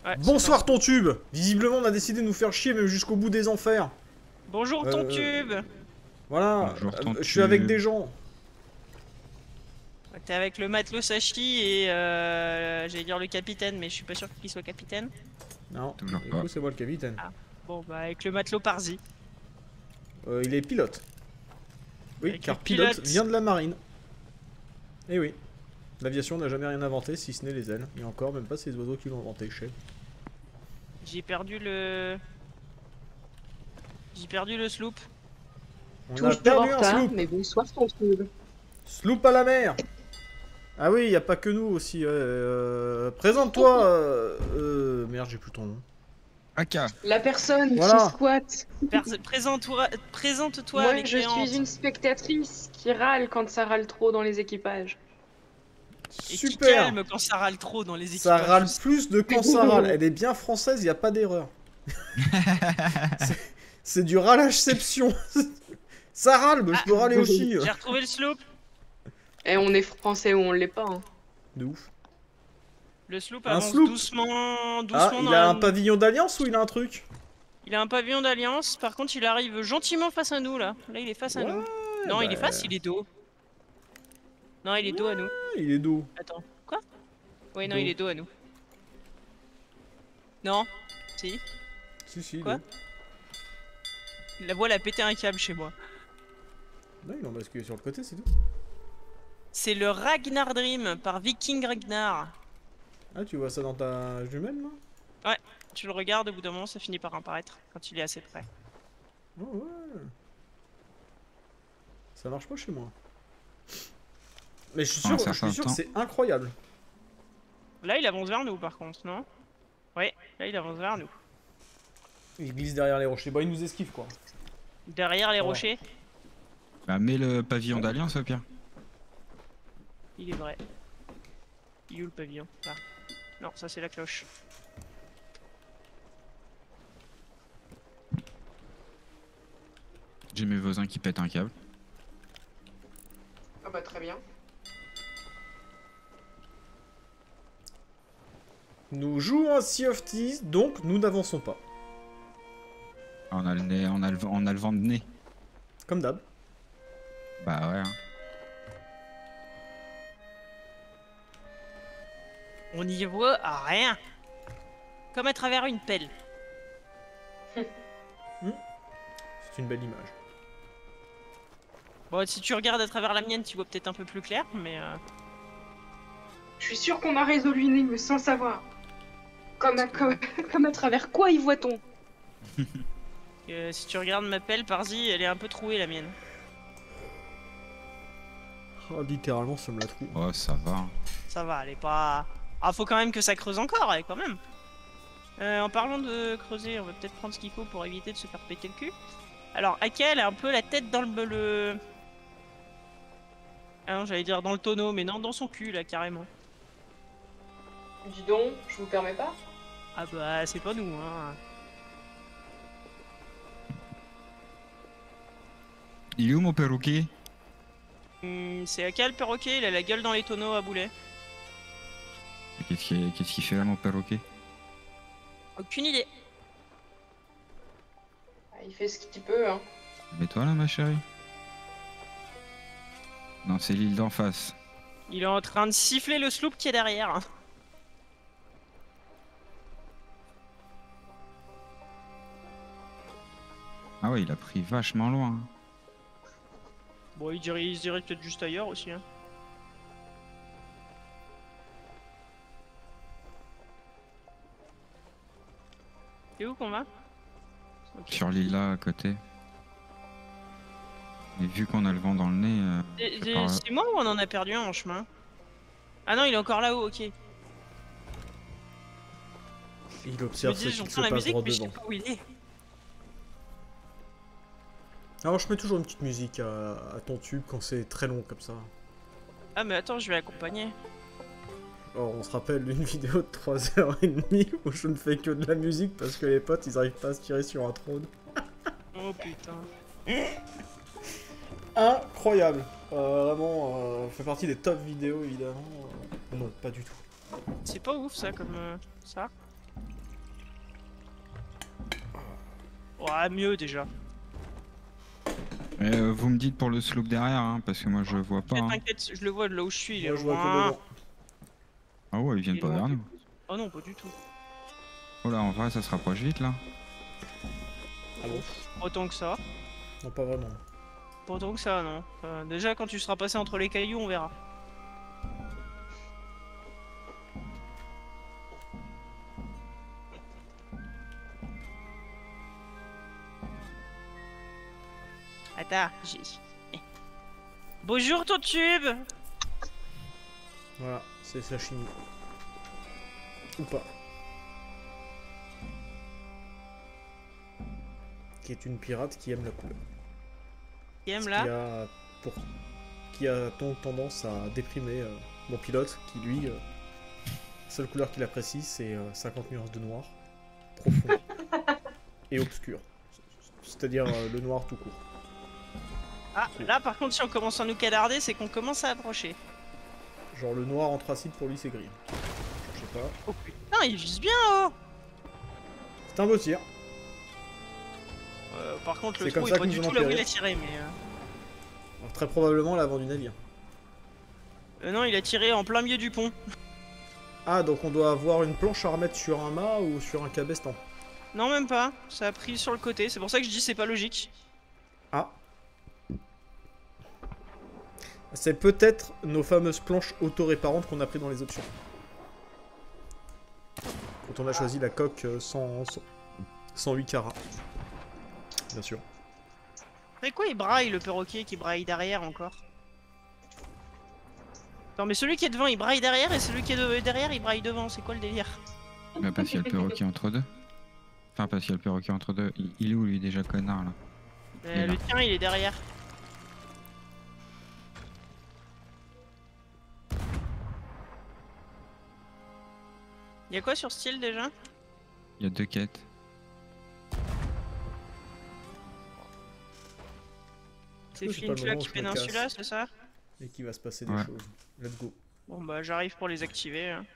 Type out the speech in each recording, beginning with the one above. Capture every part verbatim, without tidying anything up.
Ouais, Bonsoir ton tube. Visiblement on a décidé de nous faire chier même jusqu'au bout des enfers. Bonjour ton Euh, tube. Voilà, Bonjour, ton euh, je suis tube. avec des gens. T'es avec le matelot Sachi et euh, j'allais dire le capitaine, mais je suis pas sûr qu'il soit capitaine. Non, Toujours du pas. coup c'est moi le capitaine. Ah. Bon bah avec le matelot Parzi. Euh, il est pilote. Oui, Avec car le pilote, pilote. vient de la marine. Eh oui. L'aviation n'a jamais rien inventé si ce n'est les ailes. Et encore, même pas ces oiseaux qui l'ont inventé, chef. J'ai perdu le... J'ai perdu le sloop. On a Toujours perdu en un retard, sloop. mais bonsoir ton tube. Sloop à la mer. Ah oui, il a pas que nous aussi. ouais, Euh, Présente-toi. Euh... euh, Merde, j'ai plus ton nom. Aka. La personne Voilà. qui squatte. Perse- Présente-toi présente-toi Moi, avec je Léante. suis une spectatrice qui râle quand ça râle trop dans les équipages. Et qui Super. calme quand ça râle trop dans les Ça équipages. râle plus de quand ça râle. Elle est bien française, y a pas d'erreur. C'est- C'est du râlageception. Ça râle, mais je peux râler aussi. J'ai retrouvé le sloop. Et on est français ou on l'est pas. Hein. De ouf. Le sloop Un avance sloop. doucement, doucement Ah, dans il a la- un pavillon d'alliance ou il a un truc? Il a un pavillon d'alliance, par contre il arrive gentiment face à nous là. Là il est face à Ouais, nous. Non, il est bah, face, il est dos. Non, il est dos à nous. Il est dos. Attends, quoi? Oui, non, Dos. il est dos à nous. Non, si. Si, si, Quoi? dos. La voile a pété un câble chez moi. Non, il en basculé sur le côté, c'est tout. C'est le Ragnar Dream par Viking Ragnar. Ah, tu vois ça dans ta jumelle, là? Tu le regardes, au bout d'un moment, ça finit par apparaître quand il est assez près. Oh, ouais. Ça marche pas chez moi. Mais je suis sûr, Ah, je ça suis sûr que s'entend. c'est incroyable. Là, il avance vers nous, par contre, non? Ouais, là, il avance vers nous. Il glisse derrière les rochers. Bah, il nous esquive, quoi. Derrière les Oh. rochers, Bah, mets le pavillon d'alliance au pire. il est vrai. Il est où le pavillon? Là. Non, ça c'est la cloche. J'ai mes voisins qui pètent un câble. Ah bah très bien. Nous jouons à Sea of Thieves, donc nous n'avançons pas. Ah, on a le nez, on a le, on a le vent de nez. Comme d'hab. Bah ouais. hein. On n'y voit rien. Comme à travers une pelle. C'est une belle image. Bon, si tu regardes à travers la mienne, tu vois peut-être un peu plus clair, mais... Euh... Je suis sûre qu'on a résolu une énigme sans savoir. Comme à, comme, comme à travers quoi y voit-on? euh, si tu regardes ma pelle, Parzi, elle est un peu trouée, la mienne. Oh, littéralement, ça me la trouve. Oh, ça va. hein. Ça va, elle est pas... Ah, faut quand même que ça creuse encore, elle, quand même. Euh, en parlant de creuser, on va peut-être prendre ce qu'il faut pour éviter de se faire péter le cul. Alors, Aka, elle a un peu la tête dans le... le... Ah non, j'allais dire dans le tonneau, mais non, dans son cul, là, carrément. Dis donc, je vous permets pas? Ah bah, c'est pas nous, hein. Il est où mon perroquet? Hmm, c'est Aka, le perroquet, il a la gueule dans les tonneaux à boulet. Qu'est-ce qu'il qu'est-ce qu'il fait là, mon perroquet? Aucune idée. Ah, il fait ce qu'il peut, hein. Mets-toi là, ma chérie. Non, c'est l'île d'en face. Il est en train de siffler le sloop qui est derrière. Ah ouais, il a pris vachement loin. hein. Bon, il dirait, il se dirait peut-être juste ailleurs aussi. Hein. C'est où qu'on va? Ok. Sur l'île là, à côté. Et vu qu'on a le vent dans le nez... euh, C'est- c'est c'est- par là. C'est moi ou on en a perdu un en chemin? Ah non, il est encore là-haut, ok. Il Je me observe dis, ce qui se j'entends la passe musique, droit mais je sais devant. pas où il est. Alors, je mets toujours une petite musique à, à ton tube quand c'est très long comme ça. Ah, mais attends, je vais accompagner. Or, on se rappelle d'une vidéo de trois heures trente où je ne fais que de la musique parce que les potes ils arrivent pas à se tirer sur un trône. Oh putain. Incroyable. Euh, vraiment, euh, fait partie des top vidéos évidemment. Euh, non, pas du tout. C'est pas ouf ça comme euh, ça. Ouais, mieux déjà. Euh, vous me dites pour le sloop derrière, hein, parce que moi je vois pas. Hein. T'inquiète, je le vois de là où je suis. Il est Moi je vois que loin. devant. Ah ouais, ils viennent Il est pas loin. vers nous. Oh non, pas du tout. Oh là, en vrai, ça se rapproche vite là. Ah bon? Pas autant que ça. Non, pas vraiment. Pas autant que ça, non. Euh, déjà, quand tu seras passé entre les cailloux, on verra. Attends, j'ai... Eh. Bonjour ton tube. Voilà, c'est sashimi. Ou pas. Qui est une pirate qui aime la couleur. Qui aime Ce là qui a, pour... qui a donc tendance à déprimer euh, mon pilote, qui lui, euh, la seule couleur qu'il apprécie, c'est euh, cinquante nuances de noir, profond et obscur. C'est-à-dire euh, le noir tout court. Ah, là par contre, si on commence à nous canarder, c'est qu'on commence à approcher. Genre le noir anthracite pour lui c'est gris. Je sais pas. Oh putain, il vise bien, oh. C'est un beau tir. Euh, par contre, le C'est comme trou ça est pas que du nous tout allons là où il périr. a tiré, mais... Euh... Alors, très probablement l'avant du navire. Euh, non, il a tiré en plein milieu du pont. Ah, donc on doit avoir une planche à remettre sur un mât ou sur un cabestan. Non, même pas. Ça a pris sur le côté. C'est pour ça que je dis c'est pas logique. Ah. C'est peut-être nos fameuses planches auto-réparantes qu'on a pris dans les options. Quand on a choisi la coque cent, cent huit carats. Bien sûr. C'est quoi il braille le perroquet qui braille derrière encore? Non mais celui qui est devant il braille derrière et celui qui est de derrière il braille devant. C'est quoi le délire? Bah, parce qu'il y a le perroquet entre deux. Enfin, parce qu'il y a le perroquet entre deux. Il, il est où lui déjà, connard là? Euh, Il est le là. tien il est derrière. Y'a quoi sur style déjà? Il y a deux quêtes. C'est que c'est pas le Flintlock moment où je me Peninsula, casse c'est ça? Et qu'il va se passer des Ouais. choses. Let's go. Bon bah j'arrive pour les activer. Hein.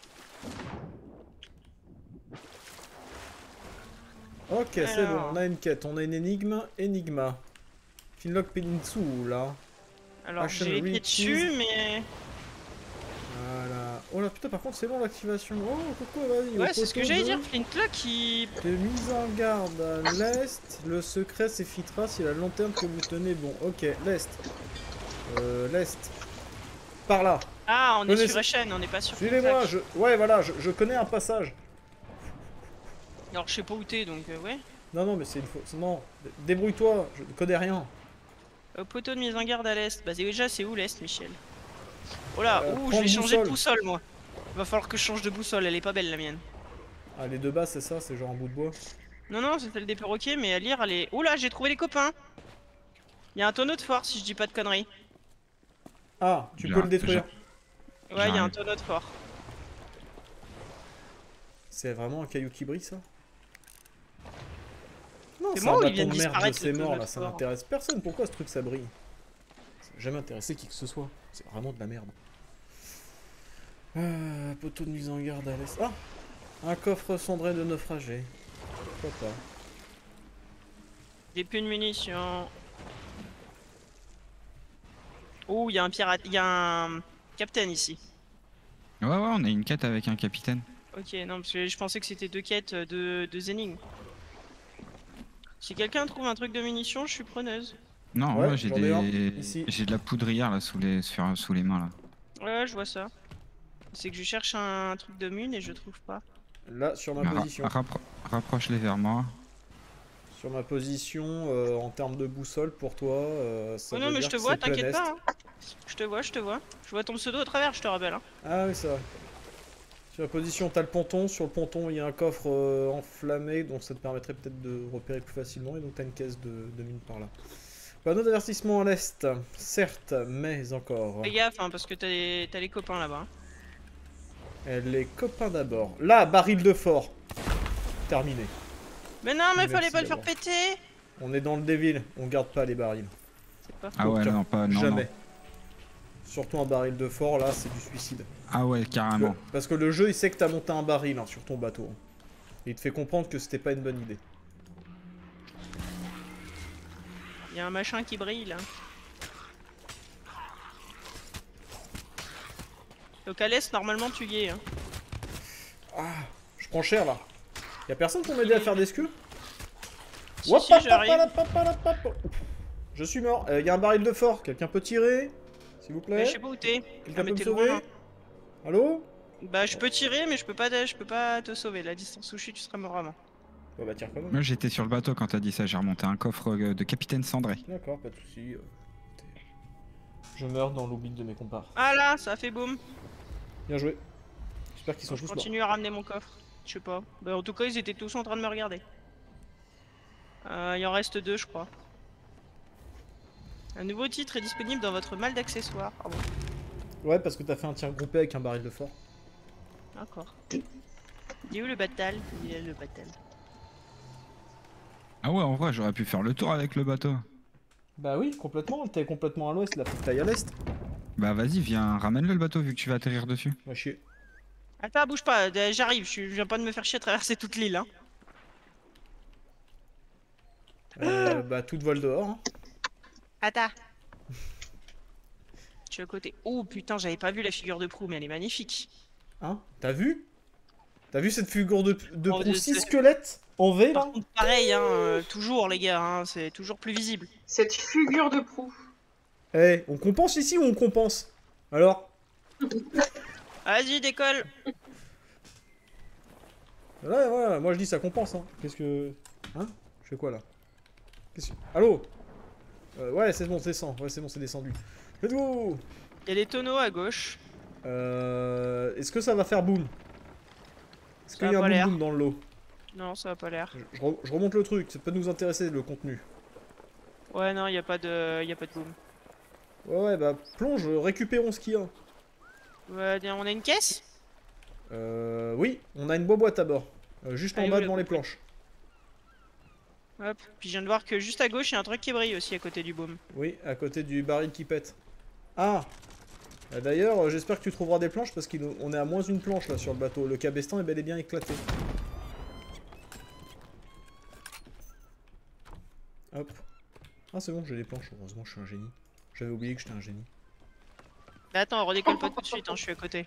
Ok, c'est bon, Alors. on a une quête, on a une énigme, Enigma. Flintlock Peninsula. Alors Action j'ai les pieds Reaches. dessus mais... Voilà. Oh là putain, par contre c'est long l'activation. Oh coucou, vas-y. Ouais au c'est ce que poteau j'allais de- dire, Flintlock il... De mise en garde à l'est, le secret s'effritera si la lanterne que vous tenez bon. Ok, l'est. Euh, l'est. Par là. Ah on est Connaissez- sur Echen, on n'est pas sur Suivez-moi, Flintlock. je... Ouais, voilà, je, je connais un passage. Alors je sais pas où t'es donc euh, ouais. Non, non, mais c'est une fausse... Non, dé- débrouille-toi, je ne connais rien. Au poteau de mise en garde à l'est. Bah déjà c'est où l'est Michel? Oh là, Euh, ouh, je prends vais changer de boussole. boussole moi. Va falloir que je change de boussole, elle est pas belle la mienne. Ah, les deux bas, c'est ça, c'est genre un bout de bois. Non non, c'est celle des perroquets mais à lire elle est... Oula, j'ai trouvé les copains. Il y a un tonneau de force si je dis pas de conneries. Ah, tu J'ai peux un- le détruire. Ouais, il y a un J'arrive. tonneau de force. C'est vraiment un caillou qui brille, ça? Non, C'est c'est moi un ou il bâton vient de de merde, je disparaître, sais le mort, tonneau là, de ça fort. n'intéresse personne. Pourquoi ce truc, ça brille? Ça n'a jamais intéressé qui que ce soit. C'est vraiment de la merde. Euh, poteau de mise en garde à l'est. Ah! Un coffre cendré de naufragé. Pourquoi pas? J'ai plus de munitions. Oh, il y a un pirate, il y a un capitaine ici. Ouais, ouais, on a une quête avec un capitaine. Ok, non, parce que je pensais que c'était deux quêtes euh, de deux énigmes. Si quelqu'un trouve un truc de munitions, je suis preneuse. Non, Ouais, ouais, j'ai j'en ai un, des... ici. j'ai de la poudrière là sous les, sur- sous les mains là. Ouais, je vois ça. C'est que je cherche un truc de mine et je trouve pas. Là, sur ma Mais ra- position. rappro- Rapproche-les vers moi. Sur ma position, euh, en termes de boussole, pour toi, euh, ça Oh veut non, mais dire je te que vois, c'est plein t'inquiète est. pas. Hein. Je te vois, je te vois. Je vois ton pseudo au travers, je te rappelle. Hein. Ah oui, c'est vrai. Sur la position, t'as le ponton. Sur le ponton, il y a un coffre euh, enflammé, donc ça te permettrait peut-être de repérer plus facilement. Et donc t'as une caisse de, de mine par là. Panneau d'avertissement à l'est, certes, mais encore. Fais gaffe, hein, parce que t'as les... t'as les copains là-bas. Et les copains d'abord. Là, baril de fort. Terminé. Mais non, mais Merci fallait pas le faire d'abord. péter. On est dans le Devil, on garde pas les barils. C'est pas Ah ouais, Aucun. non, pas. Non, Jamais. non. Surtout un baril de fort, là, c'est du suicide. Ah ouais, carrément. Le- Parce que le jeu, il sait que t'as monté un baril hein, sur ton bateau. Et il te fait comprendre que c'était pas une bonne idée. Il y a un machin qui brille là. Donc à l'est, normalement tu y es. Hein. Ah, je prends cher là. Y'a personne pour m'aider à faire des skews? Si, si, j'arrive. Je suis mort. Il euh, y a un baril de fort. Quelqu'un peut tirer? S'il vous plaît. Mais je sais pas où t'es. Quelqu'un Ah, peut me t'es sauver? loin. Allô? Bah je peux tirer mais je peux pas je peux pas te sauver. La distance où je suis tu seras mort avant. Bah, bah tire quand même. Moi j'étais sur le bateau quand t'as dit ça, j'ai remonté un coffre euh, de Capitaine Cendré. D'accord, pas de soucis. Je meurs dans l'oubli de mes compars. Ah là, ça a fait boum. Bien joué. J'espère qu'ils sont Je tous morts. continue à ramener mon coffre. Je sais pas. Bah en tout cas ils étaient tous en train de me regarder. Euh, il en reste deux je crois. Un nouveau titre est disponible dans votre malle d'accessoires. Ah bon. Ouais, parce que t'as fait un tir groupé avec un baril de fort. D'accord. Il est où le battle? Il est là, le battle. Ah ouais, en vrai, j'aurais pu faire le tour avec le bateau. Bah oui, complètement. T'es complètement à l'ouest, là, faut que t'ailles à l'est. Bah vas-y, viens, ramène-le le bateau vu que tu vas atterrir dessus. Va chier. Attends, bouge pas, euh, j'arrive, je je viens pas de me faire chier à traverser toute l'île. Hein. Euh, bah tout vole dehors. Hein. Attends. Je suis à côté. Oh putain, j'avais pas vu la figure de proue, mais elle est magnifique. Hein? T'as vu? T'as vu cette figure de, de Oh, proue de- six de- squelettes en V là? Par contre, pareil, hein, euh, toujours les gars, hein, c'est toujours plus visible. Cette figure de proue. Eh, on compense ici ou on compense? Alors? Vas-y, décolle. Ouais, ouais, moi je dis ça compense, hein. Qu'est-ce que... Hein? Je fais quoi là? Qu'est-ce que... Allô? euh, Ouais, c'est bon, c'est descend. Ouais, c'est bon, c'est descendu. Let's go! Il y a des tonneaux à gauche. Euh... Est-ce que ça va faire boum? Est-ce Ça qu'il a y a un pas boum l'air. boum dans le lot? Non, ça va pas l'air. je, je re- je remonte le truc, ça peut nous intéresser le contenu. Ouais, non, il y a pas de, y a pas de boom. Ouais, ouais, bah plonge, récupérons ce qu'il y a. Ouais, on a une caisse? Euh... Oui, on a une boîte à bord. Euh, juste en Allez, bas où, devant le- les planches. Hop. Puis je viens de voir que juste à gauche, il y a un truc qui brille aussi à côté du boom. Oui, à côté du baril qui pète. Ah! Euh, D'ailleurs, euh, j'espère que tu trouveras des planches parce qu'on est à moins une planche là sur le bateau. Le cabestan est bel et bien éclaté. Hop. Ah c'est bon, j'ai des planches. Heureusement, je suis un génie. J'avais oublié que j'étais un génie. Mais attends, redécolle pas tout de suite, hein, je suis à côté.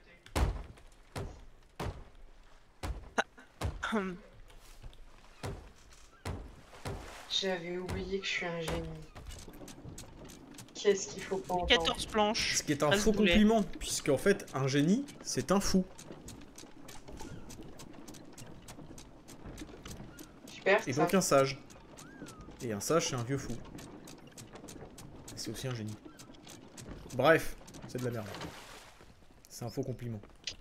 J'avais oublié que je suis un génie. Qu'est-ce qu'il faut pas entendre? quatorze planches. Ce qui est un Reste faux boulet. compliment, puisque en fait, un génie, c'est un fou. Super, Et ça. donc un sage. Et un sage, c'est un vieux fou. Et c'est aussi un génie. Bref, c'est de la merde. C'est un faux compliment.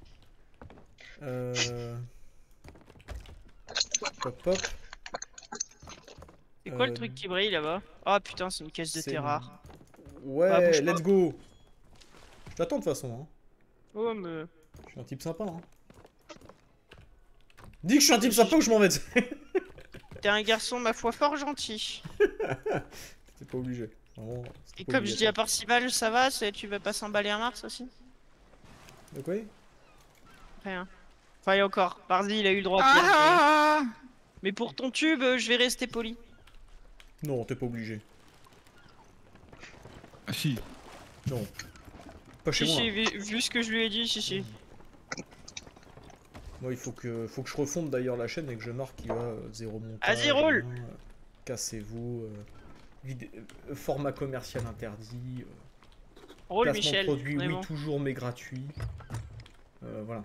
Euh... Pop pop. C'est quoi Euh, le truc qui brille là-bas? Ah putain, c'est une caisse de c'est thé rare. Ouais, Bah, bouge pas. let's go. Je t'attends de toute façon. Hein. Oh, mais. Je suis un type sympa. Hein. Dis que je suis un type sympa ou je m'en vais. T'es un garçon, ma foi, fort gentil. T'es pas obligé. Vraiment, c'était Et pas comme je dis à obligatoire. Parcival, ça va? c'est- Tu vas pas s'emballer à Mars aussi? De quoi? Rien. Enfin, et encore. Parzi, il a eu le droit. Pierre, mais- Ah Mais pour ton tube, euh, je vais rester poli. Non, t'es pas obligé. Ah si. Non. Pas chez Si, moi. si, vu, vu ce que je lui ai dit, si, si. Moi, il faut que, faut que je refonde d'ailleurs la chaîne et que je marque qu'il y a euh, zéro montage. Vas-y, roule. rien, euh, Cassez-vous. euh, vidé- euh, format commercial interdit. euh, Roule, placement Michel. de produit, on est oui, bon. toujours, mais gratuit. Euh, voilà.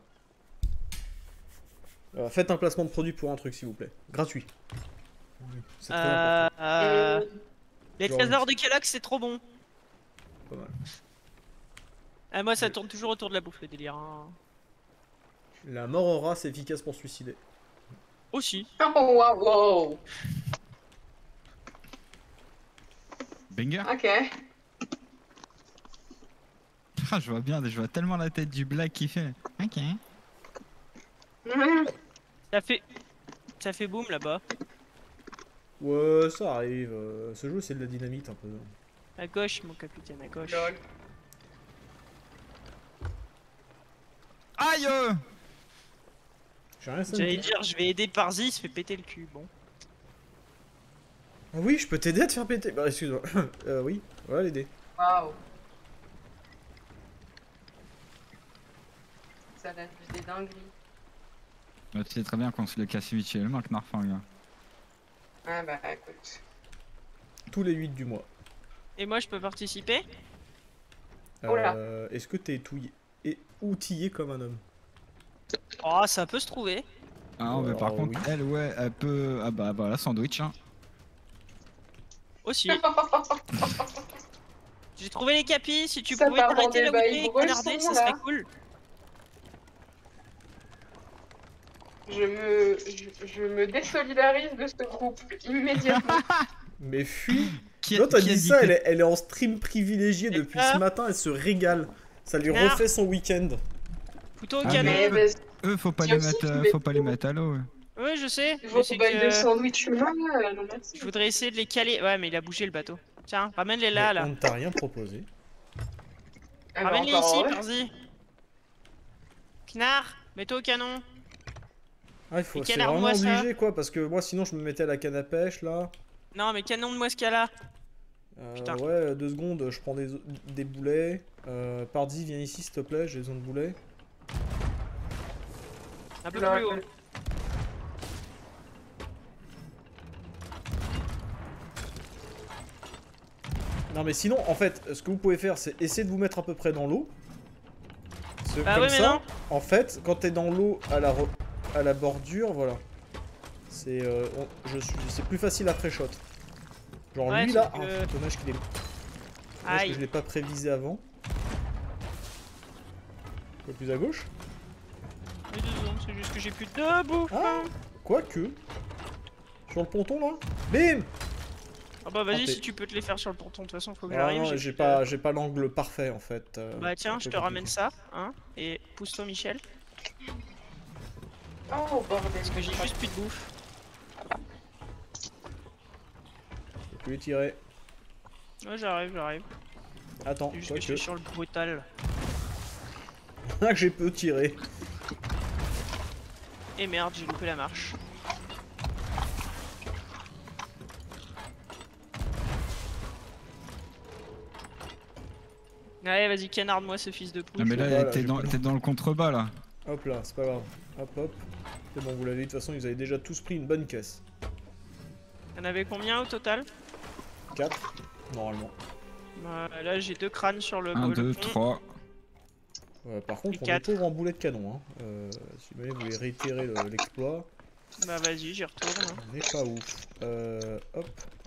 Euh, faites un placement de produit pour un truc, s'il vous plaît. Gratuit. Oui, c'est très Euh, important. euh, Euh, Les Genre, trésors de Kellogg's, c'est trop bon. Pas mal. Ah, moi, ça Mais- tourne toujours autour de la bouffe, le délire. hein. La mort au rat, c'est efficace pour se suicider. Aussi. Oh, wow, wow. Banger. Ok. Ah, je vois bien, je vois tellement la tête du black qui fait. Ok. Mmh. Ça fait. Ça fait boum là-bas. Ouais, ça arrive. euh, ce jeu, c'est de la dynamite un peu. À gauche, mon capitaine, à gauche. Lol. Aïe euh J'ai rien J'allais senti. dire, je vais aider Parzi, il se fait péter le cul. Bon. Ah oui, je peux t'aider à te faire péter. Bah, excuse-moi. euh, oui, voilà l'aider. Waouh. Ça va être des dingueries. Bah, tu sais très bien qu'on se le casse habituellement, Knarfang. Là. Ah bah écoute. Tous les huit du mois. Et moi, je peux participer? Oh là. Euh, Est-ce que t'es touillé et outillé comme un homme? Oh, ça peut se trouver. Ah, mais par Oh, contre, oui. elle, ouais, elle peut. Ah bah voilà, sandwich. Hein. Aussi. J'ai trouvé les capis, si tu Ça pouvais part dans t'arrêter des là où bails t'es et brûlants, canarder, ça là. serait cool. Je me, je, je me désolidarise de ce groupe immédiatement. Mais fuis. Qui L'autre a qui dit ça, que- elle est, elle est en stream privilégié Et depuis ça ce matin, elle se régale. Ça lui Canard. refait son week-end. Couteau au Ah, canon. Mais mais- bah, Eux, faut pas Si les aussi, mettre, euh, mais- faut pas les mettre à l'eau. Ouais. Oui, je sais. mais vos c'est bails de que sandwich humain, euh, non merci. je voudrais essayer de les caler. Ouais, mais il a bougé le bateau. Tiens, ramène-les là, Mais là. on ne t'a rien proposé. Ah bah, Ramène-les encore ici, heureux. Parzi. Knarr, mets-toi au canon. Ah, il faut, Et c'est canard-moi vraiment ça. obligé quoi, parce que moi sinon je me mettais à la canne à pêche là. Non, mais canon de moi ce cas-là. Euh, Putain. ouais, deux secondes, je prends des, des boulets. Euh, Pardi, viens ici s'il te plaît, j'ai besoin de boulets. Un peu Là, plus haut. euh, Non mais sinon, en fait, ce que vous pouvez faire, c'est essayer de vous mettre à peu près dans l'eau. Ce- Bah Comme ouais, mais ça, non. en fait, quand t'es dans l'eau à la, re- à la bordure, voilà. C'est euh, on- je suis, c'est plus facile après shot. Genre Ouais, lui sauf là, que- ah, dommage qu'il est. Dommage que Aïe. je l'ai pas prévisé avant. Un peu plus à gauche. Mais deux secondes, c'est juste que j'ai plus de bouffe. Ah, quoique. Sur le ponton là. Bim. Ah bah vas-y, Ah, t'es- si tu peux te les faire sur le ponton, de toute façon, faut que Ah j'arrive. non, j'ai j'ai plus pas, de- j'ai pas l'angle parfait en fait. euh, Bah c'est un tiens, peu je te compliqué. ramène ça, hein. Et pousse-toi, Michel. Oh bordel. Parce que j'ai juste plus de bouffe. Je peux plus les tirer. Ouais, j'arrive, j'arrive. Attends, C'est juste que je quoique. suis sur le brutal. Ah, que j'ai peu tiré. Et merde, j'ai loupé la marche. Allez, vas-y, canarde-moi ce fils de Ah, pouce. mais là, Voilà, t'es j'ai dans, plus- t'es dans le contrebas là. Hop là, c'est pas grave. Hop hop. C'est bon, vous l'avez vu, de toute façon, ils avaient déjà tous pris une bonne caisse. Y'en avait combien au total? quatre, normalement. Bah, là, j'ai deux crânes sur le un, le deux, pont. trois. Euh, par contre, Et on est quatre. pauvre en boulet de canon. Hein. Euh, si vous voulez réitérer le- l'exploit, Bah, vas-y, j'y retourne. on n'est pas ouf. Euh, hop.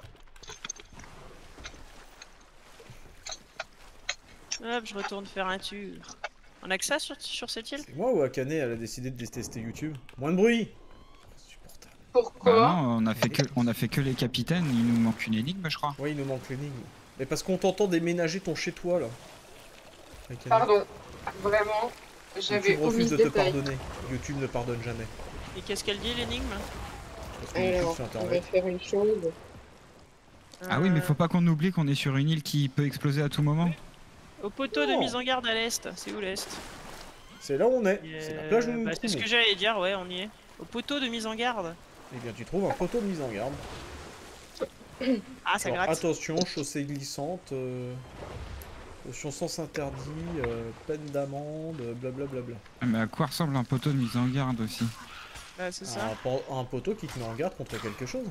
Hop, je retourne faire un tour. On a que ça sur, sur cette île? C'est moi ou Akane, elle a décidé de détester YouTube? Moins de bruit. Insupportable. Bah Pourquoi? non, on a fait que, on a fait que les capitaines. Il nous manque une énigme, je crois. Ouais, il nous manque l'énigme. Mais parce qu'on t'entend déménager ton chez-toi là. Akane. Pardon. Vraiment, j'avais YouTube omis refuse ce de te détail. pardonner. YouTube ne pardonne jamais. Et qu'est-ce qu'elle dit, l'énigme? Parce qu'on est Alors, sur on va internet. faire une chose. Ah oui, mais Euh, faut pas qu'on oublie qu'on est sur une île qui peut exploser à tout moment. Au poteau de Non. mise en garde à l'est. C'est où l'est? C'est là où on est. Et, C'est la euh, plage où nous bah, nous C'est ce trouvons. que j'allais dire, ouais, on y est. Au poteau de mise en garde. Eh bien, tu trouves un poteau de mise en garde. Ah, ça Alors, gratte. attention, chaussée glissante, euh, caution sens interdit, euh, peine d'amende, blablabla. Ah, mais à quoi ressemble un poteau de mise en garde aussi? Bah, c'est ça. Un, po- un poteau qui te met en garde contre quelque chose.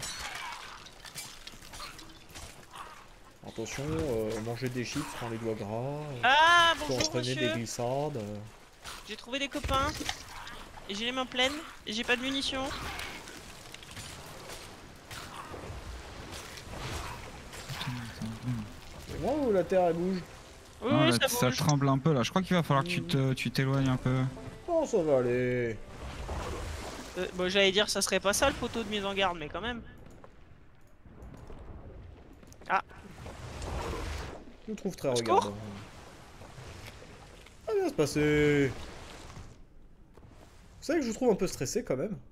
Attention, euh, manger des chips sans les doigts gras, euh, Ah, peut bonjour, entraîner des monsieur. glissades. euh. J'ai trouvé des copains. Et j'ai les mains pleines. Et j'ai pas de munitions. C'est moi ou la terre elle bouge? Oui, Ah, oui, là, ça ça bouge. tremble un peu là. Je crois qu'il va falloir que tu te, tu t'éloignes un peu. Oh, ça va aller. Euh, bon, j'allais dire, ça serait pas ça le poteau de mise en garde, mais quand même. Je le trouve très Au secours. regardant. Ça va bien se passer. Vous savez que je vous trouve un peu stressé quand même.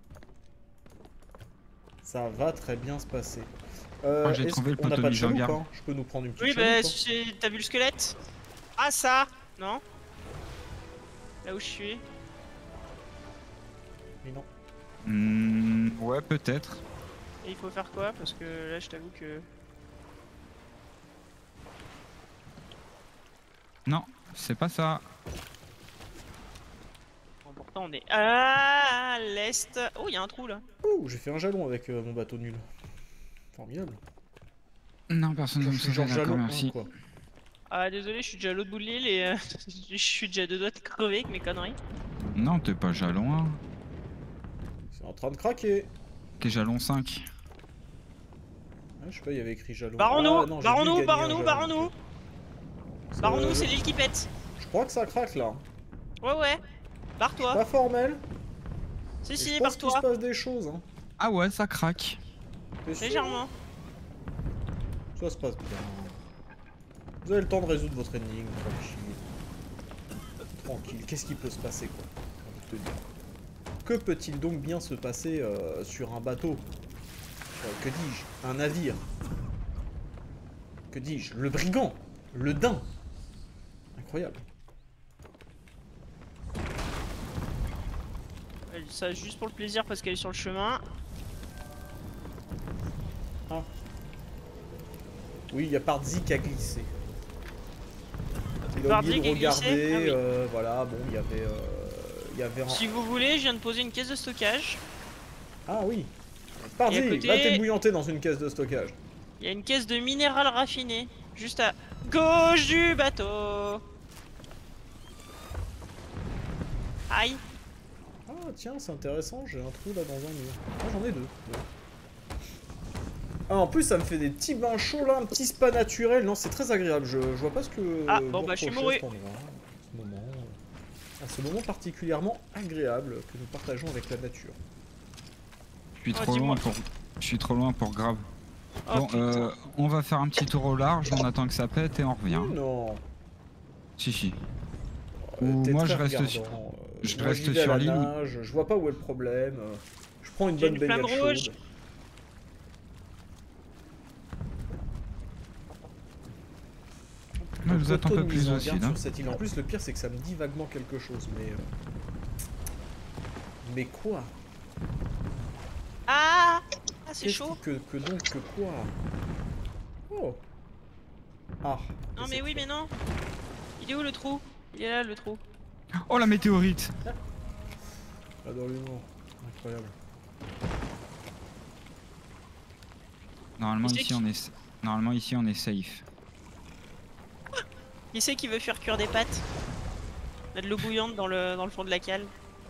Ça va très bien se passer. Euh, Ah, j'ai est-ce trouvé le qu'on n'a poteau pas de de mise en chaloupe, garde. hein? Je peux nous prendre une petite Oui, chaloupe, bah, hein. c'est- t'as vu le squelette? Ah, ça. Non? Là où je suis. Mais non. Hmm, ouais, peut-être. Et il faut faire quoi? Parce que là, je t'avoue que... Non, c'est pas ça. Bon, pourtant, on est à l'est. Oh, il y a un trou, là. Ouh, j'ai fait un jalon avec euh, mon bateau nul. Formidable. Non, personne ne me Je suis sauve, genre d'accord, jalon un, merci. quoi. Ah, désolé, je suis déjà à l'autre bout de l'île et euh, je suis déjà à deux doigts de crever avec mes conneries. Non, t'es pas jalon un. C'est en train de craquer. T'es jalon cinq. Ah, je sais pas, il y avait écrit jalon. Barrons-nous, Ah, non, j'ai dû barrons-nous, gagner un barrons-nous, jalon, barrons-nous. ok. C'est- Barrons-nous, c'est l'île qui pète. Je crois que ça craque là. Ouais, ouais. Barre-toi. Pas formel. Si, mais je si, pense qu'il se barre-toi. passe des choses. Hein. Ah ouais, ça craque. T'es sûr? Légèrement. Ça se passe bien. Vous avez le temps de résoudre votre énigme, tranquille. Tranquille. Qu'est-ce qui peut se passer, quoi? J'ai envie de te dire. Que peut-il donc bien se passer euh, sur un bateau? euh, Que dis-je? Un navire? Que dis-je? Le brigand? Le daim? Incroyable. Elle dit ça juste pour le plaisir parce qu'elle est sur le chemin. Ah. Oui, il y a Pardzi qui a glissé. Il a Pardzi oublié qui a de glissé? regarder, Ah oui. euh, voilà, bon, il y avait... Euh, il y avait un... Si vous voulez, je viens de poser une caisse de stockage. Ah oui. Pardzi, Et à côté- va t'ébouillanter dans une caisse de stockage. Il y a une caisse de minéral raffiné. Juste à gauche du bateau. Aïe. Ah tiens, c'est intéressant, j'ai un trou là dans un mur. Ah, j'en ai deux. Ouais. Ah, en plus, ça me fait des petits bains chauds là, un petit spa naturel. Non, c'est très agréable. Je, je vois pas ce que. Ah, vous bon, bah, je suis reprochez à mouru. cet endroit, à ce moment, euh, à ce moment particulièrement agréable que nous partageons avec la nature. Je suis Oh, trop dis-moi. loin pour. Je suis trop loin pour grave. Oh, Bon, putain. euh, on va faire un petit tour au large, on attend que ça pète et on revient. Non. Si, si. Euh, Ou t'es moi, très je reste regardant, sur- euh, je moi, reste j'y vais à sur la l'île où- nage, je vois pas où est le problème. euh, Je prends une J'ai bonne une flamme baignade rouge. chaude. Mais vous êtes un Poteau peu de mise plus en au sud, garde hein. sur cette île. En plus, le pire, c'est que ça me dit vaguement quelque chose, mais... euh, Mais quoi? Ah, ah c'est Qu'est-ce chaud. qui- Que, que donc, que quoi? Oh. Ah. Non et mais cette oui fois. mais non. Il est où le trou? Il est là le trou. Oh la météorite! J'adore l'humour. Incroyable. Normalement Qui c'est ici qui- on est normalement ici on est safe. Qui c'est qui veut faire cuire des pâtes? Il y a de l'eau bouillante dans le, dans le fond de la cale.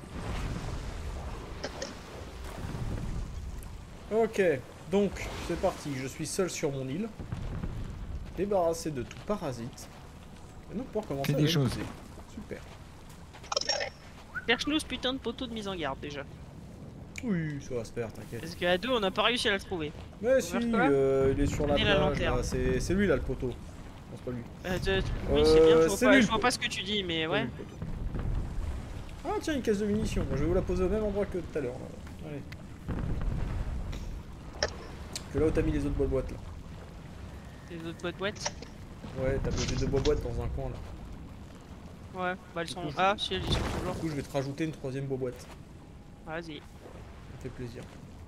Ok, donc, c'est parti. Je suis seul sur mon île. Débarrassé de tout parasite. Et nous pouvoir commencer Fais à des choses. m'amuser. Super. Cherche-nous ce putain de poteau de mise en garde déjà. Oui, ça va se faire, t'inquiète. Parce qu'à deux on n'a pas réussi à le trouver. Mais si, vers quoi? euh, il est sur la Prenez la plage, lanterne. là. C'est c'est lui, là, le poteau. Non, c'est pas lui. Euh, de- oui Euh, c'est bien, je vois, c'est pas, lui, je le vois pot- pas ce que tu dis mais C'est ouais. lui, le poteau. Ah, tiens, une caisse de munitions. Moi, je vais vous la poser au même endroit que tout à l'heure. là. Allez. Que là où t'as mis les autres boîtes, là. Les autres boîtes boîtes. Ouais, t'as posé deux boîtes dans un coin, là. Ouais, bah elles sont... Du coup, je- Ah si elles y sont toujours. Du coup, je vais te rajouter une troisième boîte. Vas-y. Ça me fait plaisir.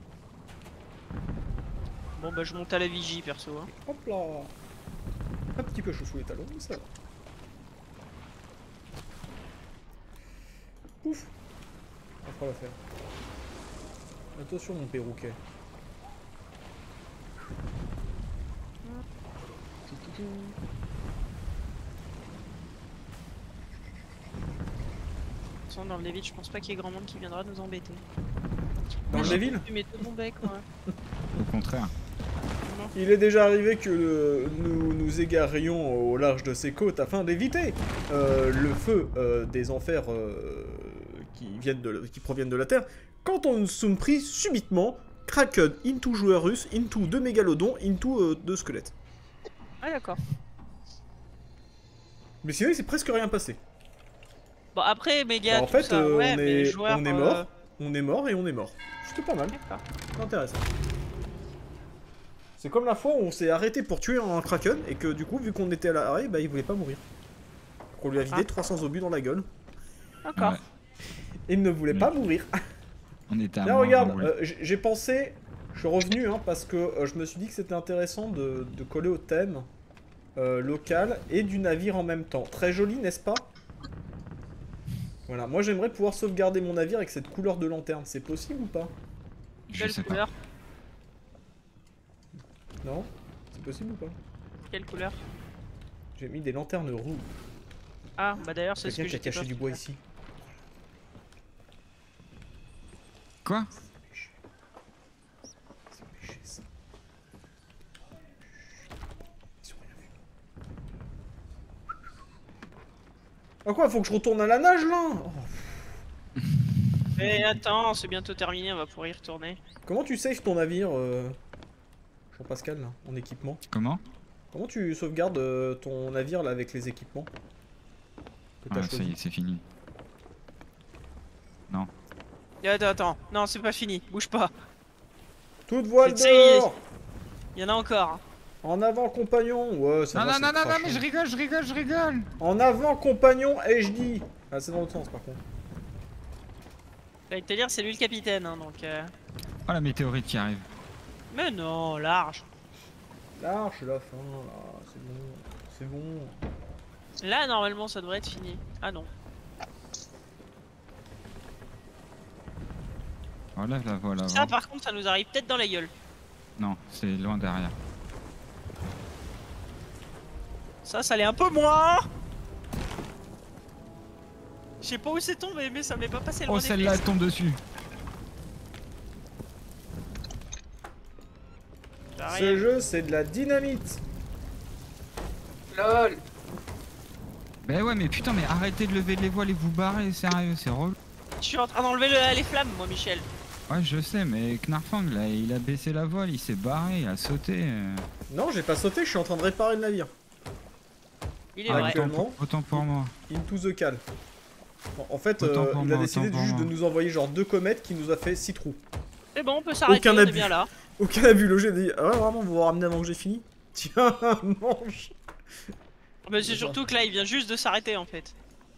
Bon bah je monte à la vigie perso hein. Hop là. Un petit peu chaud sous les talons, mais ça va. Ouf. On fera l'affaire. Attention mon perroquet. De toute façon, dans le David, je pense pas qu'il y ait grand monde qui viendra nous embêter. Dans le Neville, Tu mets tout mon bec quoi. Au contraire. il est déjà arrivé que euh, nous nous égarions au large de ces côtes afin d'éviter euh, le feu euh, des enfers euh, qui, viennent de, qui proviennent de la Terre, quand on nous sommes pris subitement Kraken into joueur russe, into deux mégalodons, into euh, deux squelettes. Ah d'accord. Mais sinon il s'est presque rien passé. Bon après mes gars, Bah, en tout fait, ça, euh, ouais, on, mais les est, joueurs, on est euh, mort, on est mort et on est mort. C'était pas mal, D'accord. c'est intéressant. C'est comme la fois où on s'est arrêté pour tuer un kraken et que du coup, vu qu'on était à l'arrêt, bah il voulait pas mourir. Donc on lui a vidé Ah. trois cents obus dans la gueule. D'accord. Ouais. Et il ne voulait Oui. pas mourir. On était à Là moins regarde, vingt, oui. euh, j'ai j'ai pensé Je suis revenu hein, parce que euh, je me suis dit que c'était intéressant de, de coller au thème euh, local et du navire en même temps. Très joli, n'est-ce pas? Voilà, moi j'aimerais pouvoir sauvegarder mon navire avec cette couleur de lanterne. C'est possible ou pas? Je Quelle sais pas. couleur? Non? C'est possible ou pas? Quelle couleur? J'ai mis des lanternes rouges. Ah, bah d'ailleurs, c'est ce Quelqu'un que qui a j'ai caché du bois ici. Quoi? C'est obligé ça. Ils ont rien vu. Ah quoi, faut que je retourne à la nage là? Oh. Mais attends, c'est bientôt terminé, on va pouvoir y retourner. Comment tu saves ton navire, euh... Jean-Pascal, là, en équipement? Comment? Comment tu sauvegardes euh, ton navire là avec les équipements que t'as Ah, ça y choisi? est, c'est fini. Non. Attends, attends, non, c'est pas fini, bouge pas. Toute voile C'est- c'est- dehors! Il y en a encore. En avant, compagnon! Ouais, ça Non, va, non, c'est non, non, non, crachant. mais je rigole, je rigole, je rigole. En avant, compagnon, H D! Ah, c'est dans l'autre sens, par contre. J'allais te dire, c'est lui le capitaine, hein, donc... Euh... Oh, la météorite qui arrive. Mais non, large. Là, c'est la fin, là, c'est bon, c'est bon. Là, normalement, ça devrait être fini. Ah non. Oh, là, la voilà. Ça, par contre, ça nous arrive peut-être dans la gueule. Non, c'est loin derrière. Ça, ça l'est un peu moins. Je sais pas où c'est tombé, mais ça m'est pas passé loin Oh, des celle-là, elle fesses. tombe dessus. J'ai rien. Ce jeu, c'est de la dynamite! Lol. Ben ouais, mais putain, mais arrêtez de lever les voiles et vous barrez, sérieux, c'est relou. Je suis en train d'enlever le- les flammes, moi, Michel. Ouais, je sais, mais Knarfang, là, il a baissé la voile, il s'est barré, il a sauté. euh. Non, j'ai pas sauté, je suis en train de réparer le navire. Il est Ah, vrai. autant, actuellement. pour, autant pour moi. Into the cal. En- En fait, Autant euh, pour il a moi, décidé autant de, juste pour de moi. nous envoyer genre deux comètes qui nous a fait six trous. C'est bon, on peut s'arrêter, Aucun on est abus. bien là. Aucun a vu le jeu, dit ah ouais, vraiment, vous vous ramenez avant que j'ai fini? Tiens, mange! Mais c'est C'est surtout que là, il vient juste de s'arrêter, en fait.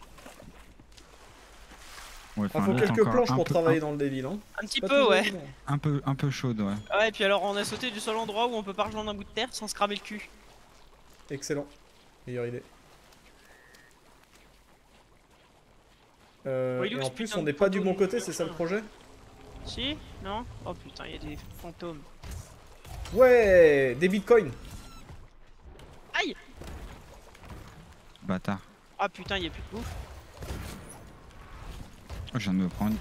Ouais, Ah, enfin, faut là, t'es quelques encore planches un pour peu- travailler un, dans le Devil, hein. Un petit Pas peu, toujours ouais. évident. un peu, un peu chaude, ouais. Ah ouais, et puis alors, on a sauté du seul endroit où on peut pas rejoindre un bout de terre sans se cramer le cul. Excellent. Meilleure idée. Euh, Ouais, il est où, et en ce plus, putain on de n'est pas du bon fantôme, côté, c'est ça le machin. projet? Si? Non? Oh putain, il y a des fantômes. Ouais! Des bitcoins! Aïe! Bâtard. Ah putain, il y a plus de bouffe. Oh, je viens de me prendre.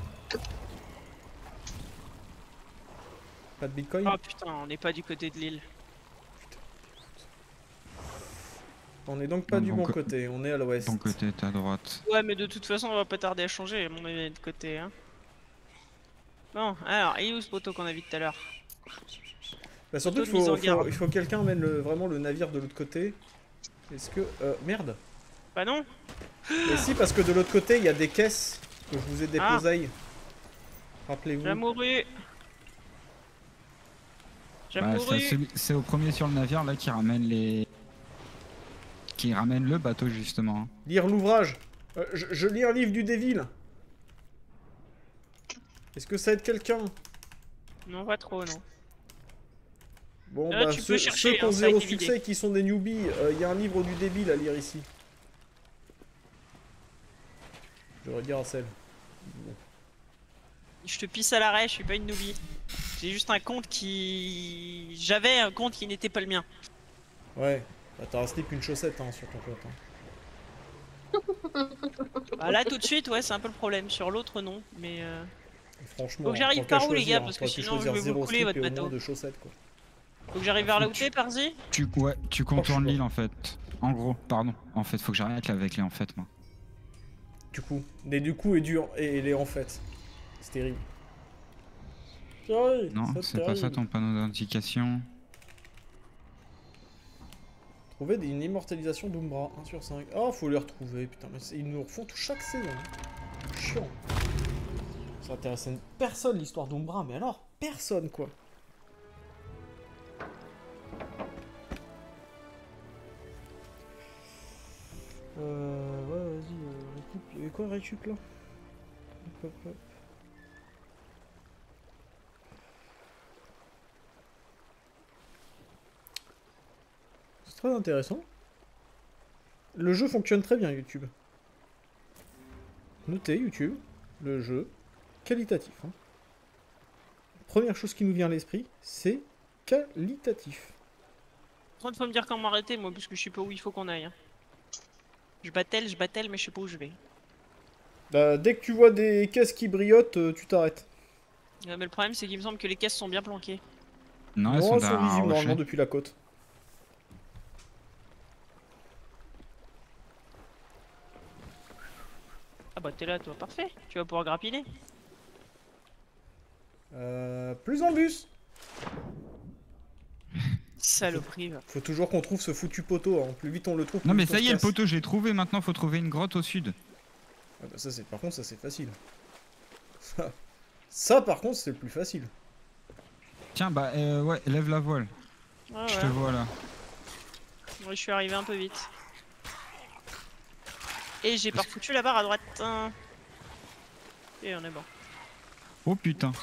Pas de bitcoin? Ah putain, on n'est pas du côté de l'île. On est donc pas Bon, du bon bon co- côté, on est à l'ouest. Ton côté est à droite. Ouais, mais de toute façon, on va pas tarder à changer, mon avis, de côté. Hein. Bon, alors, il est où ce poteau qu'on a vu tout à l'heure? Bah surtout, il Plutôt de mise faut, en garde. faut, il faut que quelqu'un amène le- vraiment le navire de l'autre côté. Est-ce que... Euh, merde! Bah non? Mais si, parce que de l'autre côté, il y a des caisses que je vous ai Ah. déposées. Rappelez-vous. J'ai mouru. J'ai Bah, mouru. c'est celui- c'est au premier sur le navire là qui ramène les. Qui ramène le bateau justement. hein. Lire l'ouvrage. Euh, je, je lis un livre du Devil. Est-ce que ça aide quelqu'un? Non, pas trop, non. Bon, Là, bah, tu ceux, peux chercher, ceux qui ont hein, ça a zéro été vidé. succès et qui sont des newbies, euh, il y a un livre du débile à lire ici. Je regarde à celle. Je te pisse à l'arrêt, je suis pas une noobie. J'ai juste un compte qui... J'avais un compte qui n'était pas le mien. Ouais. Bah, t'as un slip, une chaussette hein, sur ton compte. Hein. Bah là, tout de suite, ouais, c'est un peu le problème. Sur l'autre, non, mais... Euh... Et franchement, Faut que j'arrive tant qu'à par où, les choisir, gars, parce que t'aurais pu sinon, choisir je vais vous zéro couler, slip votre et au bateau. moins deux chaussettes, quoi. Faut que j'arrive vers là où t'es, Parzi? Tu, ouais, tu contournes Franchement. l'île en fait. En gros, pardon. En fait, faut que j'arrête là avec les en fait, moi. Du coup. Mais du coup, et, du, et, et les en fait. C'est terrible. Ouais, Non, c'est pas ça ton panneau d'indication. Trouver une immortalisation d'Umbra, un sur cinq. Ah, faut les retrouver, putain, mais c'est- ils nous refont tout chaque saison. Chiant. Ça intéresse personne l'histoire d'Umbra, mais alors, personne quoi. Euh, ouais, vas-y, euh, récup. Il y avait quoi, récup là? Hop, hop, hop. Très intéressant. Le jeu fonctionne très bien, YouTube. Notez, YouTube, le jeu qualitatif. Hein. Première chose qui nous vient à l'esprit, c'est qualitatif. Par contre, faut me dire quand m'arrêter, moi, parce que je sais pas où il faut qu'on aille. Hein. Je battelle, je battelle, mais je sais pas où je vais. Bah, dès que tu vois des caisses qui briotent, euh, tu t'arrêtes. Euh, mais le problème, c'est qu'il me semble que les caisses sont bien planquées. Non, elles Non, sont elles sont derrière un visibles rocher. normalement depuis la côte. Ah bah t'es là, toi, parfait. Tu vas pouvoir grappiner. Euh, plus en bus. Saloperie, va. Faut toujours qu'on trouve ce foutu poteau. Hein. Plus vite on le trouve, plus Non mais vite on ça se y est, le casse. poteau, je l'ai trouvé. Maintenant, faut trouver une grotte au sud. Ah bah ça c'est par contre ça c'est facile. Ça, ça par contre c'est le plus facile. Tiens, bah euh, ouais, lève la voile. Ouais, Je ouais. te vois là. Ouais, je suis arrivé un peu vite. Et j'ai pas foutu la barre à droite. Hein. Et on est bon. Oh putain.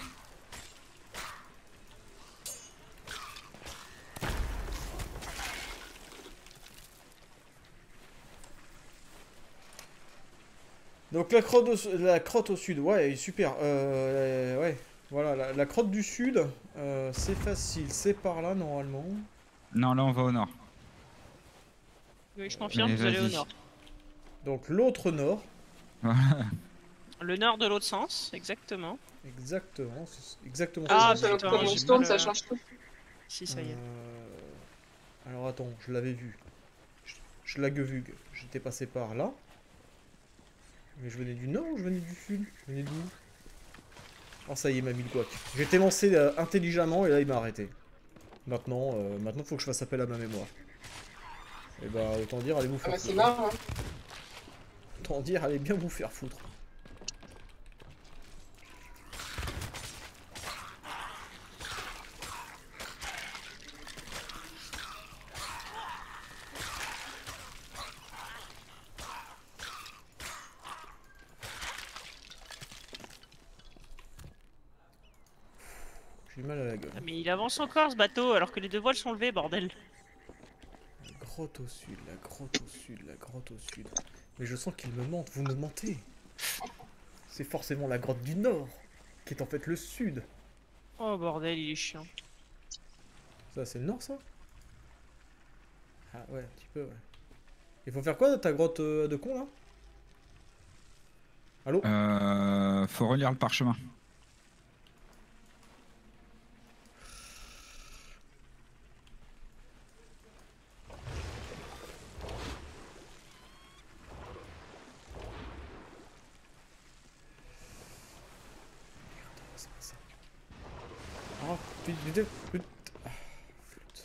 Donc la crotte au, la crotte au sud, ouais super. Euh, ouais, voilà la, la crotte du sud, euh, c'est facile, c'est par là normalement. Non, là on va au nord. Oui, je confirme, Mais vous allez au vas-y. nord. Donc l'autre nord, Voilà. Le nord de l'autre sens, exactement. exactement, c'est exactement. Ah, ça. sur putain, le premier j'ai stone, mal, ça euh, change tout. Si, ça y est. Euh, Alors attends, je l'avais vu. Je, je l'ai vu. J'étais passé par là. Mais je venais du nord ou je venais du sud? Je venais d'où? Oh ça y est, il m'a mis le couac. J'étais lancé euh, intelligemment et là il m'a arrêté. Maintenant, euh, maintenant faut que je fasse appel à ma mémoire. Et bah autant dire allez vous Ah faire bah c'est foutre. marrant. Hein. Autant dire allez bien vous faire foutre. J'ai mal à la gueule. Ah, mais il avance encore ce bateau alors que les deux voiles sont levées, bordel. La grotte au sud, la grotte au sud, la grotte au sud. Mais je sens qu'il me mente, vous me mentez. C'est forcément la grotte du nord, qui est en fait le sud. Oh bordel, il est chiant. Ça, c'est le nord, ça? Ah ouais, un petit peu, ouais. Il faut faire quoi, ta grotte euh, de con, là? Allô? Euh, faut relire le parchemin. C'est pas ça. Oh, putain, putain, putain. Ah, flûte.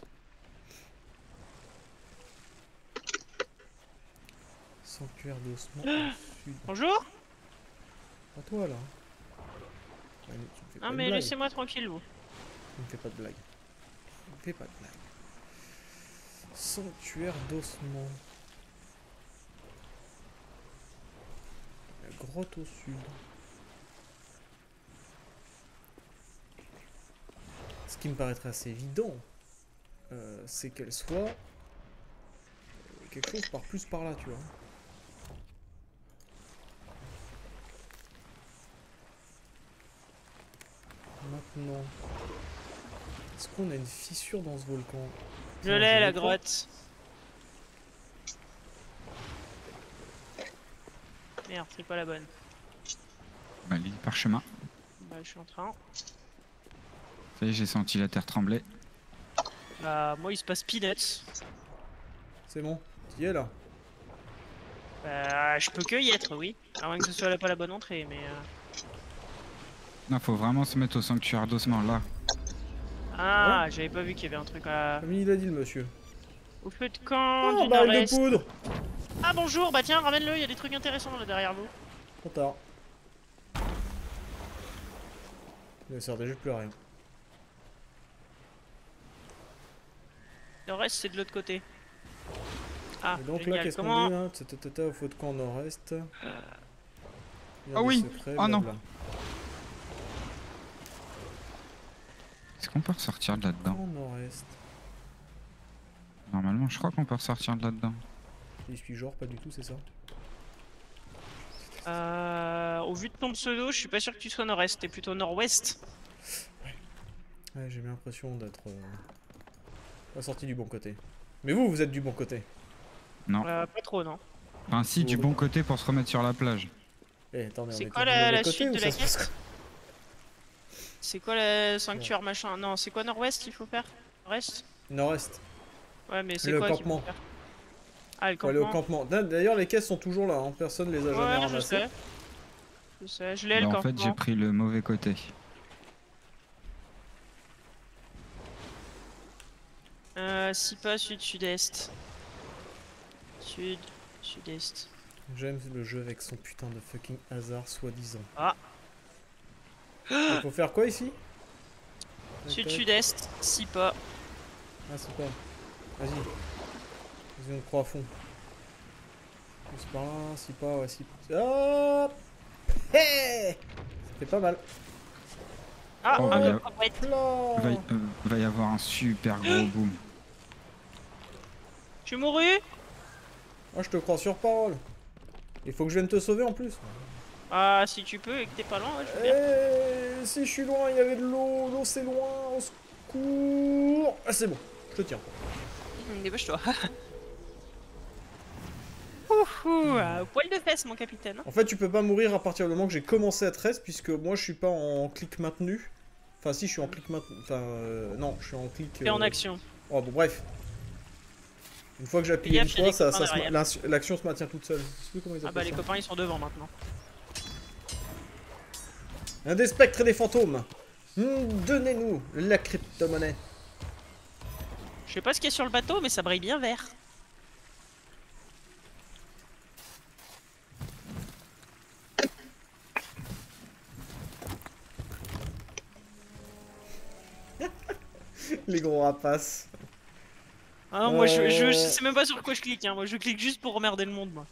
Sanctuaire d'ossement au sud. Bonjour. Pas toi, là. Ouais, mais tu me fais pas Ah de mais blague. laissez-moi tranquille, vous. Tu me fais pas de blague. Tu me fais pas de blague. Sanctuaire d'ossement. La grotte au sud. Ce qui me paraîtrait assez évident, euh, c'est qu'elle soit euh, quelque chose par plus par là, tu vois. Maintenant, est-ce qu'on a une fissure dans ce volcan? Je Non, l'ai, la l'ai pas. grotte. Merde, c'est pas la bonne. Bah, lis le parchemin. Bah, je suis en train. Ça y est, j'ai senti la terre trembler. Bah, moi, il se passe peanuts. C'est bon, tu y es là. Bah, je peux que y être, oui. À moins que ce soit là pas la bonne entrée, mais... euh, Non, faut vraiment se mettre au sanctuaire d'ossement là. Ah, j'avais pas vu qu'il y avait un truc à... Comme il a dit le monsieur. Au feu de camp Oh, du baril de nord-est. poudre! Ah bonjour, bah tiens, ramène-le, il y a des trucs intéressants là derrière vous. Trop tard. Il ne sert déjà plus à rien. Le reste, c'est de l'autre côté. Ah, Et donc là, génial. qu'est-ce qu'on Comment... dit là? Tata au feu de camp nord-est. Ah oui. Oh non. blabla. Est-ce qu'on peut ressortir de là-dedans? Camp nord-est. Normalement, je crois qu'on peut ressortir de là-dedans. Je suis genre pas du tout, c'est ça? Euh, au vu de ton pseudo, je suis pas sûr que tu sois nord-est, t'es plutôt nord-ouest. Ouais, j'ai l'impression d'être euh, pas sorti du bon côté. Mais vous, vous êtes du bon côté. Non. Euh, pas trop, non. Enfin, si, du bon côté pour se remettre sur la plage. Eh, attendez, on C'est était quoi du la, mauvais la côté suite ou de ça la se passe quête? C'est quoi le sanctuaire machin? Non, c'est quoi nord-ouest qu'il faut faire? Nord-est? Nord-est. Ouais, mais c'est Le quoi qu'il faut campement. faire? Ah, le Faut aller au campement. campement. D'ailleurs, les caisses sont toujours là, hein. Personne les a jamais Ouais, je ramassées. sais. Je sais, je l'ai Bah, le en fait, j'ai campement. pris le mauvais côté. Euh, si pas sud, sud-est. Sud, sud-est. J'aime le jeu avec son putain de fucking hasard soi-disant. Ah. Il faut faire quoi ici? Sud, Tac, tac. sud-est, si pas. Ah, c'est pas. Vas-y. Vas-y, on te croit à fond. C'est par là, si pas, ouais, si pas. Hop! Hey! Ça fait pas mal. Ah, Oh, un bah, y a- coffre boîte. Là! Va y, euh, va y avoir un super gros boom. Je suis mouru. Ah, je te crois sur parole. Il faut que je vienne te sauver en plus. Ah, si tu peux et que t'es pas loin, ouais, je veux bien. Eh, si je suis loin, il y avait de l'eau. L'eau, c'est loin. Au secours. Ah, c'est bon. Je te tiens. Hum, Dépêche-toi. Ouh, ouh, euh, poil de fesses, mon capitaine. En fait, tu peux pas mourir à partir du moment que j'ai commencé à treize, puisque moi, je suis pas en clic maintenu. Enfin, si, je suis en clic maintenu. Enfin, euh, non, je suis en clic. T'es en euh, action. Oh, bon, bref. Une fois que j'appuie Fais une gaffe, il y a fois, des ça, copains ça se ma- derrière. l'in- l'action se maintient toute seule. Je sais plus comment ils Ah appellent bah les ça. copains ils sont devant maintenant. Un des spectres et des fantômes. Hmm, Donnez-nous la crypto-monnaie. Je sais pas ce qu'il y a sur le bateau mais ça brille bien vert. Les gros rapaces. Ah non, moi je, je, Euh. je sais même pas sur quoi je clique, hein. Moi je clique juste pour emmerder le monde moi.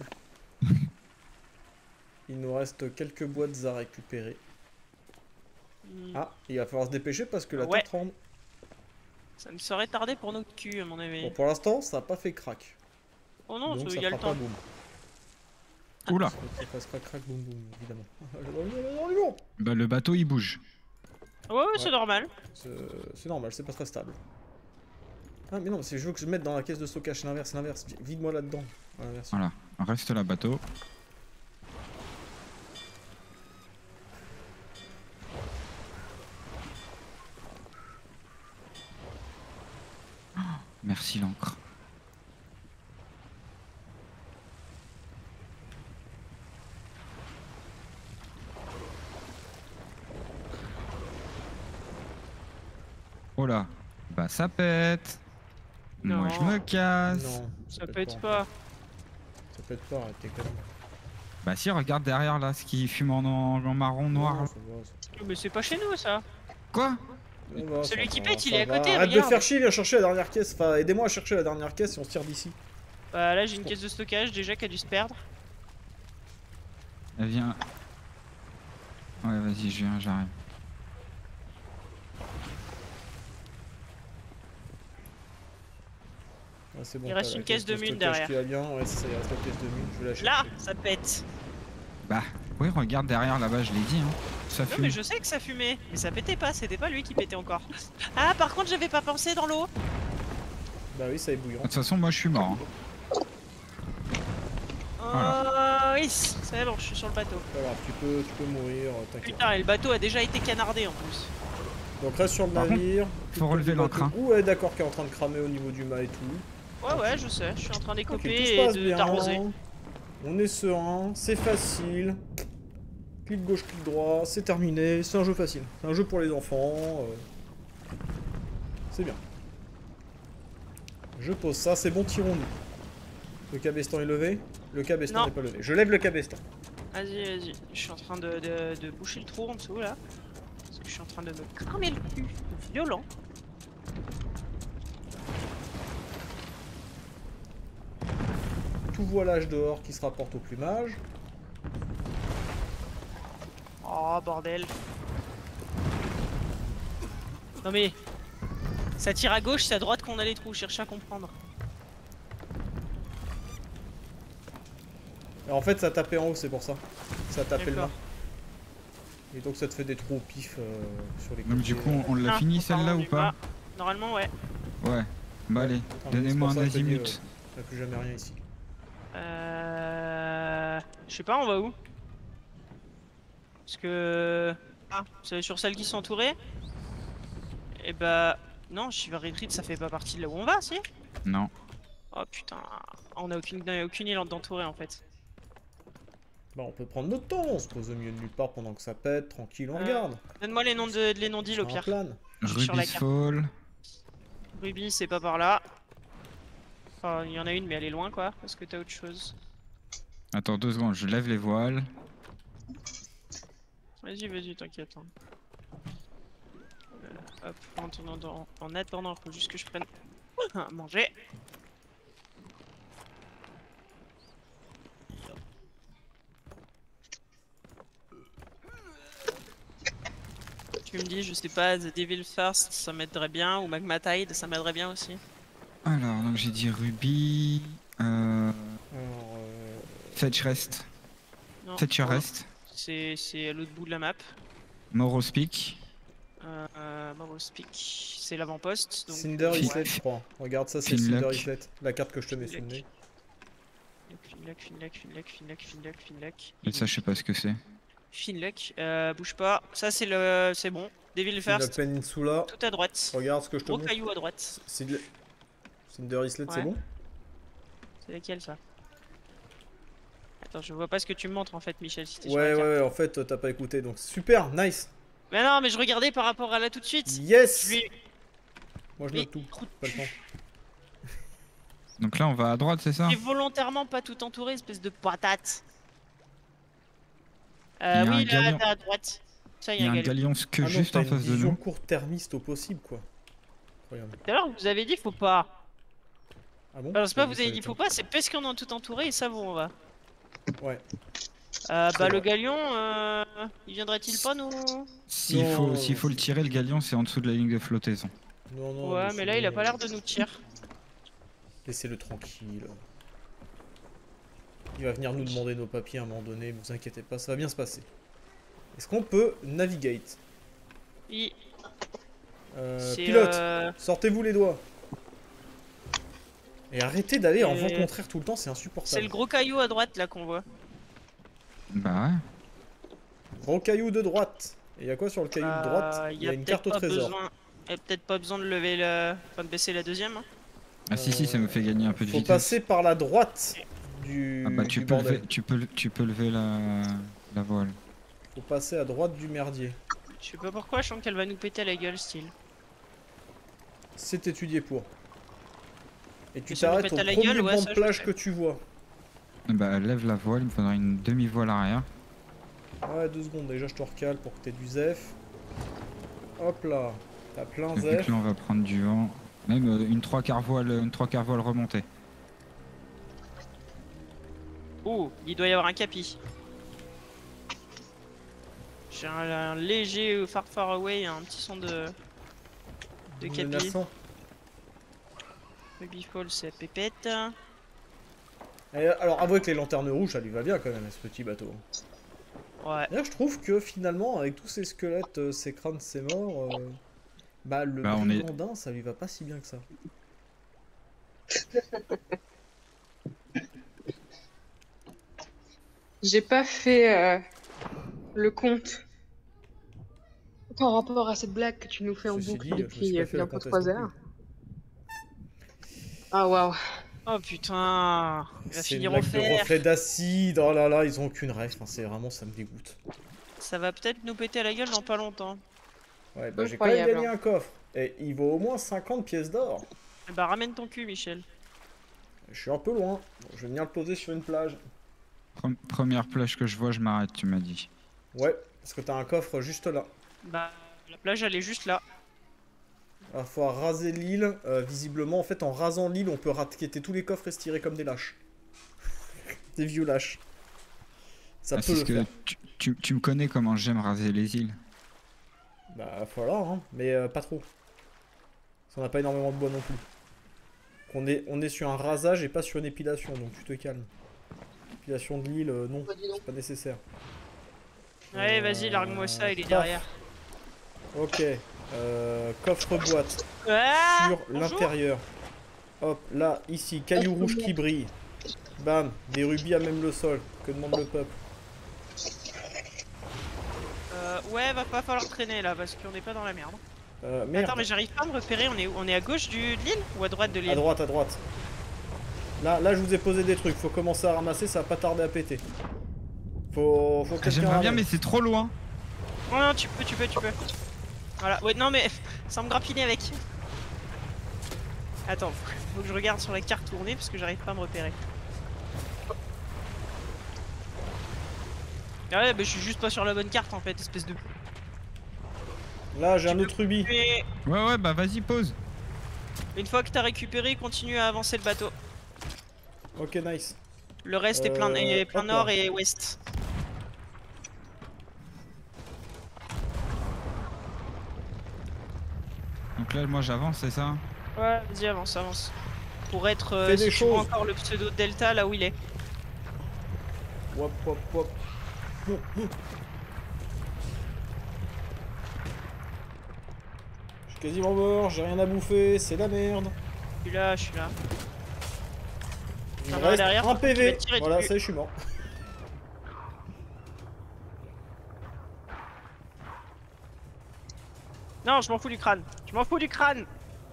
Il nous reste quelques boîtes à récupérer. Hmm, Ah, il va falloir se dépêcher parce que la Ouais. tente rentre. Ça ne saurait tarder pour notre cul à mon avis. Bon, pour l'instant, ça n'a pas fait crack. Oh non, Donc il ça y a le fera pas temps. boum. Oula, Faut que ça fasse crac crac boum boum, évidemment. Allez, allez, allez, bah le bateau il bouge. Ouais, ouais, c'est Ouais. normal. C'est c'est normal, c'est pas très stable. Ah mais non, c'est je veux que je mette dans la caisse de stockage, c'est l'inverse, c'est l'inverse. Vide-moi là-dedans. À l'inverse. Voilà, reste là bateau. Oh, merci l'encre. Oh là, bah ça pète. Moi je Non. me casse. Non, Ça pète pas. Ça pète pas, arrête tes conneries. Bah si, regarde derrière là, ce qui fume en, en marron noir. Non, ça va, ça- Mais c'est pas chez nous ça. Quoi? ça va, Celui ça qui va, pète, ça il est à va. côté, Arrête de regarde. faire chier, viens chercher la dernière caisse. Enfin, aidez-moi à chercher la dernière caisse et on se tire d'ici. Bah là j'ai une caisse de stockage déjà qui a dû se perdre. Elle vient. Ouais, vas-y, je viens, j'arrive. Ah, c'est bon, Il t'as reste la une caisse de mine stockage derrière. qui va bien, ouais, c'est ça, il reste la caisse de mine, je vais la chercher. Là, ça pète. Bah, oui, regarde derrière là-bas, je l'ai dit, hein. Ça Non fume. mais je sais que ça fumait, mais ça pétait pas, c'était pas lui qui pétait encore. Ah par contre j'avais pas pensé dans l'eau. Bah oui, ça est bouillant. De toute façon, moi je suis mort. hein. Oh oui, c'est bon, je suis sur le bateau. Pas grave, tu peux, tu peux mourir, euh, t'inquiète. Putain, et le bateau a déjà été canardé en plus. Donc reste sur le Par contre, navire. faut tout relever le bateau. l'ancre, hein. Ouais, d'accord, qui est en train de cramer au niveau du mât et tout. Ouais ouais, je sais, je suis en train Ok, tout d'écoper se et passe de bien. d'arroser. On est serein, c'est facile. Clic gauche, clic droit, c'est terminé. C'est un jeu facile. C'est un jeu pour les enfants. euh. C'est bien. Je pose ça, c'est bon, tirons-nous. Le cabestan est levé. Le cabestan Non. n'est pas levé. Je lève le cabestan. Vas-y, vas-y, je suis en train de, de, de boucher le trou en dessous là. Parce que je suis en train de me cramer le cul. Violent. Tout voilage dehors qui se rapporte au plumage. Oh bordel. Non mais... Ça tire à gauche, c'est à droite qu'on a les trous, cherche à comprendre. En fait, ça tapait en haut, c'est pour ça. Ça tapait le D'accord. mât. Et donc ça te fait des trous au pif euh, sur les côtés. Donc du coup, on, on l'a Ah, fini en celle-là parlant ou du pas? mât, normalement, ouais. Ouais. Bah allez, Attends, donnez-moi c'est un pour ça que je te dis, azimut. euh, Il n'y a plus jamais rien ici. Euh... Je sais pas, on va où? Parce que... Ah, c'est sur celles qui sont entourées? Et bah... Non, Shiver Retreat, ça fait pas partie de là où on va, si? Non. Oh putain, on a aucune, aucune île d'entourée en fait. Bah on peut prendre notre temps, on se pose au milieu de nulle part pendant que ça pète, tranquille, on Euh, regarde. Donne-moi les noms de les noms d'îles au C'est un pire. plan. Je suis sur la Ruby's carte. Fall. Ruby, c'est pas par là. Enfin, il y en a une, mais elle est loin quoi. Parce que t'as autre chose. Attends deux secondes, je lève les voiles. Vas-y, vas-y, t'inquiète. Hein. Euh, hop, en attendant, en attendant, faut juste que je prenne à manger. Tu me dis, je sais pas, The Devil First, ça m'aiderait bien, ou Magma Tide, ça m'aiderait bien aussi. Alors, donc j'ai dit Ruby. Euh... Alors, euh, Fetch Rest. Non, Fetch Your non, Rest. c'est c'est à l'autre bout de la map. Morrow's Peak. Euh, euh, Morrow's Peak, c'est l'avant-poste. donc, Cinder euh, Islet, ouais. je crois. Regarde, ça c'est Finlock. Cinder Islet. La carte que je te mets sous le nez. Finlock, Finlock, Finlock, Finlock, Finlock, Finlock. Et ça, je sais pas ce que c'est. Finlock, euh, bouge pas. Ça, c'est le, c'est bon. Devil Finlock First, Peninsula. tout à droite. Regarde ce que je te Gros montre. caillou à droite. Cinder Cinder Islet, c'est Ouais. bon? C'est laquelle ça? Attends, je vois pas ce que tu me montres en fait, Michel. Si t'es sur Ouais, la ouais, carte. ouais, en fait, t'as pas écouté, donc super, nice. Mais non, mais je regardais par rapport à là tout de suite. Yes. Je lui. Moi je Mais note tout, trou de pas le cul. temps. Donc là, on va à droite, c'est ça? J'ai volontairement pas tout entouré, espèce de patate. Il y Euh, a un oui, là, galion. à droite. Ça, il Il y a un galion. galion que Ah non, juste t'as en une face de vision nous. court-termiste au possible, quoi. Incroyable. Tout à l'heure, vous avez dit faut pas. Ah bon? Alors, c'est pas J'ai vous ça avez avec dit faut toi. pas, c'est parce qu'on est tout entouré et ça, vous, on va. Ouais. Euh, C'est bah, le vrai. galion, euh, il viendrait-il pas nous? S'il Non, faut, non, s'il non, faut le c'est- tirer, le galion, c'est en dessous de la ligne de flottaison. Non, non, Ouais, mais là, il a sinon, pas l'air de nous tirer. Laissez-le tranquille. Il va venir nous demander nos papiers à un moment donné, vous inquiétez pas, ça va bien se passer. Est-ce qu'on peut navigate? Il... Euh, c'est, pilote, euh, sortez-vous les doigts. Et arrêtez d'aller en Et- vent contraire tout le temps, c'est c'est insupportable. le gros caillou à droite là qu'on voit. Bah ouais. Gros caillou de droite. Et il y a quoi sur le caillou de droite? Euh, Il y a une peut-être carte au pas trésor. besoin- y a peut-être pas besoin de lever la. Enfin, de baisser la deuxième. hein. Ah si, si, ça me fait gagner un peu de Faut vitesse. passer par la droite du, Ah bah tu du peux, bordel. lever, tu, peux, tu peux lever la, la voile. Faut passer à droite du merdier. Je sais pas pourquoi, je sens qu'elle va nous péter à la gueule, style. C'est étudié pour. Et tu Et ça nous t'arrêtes pète au à la premier gueule, ouais, banc ça, de je plage sais. que tu vois. Bah lève la voile, il me faudra une demi-voile arrière. Ouais, deux secondes, déjà je te recale pour que t'aies du zef. Hop là, t'as plein Et vu zef. que là on va prendre du vent. Même euh, une trois quarts voile, une trois quarts voile remontée. Oh, il doit y avoir un capi. J'ai un, un léger euh, far far away, un petit son de. de capi. Menaçant. Ruby Fall, c'est la pépette. Et alors, avouez que les lanternes rouges, ça lui va bien quand même à ce petit bateau. Ouais. D'ailleurs, je trouve que finalement, avec tous ces squelettes, euh, ces crânes, ces morts, euh, bah le Bah, on est- brigandin, ça lui va pas si bien que ça. J'ai pas fait euh, le compte par rapport à cette blague que tu nous fais en Ceci boucle dit, je me suis depuis pas euh, fait la bientôt comtesse trois non heures. plus. Ah waouh. Oh putain, il va C'est une finir au blague de fer. reflet d'acide, oh là là, ils ont aucune ref, enfin, c'est vraiment, ça me dégoûte. Ça va peut-être nous péter à la gueule dans pas longtemps. Ouais, bah j'ai quand même Incroyable, gagné un coffre. Et il vaut au moins cinquante pièces d'or. Bah ramène ton cul, Michel. Je suis un peu loin, je vais venir le poser sur une plage. Pre- Première plage que je vois, je m'arrête, tu m'as dit. Ouais, parce que t'as un coffre juste là. Bah la plage elle est juste là. Il va falloir raser l'île. Euh, visiblement, en fait, en rasant l'île, on peut raqueter tous les coffres et se tirer comme des lâches. Des vieux lâches. Ça Ah, peut c'est le ce que faire. tu, tu- tu me connais comment j'aime raser les îles. Bah, va falloir, hein. Mais euh, pas trop. Parce qu'on n'a pas énormément de bois non plus. On est, on est sur un rasage et pas sur une épilation, donc tu te calmes. Population de l'île, euh, non, Bah, dis donc. c'est pas nécessaire. Ouais, Euh, vas-y, largue-moi ça, il est paf. derrière. Ok, euh, coffre-boîte Ah, sur bonjour. l'intérieur. Hop, là, ici, caillou rouge qui brille. Bam, des rubis à même le sol. Que demande le peuple? Euh, ouais, va pas falloir traîner là parce qu'on est pas dans la merde. Euh, merde, Attends, mais j'arrive pas à me repérer. On est où? On est à gauche du, de l'île ou à droite de à l'île? droite, à droite. Là, là, je vous ai posé des trucs. Faut commencer à ramasser, ça va pas tarder à péter. Faut, faut que Ah, quelqu'un J'aimerais bien, ramène. mais c'est trop loin. Non, non, tu peux, tu peux, tu peux. Voilà, ouais, non, mais sans me grappiner avec. Attends, faut faut que je regarde sur la carte tournée parce que j'arrive pas à me repérer. Ah ouais, bah je suis juste pas sur la bonne carte en fait, espèce de. Là, j'ai Tu un peux autre rubis. Et Ouais, ouais, bah vas-y, pause. une fois que t'as récupéré, continue à avancer le bateau. Ok, nice. Le reste est plein, Euh, est plein hop nord là. et ouest. Donc là, moi j'avance, c'est ça? Ouais, vas-y, avance, avance. Pour être. euh, Fais si des tu vois choses. encore le pseudo Delta là où il est. Hop, hop, hop. Hum, hum. Je suis quasiment mort, j'ai rien à bouffer, c'est la merde. Je suis là, je suis là. Il T'en me as un reste derrière, un par contre, tu vas P V. tirer Voilà, dessus. ça y est, je suis mort. Non, je m'en fous du crâne. Je m'en fous du crâne.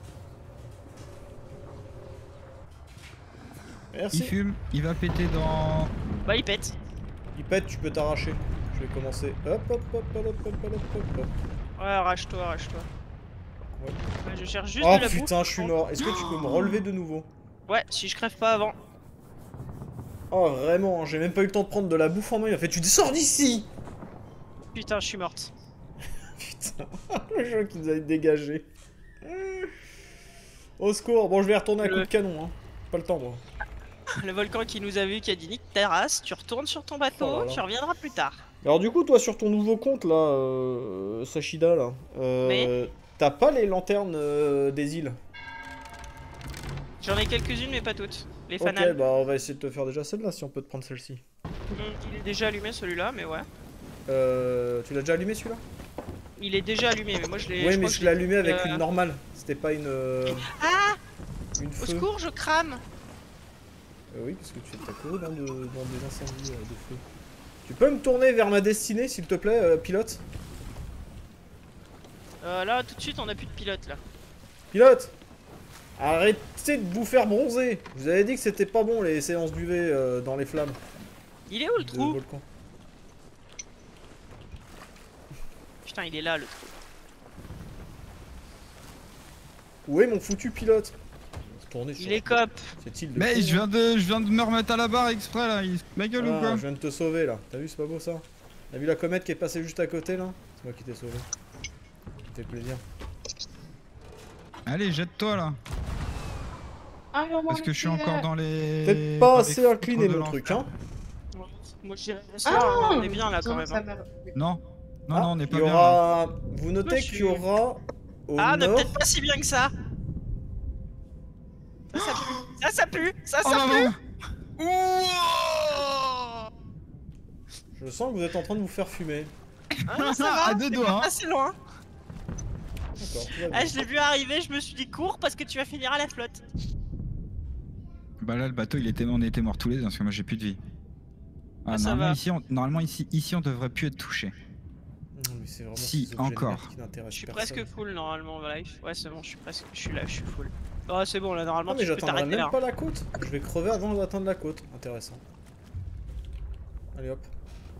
Il Merci. fume, il va péter dans... Bah, il pète. Il pète, tu peux t'arracher. Je vais commencer. Hop, hop, hop, hop, hop, hop, hop, hop, hop. Ouais, arrache-toi, arrache-toi. Ouais. Ouais, je cherche juste Oh de la putain, bouffe, je suis par contre. mort. Est-ce que tu peux me relever de nouveau? Ouais, si je crève pas avant. Oh vraiment, j'ai même pas eu le temps de prendre de la bouffe en main. Il a fait, tu sors d'ici. Putain, je suis morte. Putain, le jeu qui nous a dégagé. Au secours. Bon, je vais retourner à Le- coup de canon. Hein. Pas le temps, moi. Le volcan qui nous a vu, qui a dit nique ta race, tu retournes sur ton bateau, Oh là là. tu reviendras plus tard. Alors du coup, toi, sur ton nouveau compte, là, euh, Sashida, là, euh, t'as pas les lanternes euh, des îles? J'en ai quelques-unes, mais pas toutes. Les Ok, fanales. bah on va essayer de te faire déjà celle-là, si on peut te prendre celle-ci. Hmm, il est déjà allumé celui-là, mais ouais. Euh, tu l'as déjà allumé, celui-là? Il est déjà allumé, mais moi je l'ai. Oui, je mais crois que je l'ai allumé avec euh, une normale. C'était pas une... euh, Ah, une au feu. secours, je crame. Euh, oui, parce que tu t'as couru dans, de- dans des incendies euh, de feu. Tu peux me tourner vers ma destinée, s'il te plaît, euh, pilote? Euh, là, tout de suite, on a plus de pilote là. Pilote! Arrêtez de vous faire bronzer! Vous avez dit que c'était pas bon les séances d'U V euh, dans les flammes Il est où le de trou? volcan. Putain, il est là le trou. Où est mon foutu pilote? Tourner sur Il est cop. cette île de Mais fous, je hein. viens de, je viens de me remettre à la barre exprès là, il... ma gueule ou Ah, quoi? je viens de te sauver là. T'as vu, c'est pas beau ça? T'as vu la comète qui est passée juste à côté là? C'est moi qui t'ai sauvé. Ça fait plaisir. Allez, jette-toi là, Ah, non, parce que je suis encore dans les... Peut-être pas dans les assez foudres incliné de mon l'enfer. truc, hein? Moi je dirais Ah, ça, on est bien là quand non, même. ça hein. m'a- Non, non, Ah, non, on n'est il pas y bien. là. aura... Vous notez Moi, je qu'il y suis- aura au Ah, ne nord... peut-être pas si bien que ça. Ça, ça pue. Ça, ça pue. Ça, Oh ça pue. maman! Ouah! Je sens que vous êtes en train de vous faire fumer. Ah, ça va. À deux c'est doigts, pas hein. assez loin. D'accord, tout va bien. Ah, je l'ai vu arriver, je me suis dit cours parce que tu vas finir à la flotte. Bah là, le bateau, il était, on était morts tous les deux parce que moi j'ai plus de vie. Ah, Ah, ça normalement, va. ici, on, normalement ici, ici, on devrait plus être touché. Non, mais c'est vraiment Si, ces objets de encore. merde qui n'intéressent Je suis personne. presque full normalement en life. Ouais, c'est bon, je suis presque. Je suis là, je suis full. Oh, c'est bon là, normalement Ah mais tu peux j'attendrai t'arrêter même là. pas la côte. Je vais crever avant d'atteindre la côte. Intéressant. Allez hop.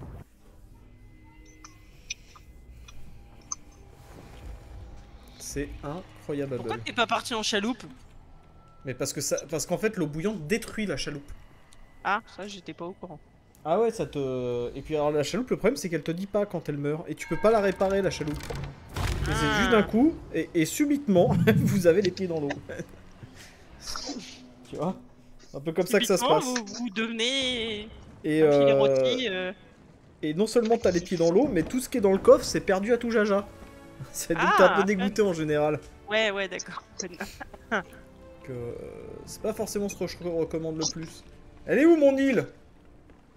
C'est incroyable. Pourquoi t'es pas parti en chaloupe? Mais parce que ça, parce qu'en fait l'eau bouillante détruit la chaloupe. Ah, ça j'étais pas au courant. Ah ouais, ça te. Et puis alors la chaloupe, le problème c'est qu'elle te dit pas quand elle meurt et tu peux pas la réparer la chaloupe. Et c'est juste d'un coup et, et subitement vous avez les pieds dans l'eau. Tu vois? Un peu comme ça que ça se Typiquement, passe. Vous, vous devenez Et, un filet euh, rôti. euh, et non seulement t'as les pieds dans l'eau, mais tout ce qui est dans le coffre c'est perdu à tout jaja. C'est donc t'es un Ah, peu dégoûté en général. Ouais, ouais, d'accord. Que euh, c'est pas forcément ce que je recommande le plus. Elle est où mon île?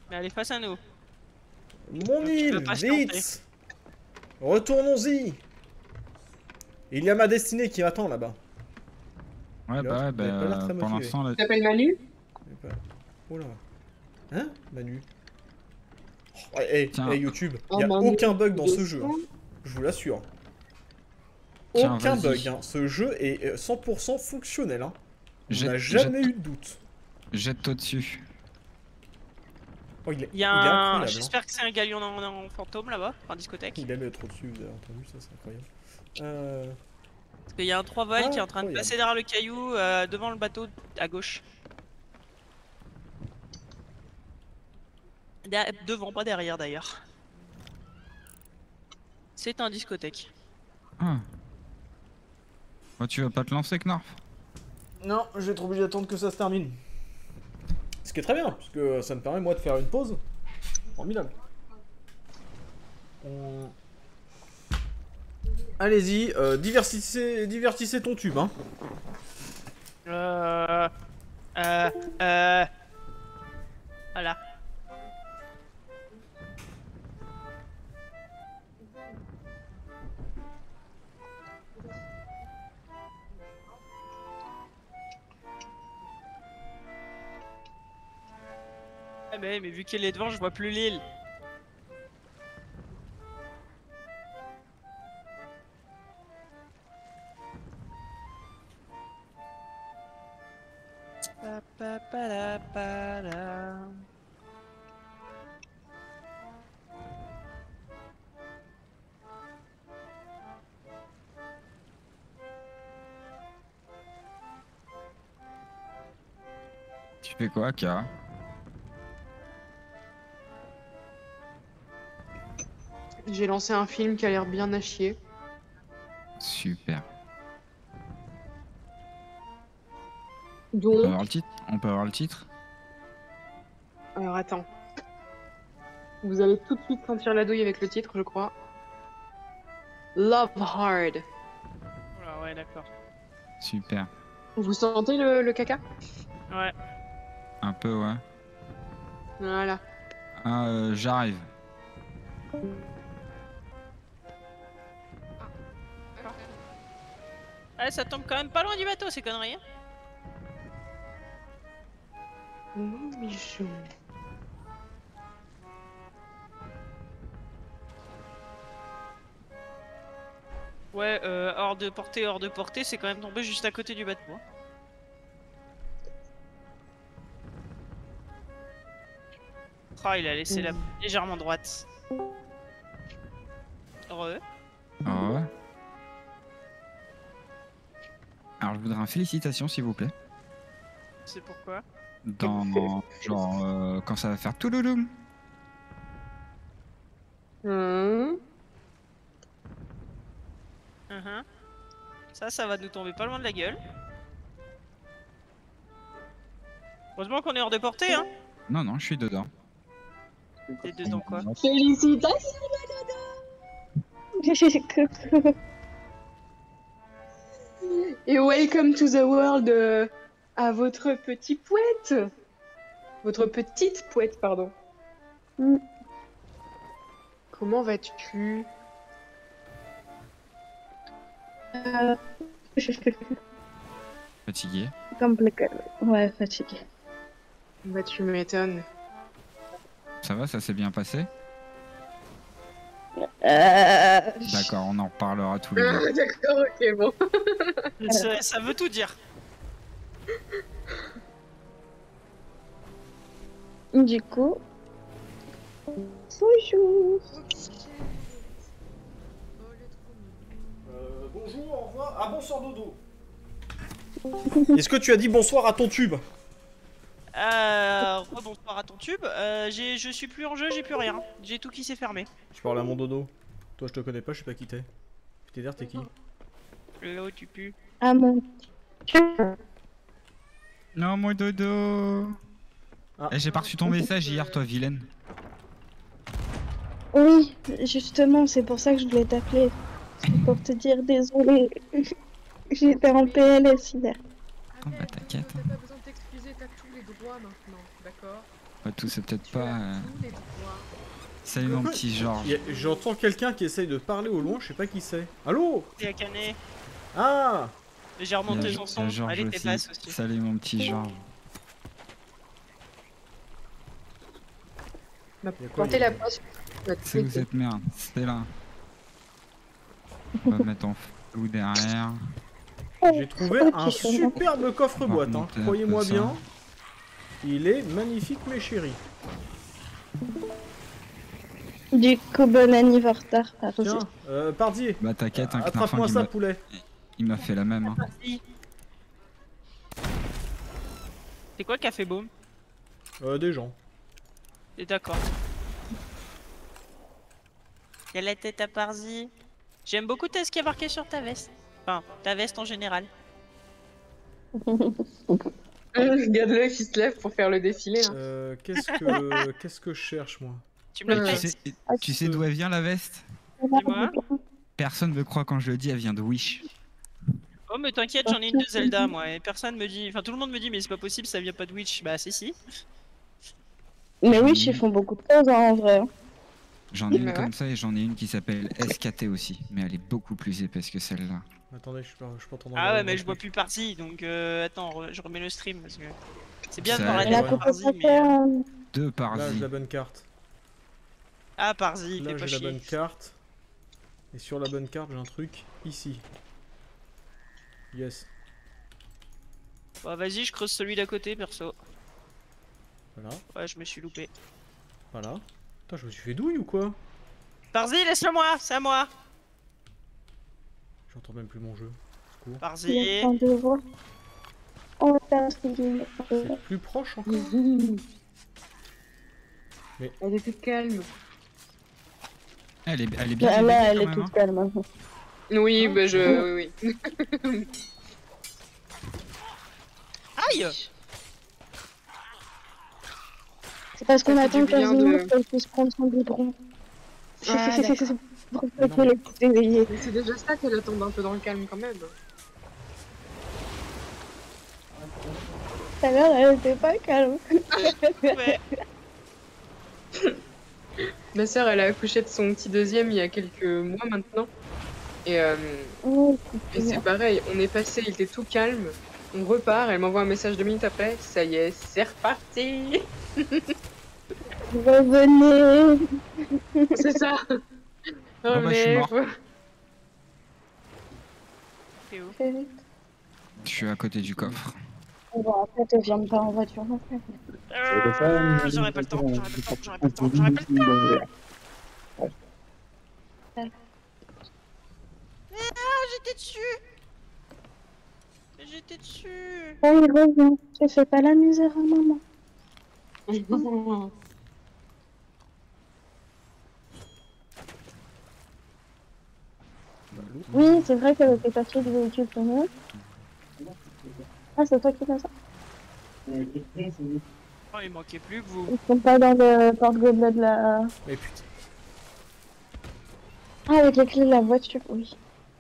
Mais elle est face à nous. Mon Donc, tu île, peux patienter. vite! Retournons-y! Il y a ma destinée qui m'attend là-bas. Ouais, Là, bah, ouais, vous avez pas l'air bah très pour motivé. l'instant, là- Tu t'appelles Manu? Mais pas- Oh là. Hein, Manu? Oh, hey, Tiens. hey, YouTube, Oh, il y a Manu, aucun bug dans ce descends. jeu. hein. Je vous l'assure. Tiens, Aucun vas-y. bug. hein. Ce jeu est euh, cent pour cent fonctionnel. Hein. On Jette- n'a jamais jette- eu de doute. Jette-toi dessus. Oh, il est, Il y a il est un. incroyable. hein. J'espère que c'est un galion en, en fantôme là-bas, en discothèque. Il aime être au-dessus, vous avez entendu, ça c'est incroyable. Euh... Parce qu'il y a un trois volts qui est en train de Incroyable. passer derrière le caillou euh, devant le bateau à gauche. Der- Devant, pas derrière d'ailleurs. C'est un discothèque. Ah. Bah, tu vas pas te lancer, Knorf? Non, je vais être obligé d'attendre que ça se termine. Ce qui est très bien, parce que ça me permet moi de faire une pause. Formidable. On- Allez-y, euh, divertissez, divertissez ton tube, hein. Euh. Euh. Euh. Voilà. Ah mais, mais vu qu'elle est devant, je vois plus l'île. Pa, pa, pa, la, pa, la. Tu fais quoi, Kara? J'ai lancé un film qui a l'air bien à chier. Super. On peut Donc, avoir le titre? On peut avoir le titre? alors attends. Vous allez tout de suite sentir la douille avec le titre, je crois. Love Hard. Oula, ouais, d'accord. Super. Vous sentez le, le caca? Ouais. Un peu, ouais. Voilà. Ah, euh, j'arrive. Ouais, ça tombe quand même pas loin du bateau, ces conneries. Hein. Non, Michou. Ouais, euh, hors de portée, hors de portée, c'est quand même tombé juste à côté du bateau. Hein. Oh, il a laissé la légèrement droite. Heureux. Ah ouais. Alors, je voudrais un félicitation, s'il vous plaît. C'est pourquoi. Dans, genre, euh, quand ça va faire toulouloum. Hum. Uh-huh. Ça, ça va nous tomber pas loin de la gueule. Heureusement qu'on est hors de portée, hein. Non, non, je suis dedans. T'es dedans quoi. Félicitations, Coucou. et welcome to the world euh, à votre petit poète. Votre petite poète, pardon. Mm. Comment vas-tu? Euh, Fatigué. Compliqué. Ouais, fatigué. Bah tu m'étonnes. Ça va, ça s'est bien passé? Euh... D'accord, on en reparlera tous les deux. Ah, d'accord, ok, bon. Ça, ça veut tout dire. Du coup... Bonjour. Euh, bonjour, au revoir. Ah, bonsoir, Dodo. Est-ce que tu as dit bonsoir à ton tube? Euh, rebonsoir à ton tube. Euh, j'ai- je suis plus en jeu, j'ai plus rien. J'ai tout qui s'est fermé. Je parle à mon Dodo. Toi, je te connais pas, je sais pas qui t'es. T'es d'air, t'es qui? Là-haut, tu pues. Ah mon... Non, mon dodo. Ah. Eh, j'ai pas reçu ton message hier, toi, vilaine. Oui, justement, c'est pour ça que je voulais t'appeler. C'est pour te dire désolé. J'étais en P L S hier. Oh, bah, t'inquiète. T'as pas besoin de t'excuser, t'as tous les droits maintenant, d'accord? Après tout, c'est peut-être pas. Euh... Salut mon petit Georges. Y a- J'entends quelqu'un qui essaye de parler au loin, je sais pas qui c'est. Allô? C'est à Canet. Ah! J'ai Il y a remonté Jo- son il y a son. Georges Allez, t'es aussi. basse aussi. Salut mon petit Georges. Bah, Y a quoi, portez y a- la poste. C'est où cette merde? C'est là. On va mettre en flou derrière. J'ai trouvé Ok, un je suis superbe coffre-boîte, hein. remonter un Croyez-moi peu ça. bien. Il est magnifique, mes chéris. Du coup, bon anniversaire, Pardi. Tiens, euh, Pardier, Bah t'inquiète, un attrape-moi il ça, m'a- poulet. il m'a fait la même. Hein. Vas-y. C'est quoi Café Boom? Euh, des gens. Et d'accord. Y'a la tête à Parzi. J'aime beaucoup ta- ce qui est marqué sur ta veste. Enfin, ta veste en général. Regarde-le qui se lève pour faire le défilé. Hein. Euh, qu'est-ce que qu'est-ce que je cherche, moi? Tu me le Ouais. Tu prêtes? sais, tu sais d'où elle vient la veste? Dis-moi. Personne me croit quand je le dis, elle vient de Wish. Oh mais t'inquiète, j'en ai une de Zelda moi et personne me dit, enfin tout le monde me dit mais c'est pas possible, ça vient pas de Witch. Bah si si. Mais oui, ils font beaucoup de choses hein, en vrai. J'en ai une Ouais. comme ça et j'en ai une qui s'appelle S K T aussi, mais elle est beaucoup plus épaisse que celle-là. Attendez, je suis pas, je suis pas en train de Ah ouais regarder mais mon je vois truc. plus Parzi donc euh, attends, re- je remets le stream parce que c'est bien de Ça voir la aide. La tête de coupe Parzi au mais... euh, patin. Deux par Là, j'ai zi. la bonne carte. Ah Parzi, Là, fais pas j'ai la chier. bonne carte. Et sur la bonne carte, j'ai un truc ici. Yes. Bah vas-y, je creuse celui d'à côté perso. Voilà, Ouais, je me suis loupé. voilà. Putain, je me suis fait douille ou quoi? Parzi, laisse-le moi, c'est à moi. J'entends même plus mon jeu. Secours. Parzi. Il y a plein de voix. Oh, merci. C'est plus proche encore. Elle est toute calme. Elle est, elle est bien Là, éveillée là, elle quand est même, toute hein. calme. hein. Oui, bah je. Oui, oui. Aïe. C'est parce qu'on Ça fait attend du quinze bien de- minutes qu'elle puisse prendre son biberon. Ah, C'est d'accord. pour Mais ça non, qu'elle est éveillée. Mais c'est déjà ça qu'elle tombe un peu dans le calme quand même. Tout à l'heure, elle était pas calme. Ouais. Ma sœur, elle a accouché de son petit deuxième il y a quelques mois maintenant. Et, euh, Oh, et c'est pareil, on est passé, il était tout calme. On repart, elle m'envoie un message deux minutes après. Ça y est, c'est reparti. revenez. C'est ça. bah, je suis mort. T'es où? Je suis à côté du coffre. Bon, après, te viens pas en voiture non plus. Euh, J'aurais pas le temps, j'aurais pas le temps, j'aurais pas le temps, j'aurais pas le temps. Ah, j'étais dessus. J'étais dessus. Oh, il revient. Je fais pas la misère à maman. Bah, lourd. Oui, c'est vrai qu'avec les papiers du véhicule pour nous. Ah, c'est toi qui fais ça? Oh, il manquait plus que vous. Ils sont pas dans le porte-gobelet de la... Mais putain. Ah, avec les clés de la voiture, oui.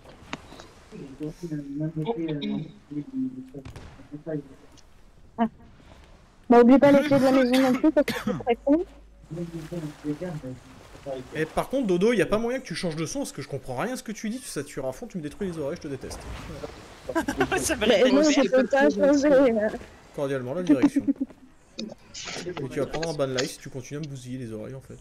Ah. Bah, oublie pas les clés de la maison non plus, parce que c'est très con. Et par contre, Dodo, y a pas moyen que tu changes de son parce que je comprends rien à ce que tu dis, tu satures à fond, tu me détruis les oreilles, je te déteste. Ça va Mais être non, ouvert. je peux pas changer. euh. Cordialement, la direction. Mais tu vas prendre un ban live si tu continues à me bousiller les oreilles en fait.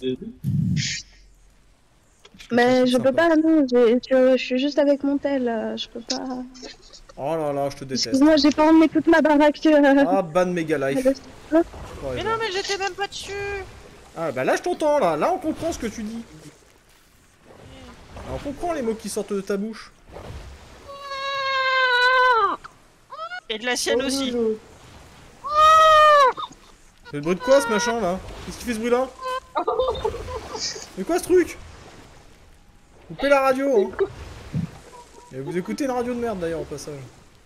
Mais je Sympa. peux pas, non, j'ai- je, je suis juste avec mon tel, euh, je peux pas... Oh là là, je te déteste. Excuse-moi, j'ai pas emmené toute ma baraque. euh, Ah, ban méga life. Mais non, mais j'étais même pas dessus. Ah bah là je t'entends là, là on comprend ce que tu dis. Ah, on comprend les mots qui sortent de ta bouche. Et de la sienne aussi. C'est le bruit de quoi ce machin là? Qu'est-ce qui fait ce bruit là? C'est quoi ce truc? Coupez la radio hein. Et vous écoutez une radio de merde d'ailleurs au passage.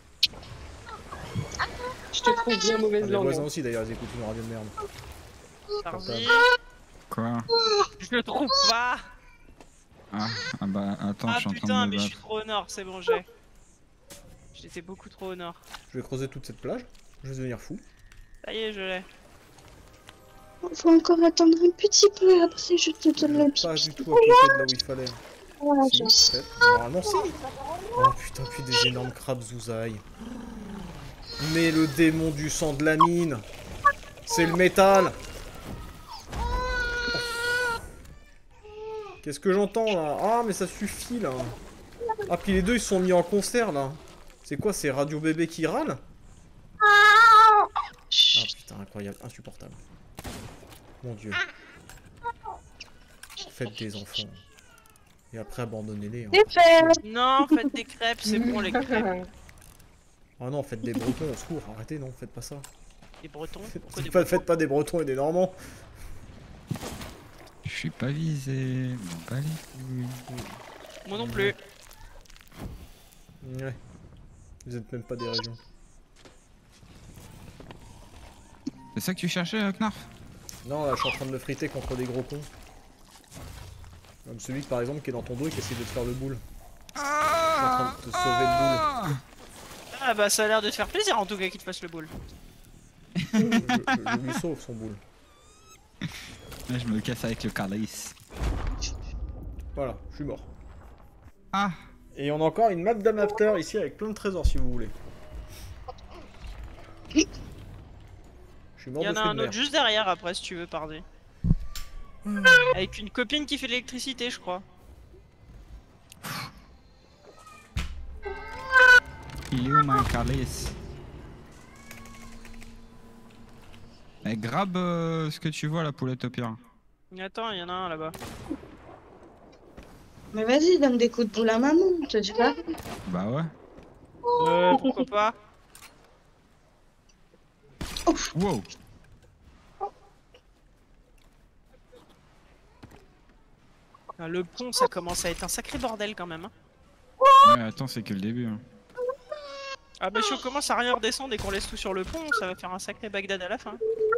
Je te trouve bien Ah, mauvaise les langue. voisins aussi d'ailleurs ils écoutent une radio de merde. Parzi. Quoi? Je le trouve pas. Ah, ah bah attends, Ah je suis en train putain, de mais me je suis battre. trop au nord, c'est bon, j'ai. J'étais beaucoup trop au nord. Je vais creuser toute cette plage. Je vais devenir fou. Ça y est, je l'ai. faut encore attendre un petit peu, après je te donne le Pas pipi. du tout à côté de là où il fallait. Voilà, Si, je- peut-être. Normalement, si. Oh putain, puis des énormes crabes zouzailles. Mais le démon du sang de la mine. C'est le métal. Qu'est-ce que j'entends là? Ah, mais ça suffit là. Ah, puis les deux ils se sont mis en concert là. C'est quoi, c'est Radio Bébé qui râle? Ah putain, incroyable, insupportable. Mon dieu. Faites des enfants. Et après abandonnez-les. Hein. C'est fait. Non, faites des crêpes, c'est bon les crêpes. Oh non, faites des bretons, au secours, arrêtez, non, faites pas ça. Les bretons. Pourquoi Faites des pas, bretons faites pas des bretons et des normands. Je suis pas visé. Bon, pas les couilles. Moi non plus. Ouais. Vous êtes même pas des régions. C'est ça que tu cherchais, euh, Knarf? Non, là, je suis en train de me friter contre des gros cons. Comme celui, par exemple, qui est dans ton dos et qui essaie de te faire le boule. Je suis en train de te sauver le boule. Ah bah ça a l'air de te faire plaisir en tout cas qu'il te fasse le boule. Je, je- je lui sauve son boule. Là, je me casse avec le calice. Voilà, je suis mort. Ah! Et on a encore une map d'amateur ici avec plein de trésors si vous voulez. Je suis mort Il y en de a fruits un de autre mer. juste derrière après si tu veux parler. Avec une copine qui fait de l'électricité je crois. Il est où mon calice? Eh, grabe euh, ce que tu vois, la poulette au pire. Attends, il y en a un là-bas. Mais vas-y, donne des coups de boule à maman, te dis pas. Bah ouais. Euh, pourquoi pas. Wow! Ah, le pont ça commence à être un sacré bordel quand même. Hein. Mais attends, c'est que le début. Hein. Ah bah si on commence à rien redescendre et qu'on laisse tout sur le pont, ça va faire un sacré Bagdad à la fin.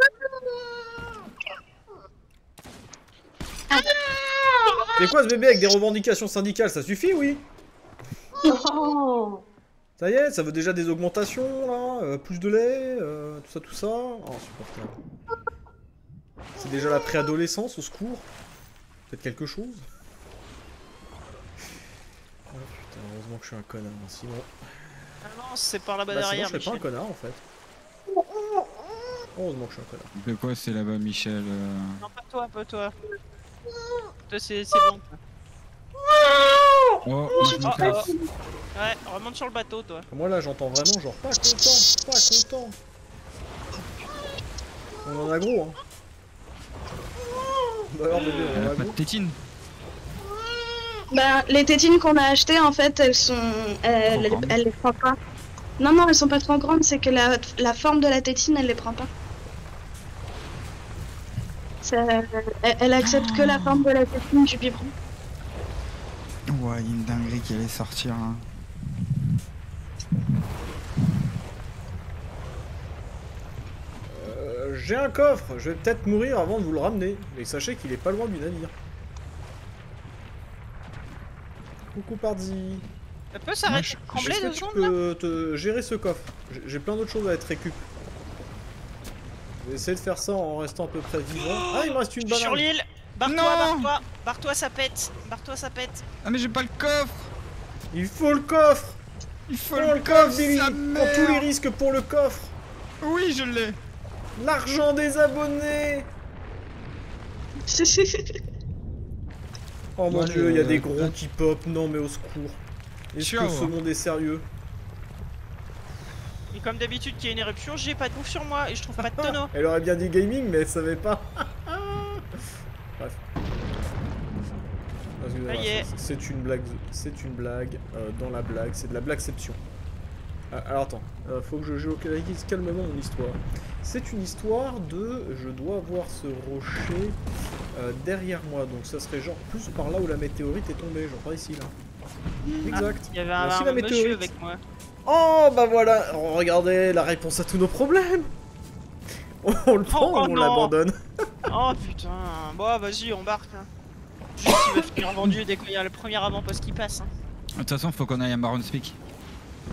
C'est quoi ce bébé avec des revendications syndicales? Ça suffit, oui? Oh. Ça y est, ça veut déjà des augmentations, là, euh, plus de lait, euh, tout ça, tout ça. Oh, insupportable. C'est déjà la préadolescence, au secours. Faites quelque chose. Oh putain, heureusement que je suis un connard, sinon... Ah non, c'est par là-bas Bah, sinon derrière. je serais pas un Michel. connard, en fait. Heureusement que je suis un connard. De quoi c'est là-bas, Michel? euh Non, pas toi, pas toi. Toi, c'est c'est bon. toi. Oh, moi je me Oh, casse. oh. Ouais, remonte sur le bateau, toi. Moi là j'entends vraiment genre pas content, pas content. On en a gros hein. Bah alors bébé, on en Elle a a pas de gros. tétine. Bah, les tétines qu'on a achetées, en fait, elles sont. Elles, Trop grandes. elles les prend pas. Non, non, elles sont pas trop grandes, c'est que la, la forme de la tétine, elle les prend pas. Ça- elle, elle accepte que la forme de la tétine du biberon. Ouais, il y a une dinguerie qui allait sortir. Hein. Euh, J'ai un coffre, je vais peut-être mourir avant de vous le ramener. Mais sachez qu'il est pas loin du navire. Coucou Pardy. Ça peut Moi, s'arrêter je- de trembler Est-ce que deux tu secondes là peux te gérer ce coffre? J'ai- J'ai plein d'autres choses à être récup. Je vais essayer de faire ça en restant à peu près vivant. Ah, il me reste une Je suis sur banane. l'île. Barre-toi, Non. barre-toi. Barre-toi, ça pète. Barre-toi, ça pète. Ah, mais j'ai pas le coffre! Il faut le coffre! Il faut Prends le coffre, Billy! sa Prends tous les mère. risques pour le coffre! Oui, je l'ai! L'argent des abonnés! Oh mon Ouais, dieu, il y a euh, des gros là- qui pop. Non, mais au secours. Est-ce Ciao. que ce monde est sérieux? Et comme d'habitude, qu'il y a une éruption, j'ai pas de bouffe sur moi et je trouve pas de tonneau. Elle aurait bien dit gaming, mais elle savait pas. Bref. Excusez-moi, Ça y est. c'est- C'est une blague. C'est une blague. euh, dans la blague, c'est de la blagueception. Ah, alors attends, euh, faut que je géolocalise calmement mon histoire. C'est une histoire de. Je dois voir ce rocher euh, derrière moi, donc ça serait genre plus par là où la météorite est tombée, genre par ici là. Exact. Il y avait un, Voici la un monsieur météorite. avec moi. Oh bah voilà, oh, regardez la réponse à tous nos problèmes. On le prend Oh, ou on non. l'abandonne? Oh putain. Bon, vas-y, on barque. Hein. Juste, il va finir vendu dès qu'il y a le premier avant-poste qui passe. Hein. De toute façon, faut qu'on aille à Maroon Speak.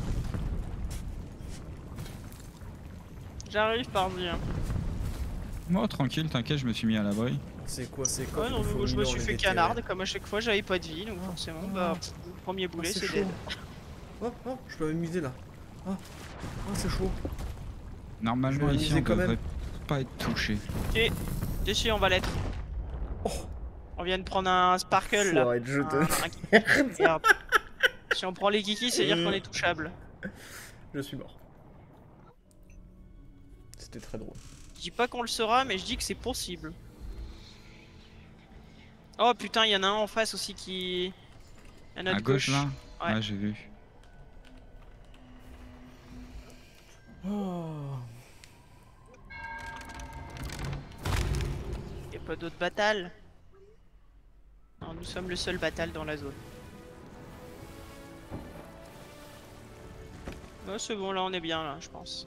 J'arrive, pardi. Hein. Moi, tranquille, t'inquiète, je me suis mis à l'abri. C'est quoi, c'est quoi Ouais, non, faut mais je me miner suis en fait déterré. canard, comme à chaque fois j'avais pas de vie, donc forcément, bah, le premier Ah, boulet c'est c'est chaud. dead. Oh, oh, je peux même miser là. Oh, oh c'est chaud. Normalement, Je vais ici, amuser on quand devrait même. pas être touché. Dessus, on va l'être. Oh. On vient de prendre un sparkle là. Foiré de jeu de Un- un- Merde. Si on prend les kikis, c'est dire qu'on est touchable. Je suis mort. C'était très drôle. Je dis pas qu'on le saura, mais je dis que c'est possible. Oh putain, il y en a un en face aussi qui. À notre À gauche, là Ouais. Ouais, j'ai vu. Oh. Y a pas d'autres battles. Non, nous sommes le seul battle dans la zone. Oh, c'est bon, là on est bien là, je pense.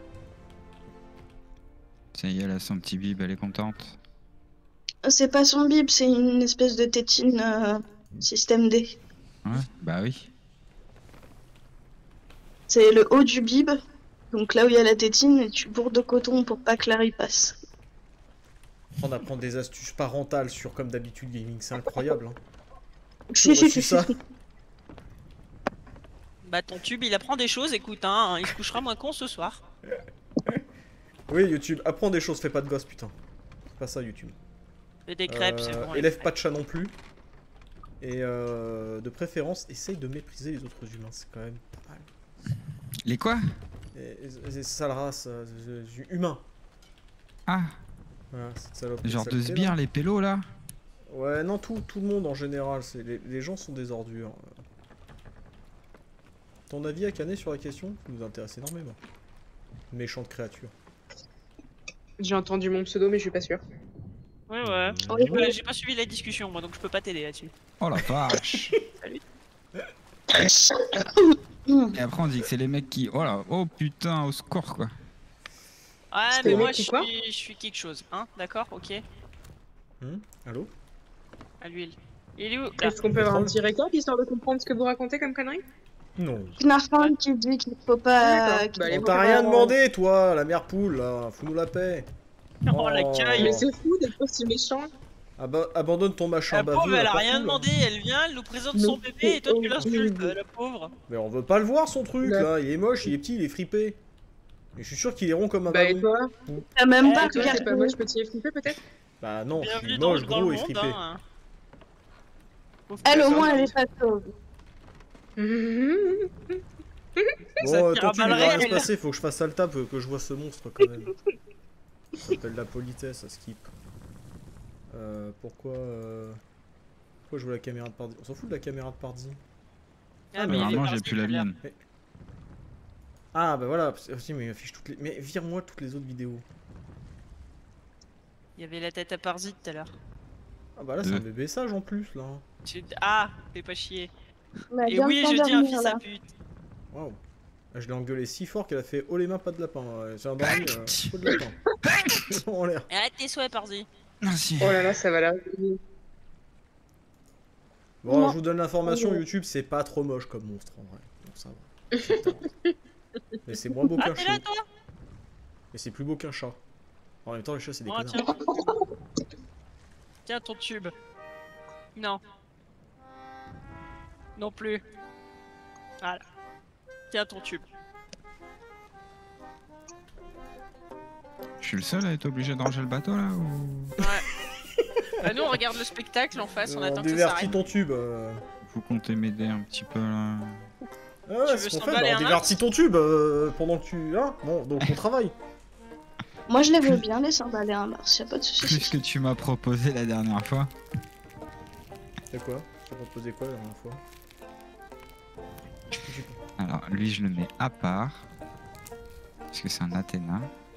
Ça y est, elle a son petit bib, elle est contente. C'est pas son bib, c'est une espèce de tétine euh, système D. Ouais, bah oui. C'est le haut du bib, donc là où il y a la tétine, et tu bourres de coton pour pas que l'air y passe. On apprend des astuces parentales sur, comme d'habitude, gaming, c'est incroyable. Hein. J'ai reçu ça. Bah ton tube il apprend des choses, écoute hein, il se couchera moins con ce soir. Oui, YouTube, apprends des choses, fais pas de gosse, putain. C'est pas ça, YouTube. Et des crêpes, Euh, c'est bon. les élève crêpes. pas de chat non plus. Et euh, de préférence, essaye de mépriser les autres humains, c'est quand même pas mal. Les quoi? Et, et, et sale race, euh, euh, humain. Ah, Voilà, cette salope. genre saleté, de là. sbires, les pélos, là? Ouais, non, tout, tout le monde en général, c'est les, les gens sont des ordures. Ton avis à Canet sur la question nous intéresse énormément. Méchante créature. J'ai entendu mon pseudo, mais je suis pas sûre. Ouais ouais. Oui, Ouais, j'ai pas suivi la discussion moi donc je peux pas t'aider là-dessus. Oh la vache! Hum. Et après, on dit que c'est les mecs qui. Oh là, oh putain, au score, quoi. Ouais C'était mais le moi mec je qui quoi suis, je suis quelque chose, hein, d'accord, ok. Hum Allô? À l'huile. Il est où là? Est-ce qu'on peut avoir un Pétrole. petit récap histoire de comprendre ce que vous racontez comme connerie? Non. Knarfan qui dit qu'il faut pas. D'accord. qu'il Bah, allez, On faut t'a pas- rien demandé, toi, la mère poule, là. Fous-nous la paix. Oh l'accueil. Mais c'est fou d'être aussi méchant. Aba- abandonne ton machin La pauvre baveux. elle a pas rien cool. demandé, elle vient, elle nous présente Mais son bébé et toi tu c'est l'insultes, horrible. la pauvre. Mais on veut pas le voir, son truc, Bah. là. Il est moche, il est petit, il est fripé. Et je suis sûr qu'il est rond comme un Bah, et ballon. toi? T'as même Eh, pas Et toi, regardé. t'es pas moche, petit et flippé peut-être? Bah non, je Bienvenue suis dans, moche, dans le gros et monde, fripé. hein. Pauvre Elle au personne. moins elle est pas sauve. Ça Bon, euh, tire à ton tube, il balles va rien se réelles. passer, faut que je fasse ça le table, que je vois ce monstre quand même. Ça s'appelle la politesse, ça skip. Euh, pourquoi euh... Pourquoi je veux la caméra de Pardy? On s'en fout de la caméra de Pardy. Ah, mais il y avait Normalement, j'ai Parsi plus la tout à l'heure. mienne. Ah bah voilà, aussi mais il affiche toutes les... Mais vire-moi toutes les autres vidéos. Il y avait la tête à Parsi tout à l'heure. Ah bah là c'est Deux. un bébé sage en plus là. Tu- Ah, fais pas chier. Bah, Et viens oui, de je dis un t'endormir, fils là. à pute. Waouh. Ah, je l'ai engueulé si fort qu'elle a fait oh les mains pas de lapin. Ouais, j'ai endormi, euh, pas de lapin. En l'air. Et arrête tes souhaits, Parsi. Merci. Oh là là, ça va là. Bon, Non. je vous donne l'information, Oh. YouTube c'est pas trop moche comme monstre en vrai. Donc ça va. C'est tard. Mais c'est moins beau Ah, qu'un t'es là, chat. toi? Et c'est plus beau qu'un chat. En même temps les chats c'est des Oh, connards. tiens. Tiens ton tube. Non. Non plus. Voilà. Tiens ton tube. Je suis le seul à être obligé de ranger le bateau, là, ou. Ouais. Bah nous on regarde le spectacle en face, on Euh, attend que ça dévertis s'arrête. ton tube. euh. Vous comptez m'aider un petit peu, là. Ah ouais, veux c'est ce qu'on fait, s'emballer bah, on un dévertit ton tube euh, pendant que tu... Hein bon, donc on travaille. Moi je les veux bien les s'emballer un mars, y'a pas de Plus soucis. que tu m'as proposé la dernière fois. C'est quoi? Je t'ai proposé quoi la dernière fois? J'ai pas- Alors, lui, je le mets à part. Parce que c'est un Athéna.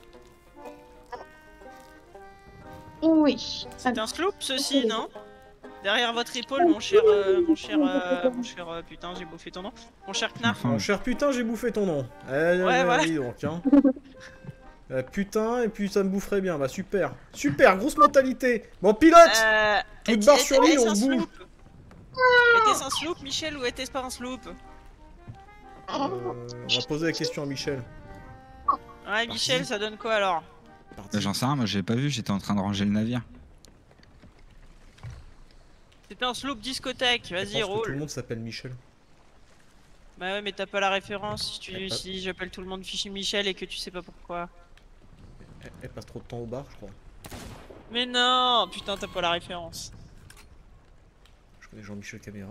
Oui. C'est un sloop ceci, non? Derrière votre épaule, mon cher, euh, mon cher, euh, mon cher, euh, putain, j'ai bouffé ton nom. Mon cher Knarf. Enfin, Mon cher putain, j'ai bouffé ton nom. Eh, Ouais, ouais, voilà. dis donc, hein. Euh, putain, et puis ça me boufferait bien. Bah super. Super, grosse mentalité. Bon, pilote Euh, Toute était- barre sur l'île, était-ce on un se bouge. sloop Était-ce un sloop, Michel, ou était-ce pas un sloop? Euh, On va poser la question à Michel. Ouais, Michel, ça donne quoi alors? Parti. Bah, j'en sais rien, moi j'ai pas vu, j'étais en train de ranger le navire. C'était un slope discothèque, Je vas-y pense que tout le roule. monde s'appelle Michel. Bah ouais mais t'as pas la référence si, tu... Eh, pas- si j'appelle tout le monde Fichi Michel et que tu sais pas pourquoi. Elle, elle passe trop de temps au bar, je crois. Mais non, putain t'as pas la référence. Je connais Jean-Michel Caméra.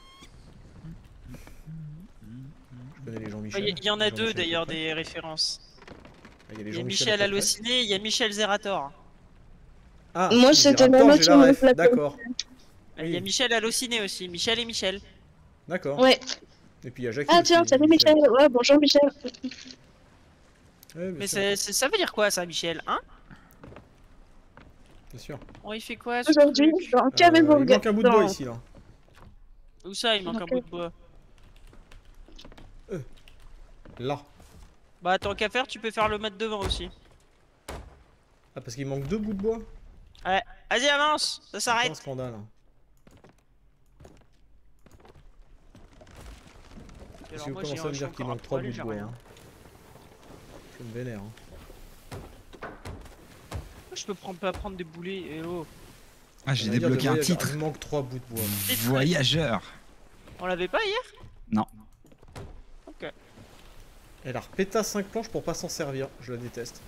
Je connais les Il Jean-Michel. y, y en a deux Jean-Michel d'ailleurs Coppel. des références. Ah, il y a les Il y a Jean-Michel Michel Coppel. Allociné, il y a Michel Zerator. Ah, Moi, si, c'était Zerator, Nana j'ai qui la me ref, l'appelait. d'accord. Il y a Oui. Michel Allociné aussi, Michel et Michel. D'accord. Ouais. Et puis il y a Jackie Ah aussi, tiens, salut Michel. Ouais, bonjour Michel. Ouais, bien Mais sûr, c'est- c'est- ça veut dire quoi ça Michel, hein? bien sûr. Oh il fait quoi ce Aujourd'hui, truc? dans Euh, Carré il Burger. manque un bout de bois dans- ici, là. Où ça il manque un Ok. bout de bois? Là. Bah tant qu'à faire tu peux faire le mettre devant aussi. Ah, parce qu'il manque deux bouts de bois. Ouais, vas-y avance, ça C'est un s'arrête. scandale. hein. Alors Si vous moi, j'ai- commencez à me je suis dire qu'il encore manque à trois poil, bouts de j'ai bois, rien. hein. Je me vénère. hein. Je peux prendre, pas prendre des boulets, eh oh. Ah, j'ai On va dire débloqué de un voyageur. titre. Il manque trois bouts de bois. Voyageur. On l'avait pas hier? Non. Ok. Elle a repéta cinq planches pour pas s'en servir. Je la déteste.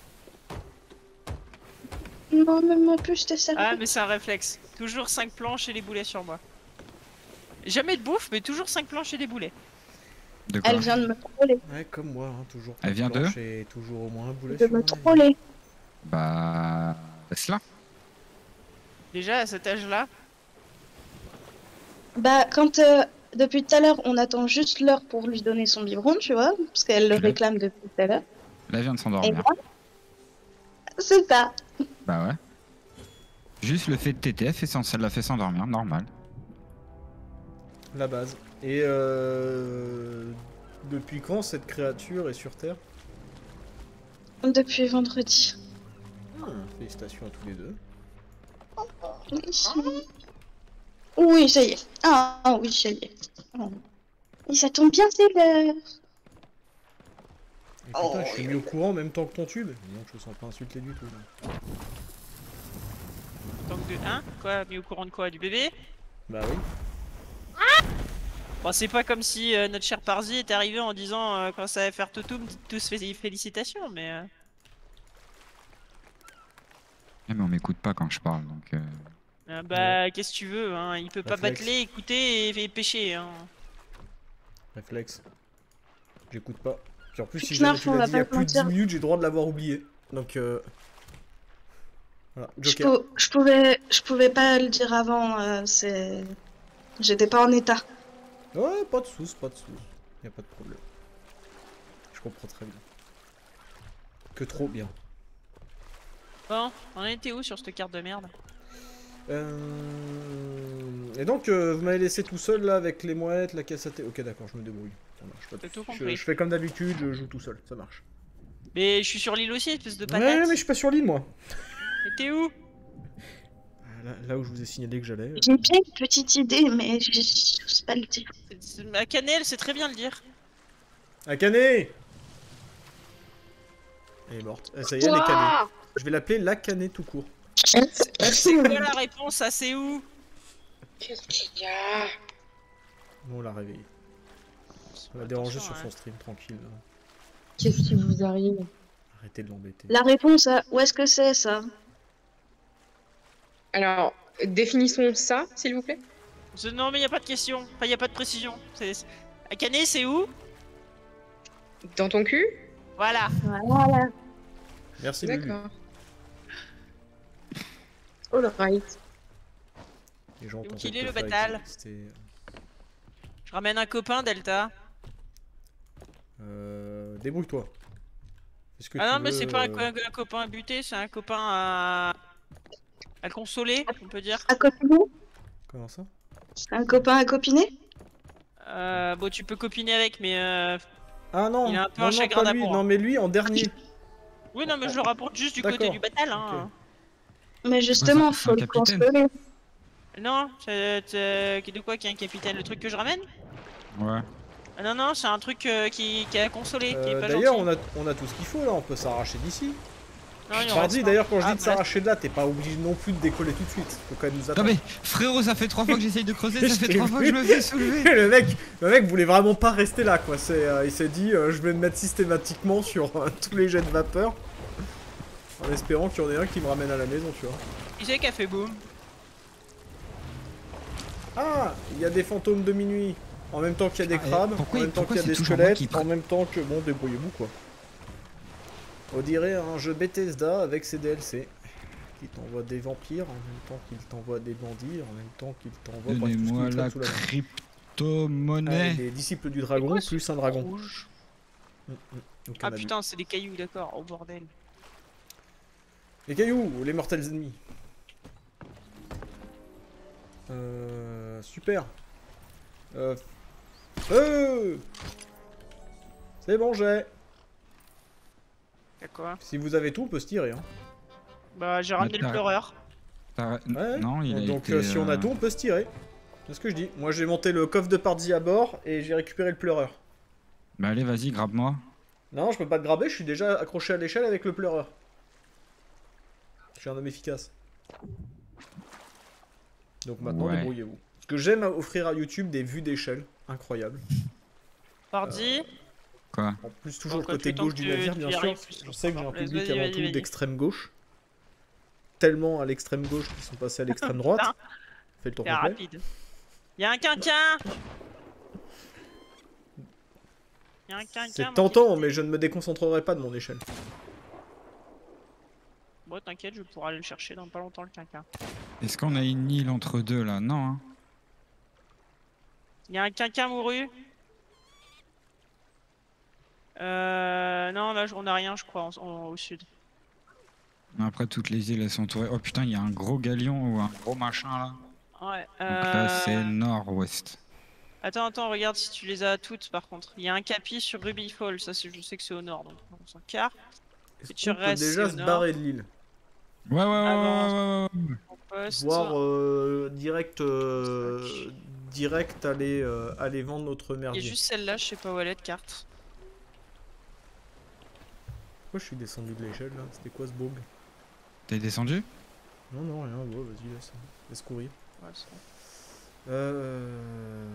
Non, même moi plus, t'es sérieux. Ah mais c'est un réflexe. Toujours cinq planches et les boulets sur moi. Jamais de bouffe, mais toujours cinq planches et des boulets. De quoi? Elle vient de me troller. Ouais, comme moi, hein, toujours. Elle vient trois de planches et toujours au moins un boulet De sur me moi. troller. Bah. Laisse-la. Déjà à cet âge-là, Bah, quand euh, depuis tout à l'heure, on attend juste l'heure pour lui donner son biberon, tu vois, parce qu'elle le Mhm. réclame depuis tout à l'heure. Là, elle vient de Et s'endormir. moi, c'est ça. Bah ouais. Juste le fait de téter, elle fait sans- ça l'a fait s'endormir, normal. La base. Et euh... depuis quand cette créature est sur Terre? Depuis vendredi. Ah, félicitations à tous les deux. Oui, ça y est. Ah, ah oui, ça y est. Oh. Et ça tombe bien, c'est l'heure. Et putain, je suis mis au courant en même temps que ton tube. Non, je me sens pas insulté du tout. là. tant que de un, quoi, mis au courant de quoi? Du bébé? Bah oui. Bon, c'est pas comme si euh, notre cher Parzi était arrivé en disant euh, quand ça allait faire toutoum, tous fé- félicitations, mais. euh, Eh, mais on m'écoute pas quand je parle, donc. euh, euh, bah, qu'est-ce que tu veux, hein? Il peut pas Réflexe. bateler, écouter et, et pêcher, hein. Réflexe. J'écoute pas. Puis en plus, si Knarf, jamais tu on l'as va dit il y a pas plus de dix mentir. minutes, j'ai le droit de l'avoir oublié. Donc euh... voilà, Je, Joker. pou- je pouvais, je pouvais pas le dire avant. euh, c'est, j'étais pas en état. Ouais, pas de sous, pas de sous. Y a pas de problème. Je comprends très bien. Que trop bien. Bon, on en était où sur cette carte de merde? Euh... Et donc, euh, vous m'avez laissé tout seul là avec les mouettes, la casse à thé. Ok, d'accord, je me débrouille. Ça marche. Pas de T'as tout soucis. compris. je, je fais comme d'habitude, je joue tout seul, ça marche. Mais je suis sur l'île aussi, espèce de Ouais, patate. mais je suis pas sur l'île moi. Mais t'es où? Ah, Là, là où je vous ai signalé que j'allais. J'ai bien une petite idée, mais je j'ose pas le dire. C'est- c'est- À Cannelle, c'est très bien le dire. Akane. Elle est morte. Ah, ça y est, elle est canée. Je vais l'appeler la canée tout court. C'est quoi la réponse à c'est où? Qu'est-ce qu'il y a? Bon, on l'a réveillée. On l'a dérangé Attention, sur hein. son stream, tranquille. là. Qu'est-ce qui vous arrive? Arrêtez de l'embêter. La réponse, à... où est-ce que c'est ça? Alors, définissons ça, s'il vous plaît. Je- Non, mais y a pas de question. Enfin, y a pas de précision. C'est... À Canet, c'est où? Dans ton cul? Voilà. Voilà. Merci, Lulu. D'accord. Alright. Les gens ont Donc, tenté il de est te le faire Batal. exister. Je ramène un copain, Delta. Euh, débrouille-toi. Fais ce que Ah tu non, mais veux, c'est pas un, euh, co- un copain à buter, c'est un copain à... à consoler, on peut dire. À copiner? Comment ça? Un copain à copiner? Euh, bon, tu peux copiner avec, mais... Euh... Ah non, Il a un peu non, un non, chagrin pas lui. d'amour. Non, mais lui en dernier. Oui, non, mais je le rapporte juste du côté D'accord. du Batal, hein. Mais justement, c'est un faut le capitaine. consoler. Non, c'est... c'est- de quoi qu'il y a un capitaine? Le truc que je ramène? Ouais. Ah non, non, c'est un truc euh, qui... qui est à consoler, qui est Euh, pas D'ailleurs, gentil. on a, on a tout ce qu'il faut là, on peut s'arracher d'ici. Non, il en Pardi, reste un. d'ailleurs, quand je Ah, dis de bah, s'arracher de là, t'es pas obligé non plus de décoller tout de suite. Faut quand même nous Non attendre. mais frérot, ça fait trois fois que j'essaye de creuser, ça Je fait t'ai trois fois que vu. je me fais soulever. le mec, le mec voulait vraiment pas rester là, quoi. C'est, euh, il s'est dit, euh, je vais me mettre systématiquement sur euh, tous les jets de vapeur, en espérant qu'il y en ait un qui me ramène à la maison, tu vois. Qui c'est qui a fait boum? Ah, il y a des fantômes de minuit. En même temps qu'il y a des Ah, et crabes, pourquoi- en même temps pourquoi qu'il y a c'est des toujours moi squelettes, qui en prends- même temps que bon, débrouillez-vous, quoi. On dirait un jeu Bethesda avec ses D L C. Qui t'envoie des vampires, en même temps qu'il t'envoie des bandits, en même temps qu'il t'envoie bref, tout ce qui Donnez-moi lui la traîne sous la main. Ah, crypto-monnaie. des disciples du dragon, quoi, ce plus un dragon. Rouge. Mm, mm, donc Ah on a vu. putain, c'est des cailloux, d'accord. Oh bordel. Les cailloux, les mortels ennemis. Euh, super. Euh, euh C'est bon, j'ai. Y'a quoi? Si vous avez tout, on peut se tirer. Hein. Bah, j'ai ramené le t'as- pleureur. T'as- Ouais. Non, il a Donc été, euh, si on a euh, tout, on peut se tirer. C'est ce que je dis. Moi, j'ai monté le coffre de Pardi à bord et j'ai récupéré le pleureur. Bah allez, vas-y, grabe-moi. Non, je peux pas te graber, je suis déjà accroché à l'échelle avec le pleureur. Je suis un homme efficace. Donc maintenant, Ouais. débrouillez-vous. Parce que j'aime offrir à YouTube des vues d'échelle incroyables. Pardi. Quoi? En plus, toujours Bon, le côté quand gauche tu- du navire, tu bien y sûr. arrives plus, Je sais que j'ai un vas-y, public vas-y, avant vas-y, tout vas-y. d'extrême gauche. Tellement à l'extrême gauche qu'ils sont passés à l'extrême droite. Putain. Fais le tour C'est complet. rapide. Y'a un quinquin. Y'a un quinquin. C'est mon tentant, petit. mais je ne me déconcentrerai pas de mon échelle. Bon, t'inquiète, je pourrai aller le chercher dans pas longtemps le quinquin. Est-ce qu'on a une île entre deux là? Non, hein. Y'a un quinquin mouru. Euh. Non, là, on a rien, je crois, en- en- au sud. Après, toutes les îles elles sont entourées. Oh putain, il y a un gros galion ou un gros machin là. Ouais. Donc là, c'est Euh... nord-ouest. Attends, attends, regarde si tu les as toutes par contre. Il y a un capi sur Ruby Fall, ça c'est- je sais que c'est au nord, donc on s'en carre. Est-ce Et tu qu'on peut restes déjà au se nord. barrer de l'île? Ouais, ouais, ouais, Avance. ouais, ouais, ouais, ouais. On poste. Voir euh, direct, euh, direct aller, euh, aller vendre notre Il y merdier. a juste celle-là, je sais pas où elle est de carte. Pourquoi je suis descendu de l'échelle là? C'était quoi ce bog? T'es descendu? Non, non, rien, ouais, vas-y, laisse, laisse courir. Ouais, c'est bon. Euh...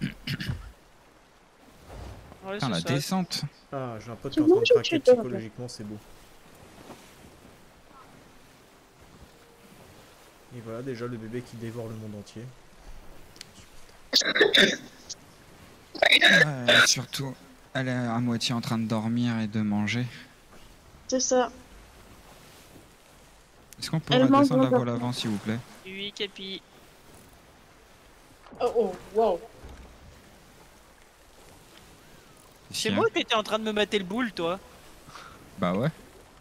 Ouais, Putain, c'est la ça. descente. Ah, j'ai un pote qui Tu est en train de manges ou craquer tu dors, là psychologiquement, c'est beau. Et voilà déjà le bébé qui dévore le monde entier. Ouais, surtout, elle est à moitié en train de dormir et de manger. C'est ça. Est-ce qu'on pourrait Elle mange descendre la dans un- voile avant, s'il vous plaît? Oui, capi. Oh, oh, wow. Ici, C'est hein. moi que t'étais en train de me mater le boule, toi. Bah ouais.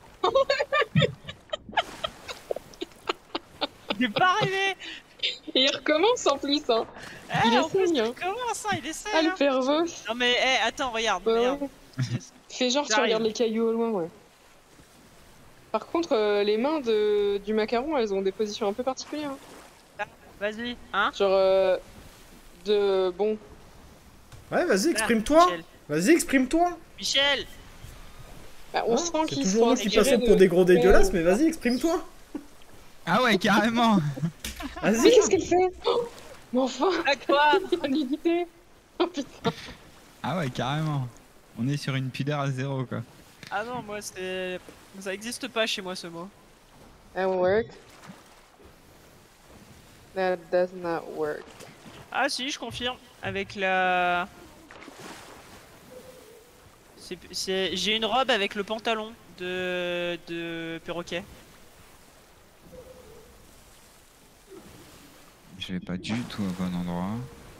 J'ai pas rêvé. Et il recommence en plus, hein. Eh, Il en plus, essaye, il hein. commence, hein, il essaie. Ah, le hein. pervos. Non mais, eh, attends, regarde, Ouais, regarde. ouais. Fais genre, tu J'arrive. regardes les cailloux au loin, ouais. Par contre, euh, les mains de... du macaron, elles ont des positions un peu particulières. hein. Vas-y, hein. Genre, euh, de... Bon, Ouais, vas-y, Là, exprime-toi. Michel. Vas-y, exprime-toi. Michel. bah, on Hein, sent c'est qu'ils toujours sont nous qui inspirés passons de- pour des gros dégueulasses, Ouais. mais vas-y, exprime-toi. Ah ouais, carrément. Mais Vas-y. qu'est-ce qu'elle fait? Oh, mais enfin, À quoi? il a l'unité. Oh putain. Ah ouais, carrément. On est sur une pudeur à zéro, quoi. Ah non, moi c'est... Ça existe pas chez moi ce mot. That work. That does not work. Ah si, je confirme. Avec la... C'est... c'est- J'ai une robe avec le pantalon de... de perroquet. Je vais pas du tout au bon endroit.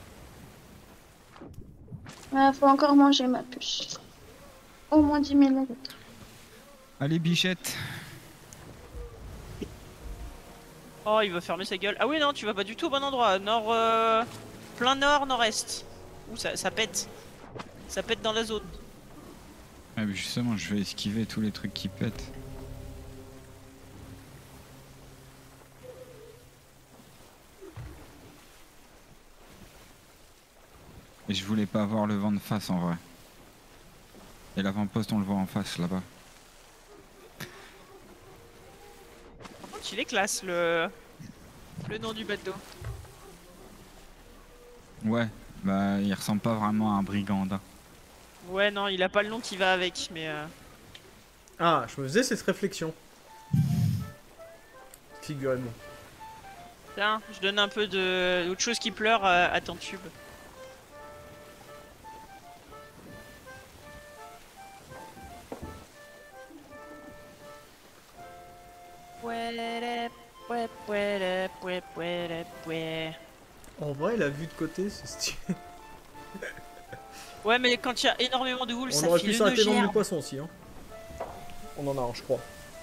Ah, faut encore manger ma puce. Au moins dix minutes. Allez, bichette. Oh, il va fermer sa gueule. Ah oui, non, tu vas pas du tout au bon endroit. Nord... euh, Plein nord, nord-est. Ouh, ça, ça pète. Ça pète dans la zone. Ah, mais justement, je vais esquiver tous les trucs qui pètent. Et je voulais pas voir le vent de face en vrai. Et l'avant-poste, on le voit en face là-bas. qu'il est classe le... le nom du bateau. Ouais, bah il ressemble pas vraiment à un brigandin. Ouais, non, il a pas le nom qui va avec, mais... Euh... Ah, je me faisais cette réflexion. Figurez-moi. Tiens, je donne un peu de... d'autre chose qui pleure à, à ton tube. En vrai, la vue de côté, c'est stylé. Ouais, mais quand il y a énormément de houle, On ça aurait fait pu le s'arrêter dans gerbe. le poisson aussi. Hein. On en a un, je crois.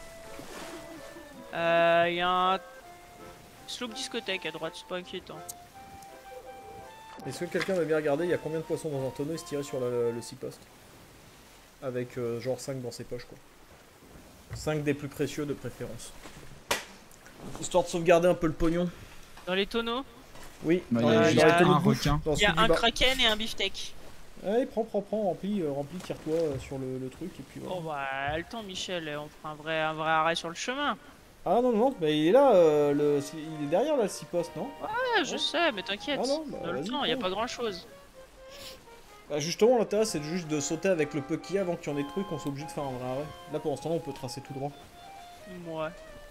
Euh, il y a un slope discothèque à droite, c'est pas inquiétant. Est-ce que quelqu'un va bien regarder, il y a combien de poissons dans un tonneau et se tirer sur le, le six post? Avec euh, genre cinq dans ses poches, quoi. cinq des plus précieux de préférence. Histoire de sauvegarder un peu le pognon. Dans les tonneaux, Oui, Bah, dans il y a les- juste dans les un tonneaux de bouffe, requin. dans il y a celui du un bas. kraken et un beefsteak. Allez, prends, prends, prends, remplis, euh, remplis, tire-toi euh, sur le, le truc et puis voilà. Oh bah, le temps, Michel, on fera un vrai, un vrai arrêt sur le chemin. Ah non, non, non, bah, il est là, euh, le, il est derrière là, le six post, non? Ouais, je Oh. sais, mais t'inquiète. Ah non, bah, Dans le vas-y, temps, il y a prends. pas grand chose. Bah justement, l'intérêt c'est juste de sauter avec le peu qu'il y a avant qu'il y en ait trucs, on soit obligé de faire un vrai arrêt. Là pour l'instant, on peut tracer tout droit. Ouais.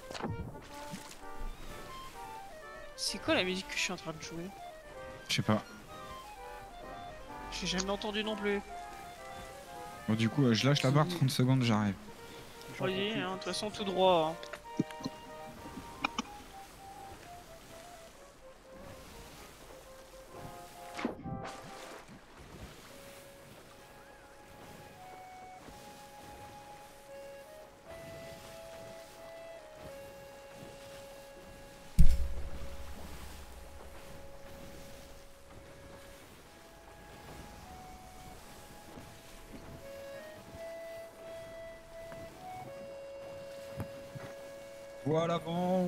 C'est quoi la musique que je suis en train de jouer? Je sais pas. J'ai jamais entendu non plus. Bon, du coup, euh, je lâche la barre, trente secondes, j'arrive. J'en Vas-y, peux plus. hein, de toute façon, tout droit. hein. Voilà, bon.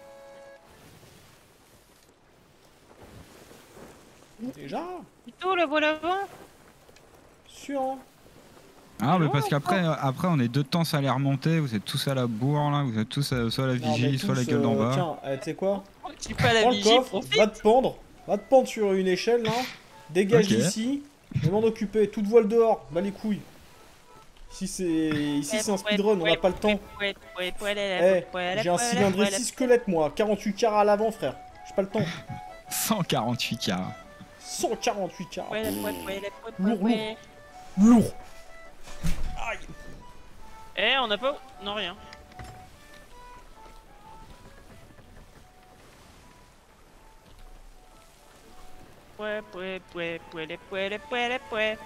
Déjà? Plutôt la voie l'avant. Sûr hein. Ah, mais Non, parce qu'après, euh, après, on est deux temps à les remonter, vous êtes tous à la bourre là, vous êtes tous à, soit à la Non, mais vigie, soit à la tous, gueule d'en euh, bas. Tiens, eh, tu sais quoi? C'est pas la Prends le vigie, coffre, profite. va te pendre, va te pendre sur une échelle là, dégage Ok. d'ici, et m'en occuper, toute voile dehors, bas les couilles. Ici c'est ici c'est un speedrun, on n'a pas le temps. Eh, j'ai un cylindre et six squelettes moi, quarante-huit carats à l'avant frère, j'ai pas le temps. cent quarante-huit carats. cent quarante-huit carats. Lourd, lourd. Lourd. Aïe. Eh, on n'a pas... Non, rien. Ouais, ouais, ouais, ouais, ouais, ouais, ouais.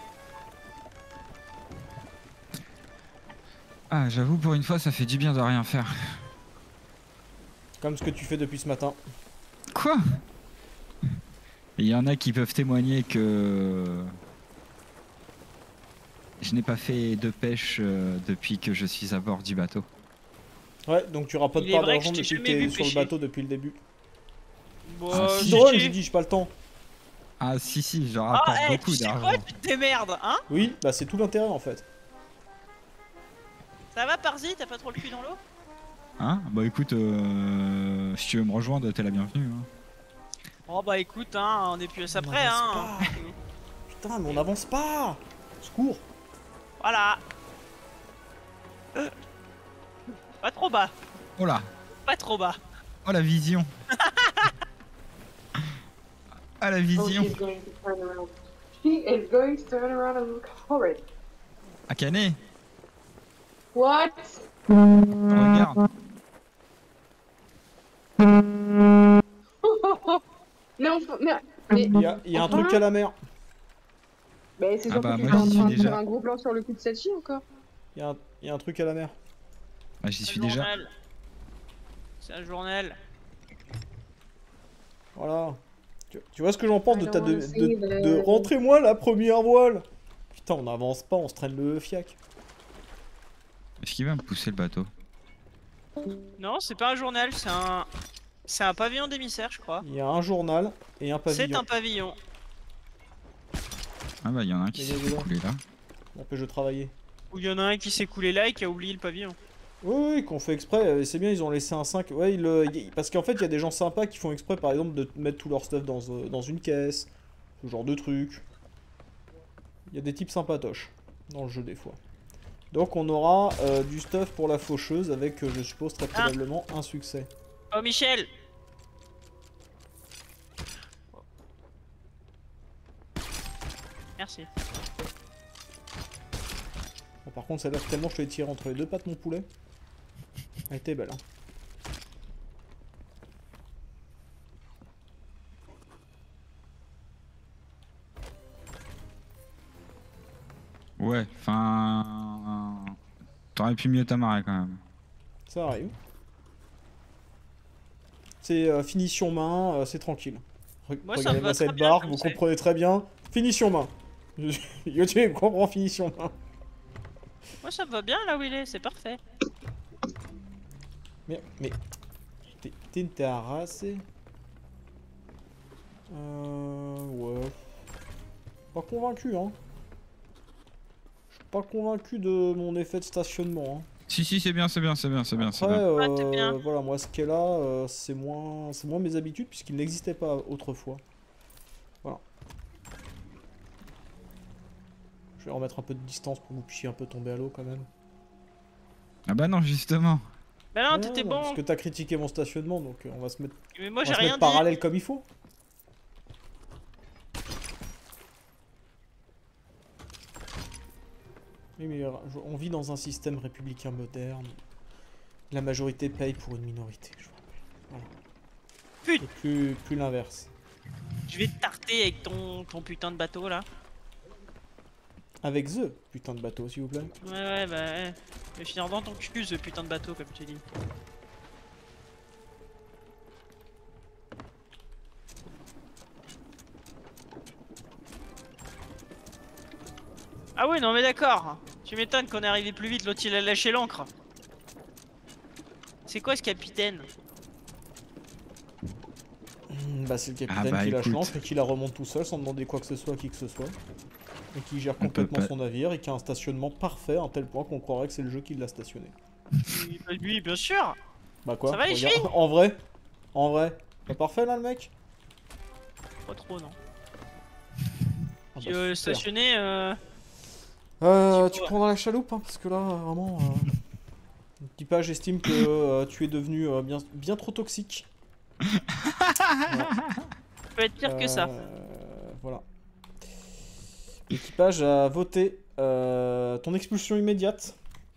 Ah, j'avoue, pour une fois, ça fait du bien de rien faire. Comme ce que tu fais depuis ce matin. Quoi? Il y en a qui peuvent témoigner que je n'ai pas fait de pêche euh, depuis que je suis à bord du bateau. Ouais, donc tu rapportes Il est pas vrai que d'argent je t'ai depuis que jamais t'es vu sur le pêcher. bateau depuis le début. Bon, Ah, euh, si. G G. Drôle, j'ai dit, j'ai pas le temps. Ah si si, je Ah, rapporte eh, beaucoup tu sais d'argent. quoi, tu te démerdes, hein? Oui, bah c'est tout l'intérêt en fait. Ça va, Parzi? T'as pas trop le cul dans l'eau? Hein? Bah écoute, euh, si tu veux me rejoindre, t'es la bienvenue. Hein. Oh bah écoute, hein, on est plus à ça On près, hein. avance pas. Putain, mais on avance pas. Secours. Voilà. Euh. Pas trop bas, Oh là, pas trop bas. oh la vision. Ah la Oh, vision. she's going to turn around. She is going to turn around and look horrid. Akane, What? regarde. Mais on peut- mais, mais, Il y a, il y a un truc à la mer. mais c'est Ah sûr bah, que tu moi, fais j'y suis un, déjà. un gros plan sur le coup de cette fille encore. Il y, a un- il y a un truc à la mer. Bah j'y suis Un déjà. journal. C'est un journal. Voilà. Tu, tu vois ce que j'en pense de, ta, de, I don't wanna see de, the- de rentrez-moi la première voile. Putain, on avance pas, on se traîne le fiac. Est-ce qu'il va me pousser le bateau? Non, c'est pas un journal, c'est un... C'est un pavillon d'émissaire, je crois. Il y a un journal et un C'est pavillon. un pavillon. Ah bah il y en a un qui Mais s'est il est là. coulé là. On peut je travailler. Où il y en a un qui s'est coulé là et qui a oublié le pavillon. Oui, oui, qu'on fait exprès, euh, c'est bien, ils ont laissé un cinq. Ouais, ils, euh, y- parce qu'en fait, il y a des gens sympas qui font exprès, par exemple, de mettre tout leur stuff dans, euh, dans une caisse. Ce genre de truc. Il y a des types sympatoches dans le jeu, des fois. Donc, on aura euh, du stuff pour la faucheuse avec, euh, je suppose, très Ah. probablement un succès. Oh, Michel! Merci. Bon, par contre, celle-là, tellement je te l'ai tiré entre les deux pattes, mon poulet. Elle était belle, hein. Ouais, enfin... T'aurais pu mieux t'amarrer quand même. Ça arrive. C'est euh, finition main, euh, c'est tranquille. Re- Moi, ça me Regardez-moi va très cette bien barre, comme vous c'est. comprenez très bien. Finition main. YouTube comprend finition main. Moi, ça me va bien là où il est, c'est parfait. Mais, mais, t'es- t'es une terrassée. Euh, ouais. Pas convaincu, hein. Je suis pas convaincu de mon effet de stationnement, hein. Si, si, c'est bien, c'est bien, c'est bien, c'est bien, c'est Après, bien. Ouais, t'es euh, bien. voilà, moi, ce qu'elle a, euh, c'est moins, c'est moins mes habitudes puisqu'il n'existait pas autrefois. Voilà. Je vais remettre un peu de distance pour que vous puissiez un peu tomber à l'eau quand même. Ah bah non, justement. Mais non, Ouais, t'étais non, bon. parce que t'as critiqué mon stationnement, donc euh, on va se mettre, Mais moi, on j'ai va se rien mettre dit. parallèle comme il faut. Oui, mais euh, je- on vit dans un système républicain moderne. La majorité paye pour une minorité, je vous rappelle. Voilà. Putain. Et plus, plus l'inverse. Je vais te tarter avec ton, ton putain de bateau là. Avec The, putain de bateau, s'il vous plaît. Ouais, ouais, bah ouais. Je vais finir dans ton cul, ce putain de bateau, comme tu dis. Ah ouais, non mais d'accord. Tu m'étonnes qu'on est arrivé plus vite, l'autre il a lâché l'ancre. C'est quoi ce capitaine? Hmm, Bah, c'est le capitaine Ah bah, qui lâche écoute. l'ancre et qui la remonte tout seul sans demander quoi que ce soit à qui que ce soit. Et qui gère On peut complètement pas- son navire et qui a un stationnement parfait à un tel point qu'on croirait que c'est le jeu qui l'a stationné. Oui, bah, oui, bien sûr. Bah quoi Ça va, les Regarde- chevilles En vrai En vrai Pas parfait là le mec Pas trop, non. Ah Puis, bah, euh, super. stationné, euh... Euh, tu tu pourrais- prends dans la chaloupe hein, parce que là vraiment... Euh... L'équipage estime que euh, tu es devenu euh, bien, bien trop toxique. Voilà. Ça peut être pire que ça. Euh, Voilà. L'équipage a voté euh, ton expulsion immédiate.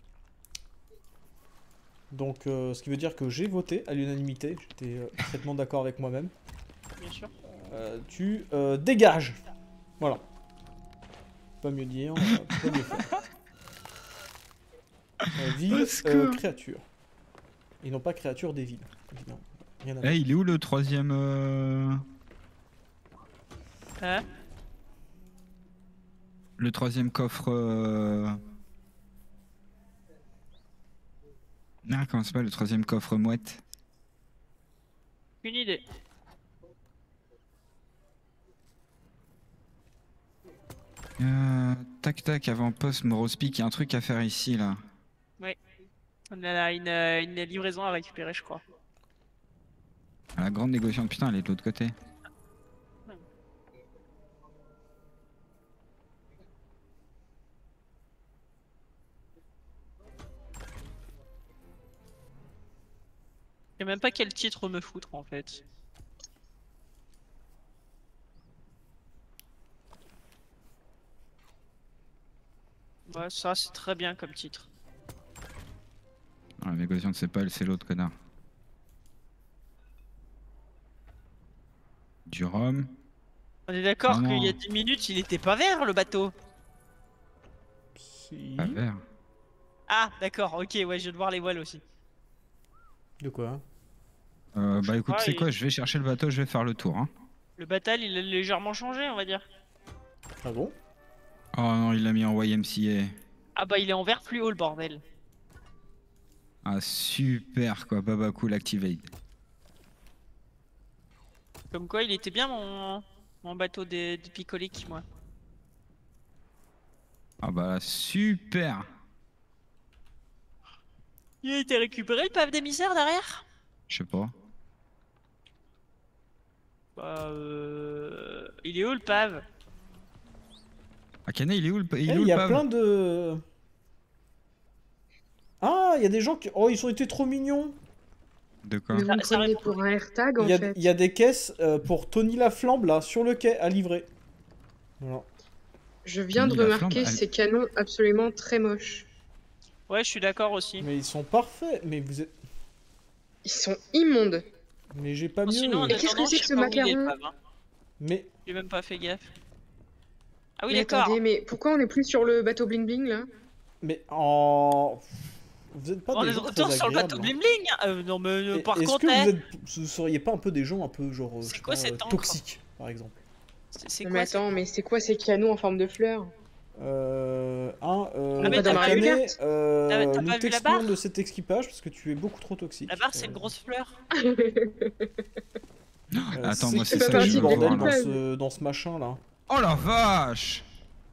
Donc, euh, ce qui veut dire que j'ai voté à l'unanimité. J'étais euh, parfaitement d'accord avec moi-même. Bien sûr. Euh, tu euh, dégages. Voilà. Pas mieux dire, euh, pas mieux faire. Euh, ville, Au euh, secours. créature. Et non pas créature des villes. Évidemment. Rien à Eh, voir. il est où le troisième euh... Hein? Le troisième coffre euh... Ah, comment c'est pas le troisième coffre mouette? Une idée. Euh... Tac tac, avant poste Morospeak, il y a un truc à faire ici là. On a une, euh, une livraison à récupérer, je crois. La grande négociante, putain, elle est de l'autre côté. Je sais même pas quel titre me foutre en fait. Ouais, ça c'est très bien comme titre. Ah, la négociante, c'est pas elle, c'est l'autre connard. Du rhum. On est d'accord Non, qu'il y a non. dix minutes il était pas vert le bateau. Si. Pas vert. Ah d'accord, ok, ouais, je viens de voir les voiles aussi. De quoi Euh, bah écoute, crois, c'est il- quoi? Je vais chercher le bateau, je vais faire le tour. Hein. Le batal il a légèrement changé, on va dire. Ah bon Oh non, il l'a mis en Y M C A. Ah bah il est en vert fluo le bordel. Ah super quoi, Baba Cool Activate. Comme quoi il était bien mon, mon bateau des, des picoliques moi. Ah bah super. Il a été récupéré le pave d'émissaire derrière? Je sais pas. Bah euh... Il est où le pave? Akane, il est où le, il est Eh, où il le y a pave? plein de... Ah, il y a des gens qui... Oh, ils ont été trop mignons. De quoi? Mais vous Ça- me ça prenez répond- pour un AirTag en Il y, a, fait. il y a des caisses euh, pour Tony la Flambe, là, sur le quai, à livrer. Voilà. Je viens de Tony la remarquer flamme, elle- ces canons absolument très moches. Ouais, je suis d'accord aussi. Mais ils sont parfaits. Mais vous êtes... Ils sont immondes. Mais j'ai pas Bon, mieux. sinon, en Mais qu'est-ce attendant, que c'est je que sais ce pas où il est, le macaron? pave, hein. Mais... J'ai même pas fait gaffe. Ah oui, Mais d'accord. attendez, mais pourquoi on n'est plus sur le bateau bling bling là? Mais en... Vous êtes pas On des est de gens retour très sur le bateau agréables, hein. bling bling. Euh, non mais euh, Et- par Est-ce contre, que eh, vous êtes... Vous seriez pas un peu des gens un peu genre... euh, C'est je sais quoi pas, cette euh, encre? toxiques, par exemple? c'est c'est Non, quoi mais ça? attends, mais c'est quoi ces canons en forme de fleurs? Euh... Un, euh... Ah, mais t'as pas Akane, vu la- euh, t'as- t'as nous pas vu la t'excluons barre? de cet équipage parce que tu es beaucoup trop toxique. La barre, c'est Euh, une grosse fleur. euh, Attends, c'est moi, qui c'est qui ça fait que du je veux bordel voir, dans là. ce... dans ce machin, là? Oh la vache!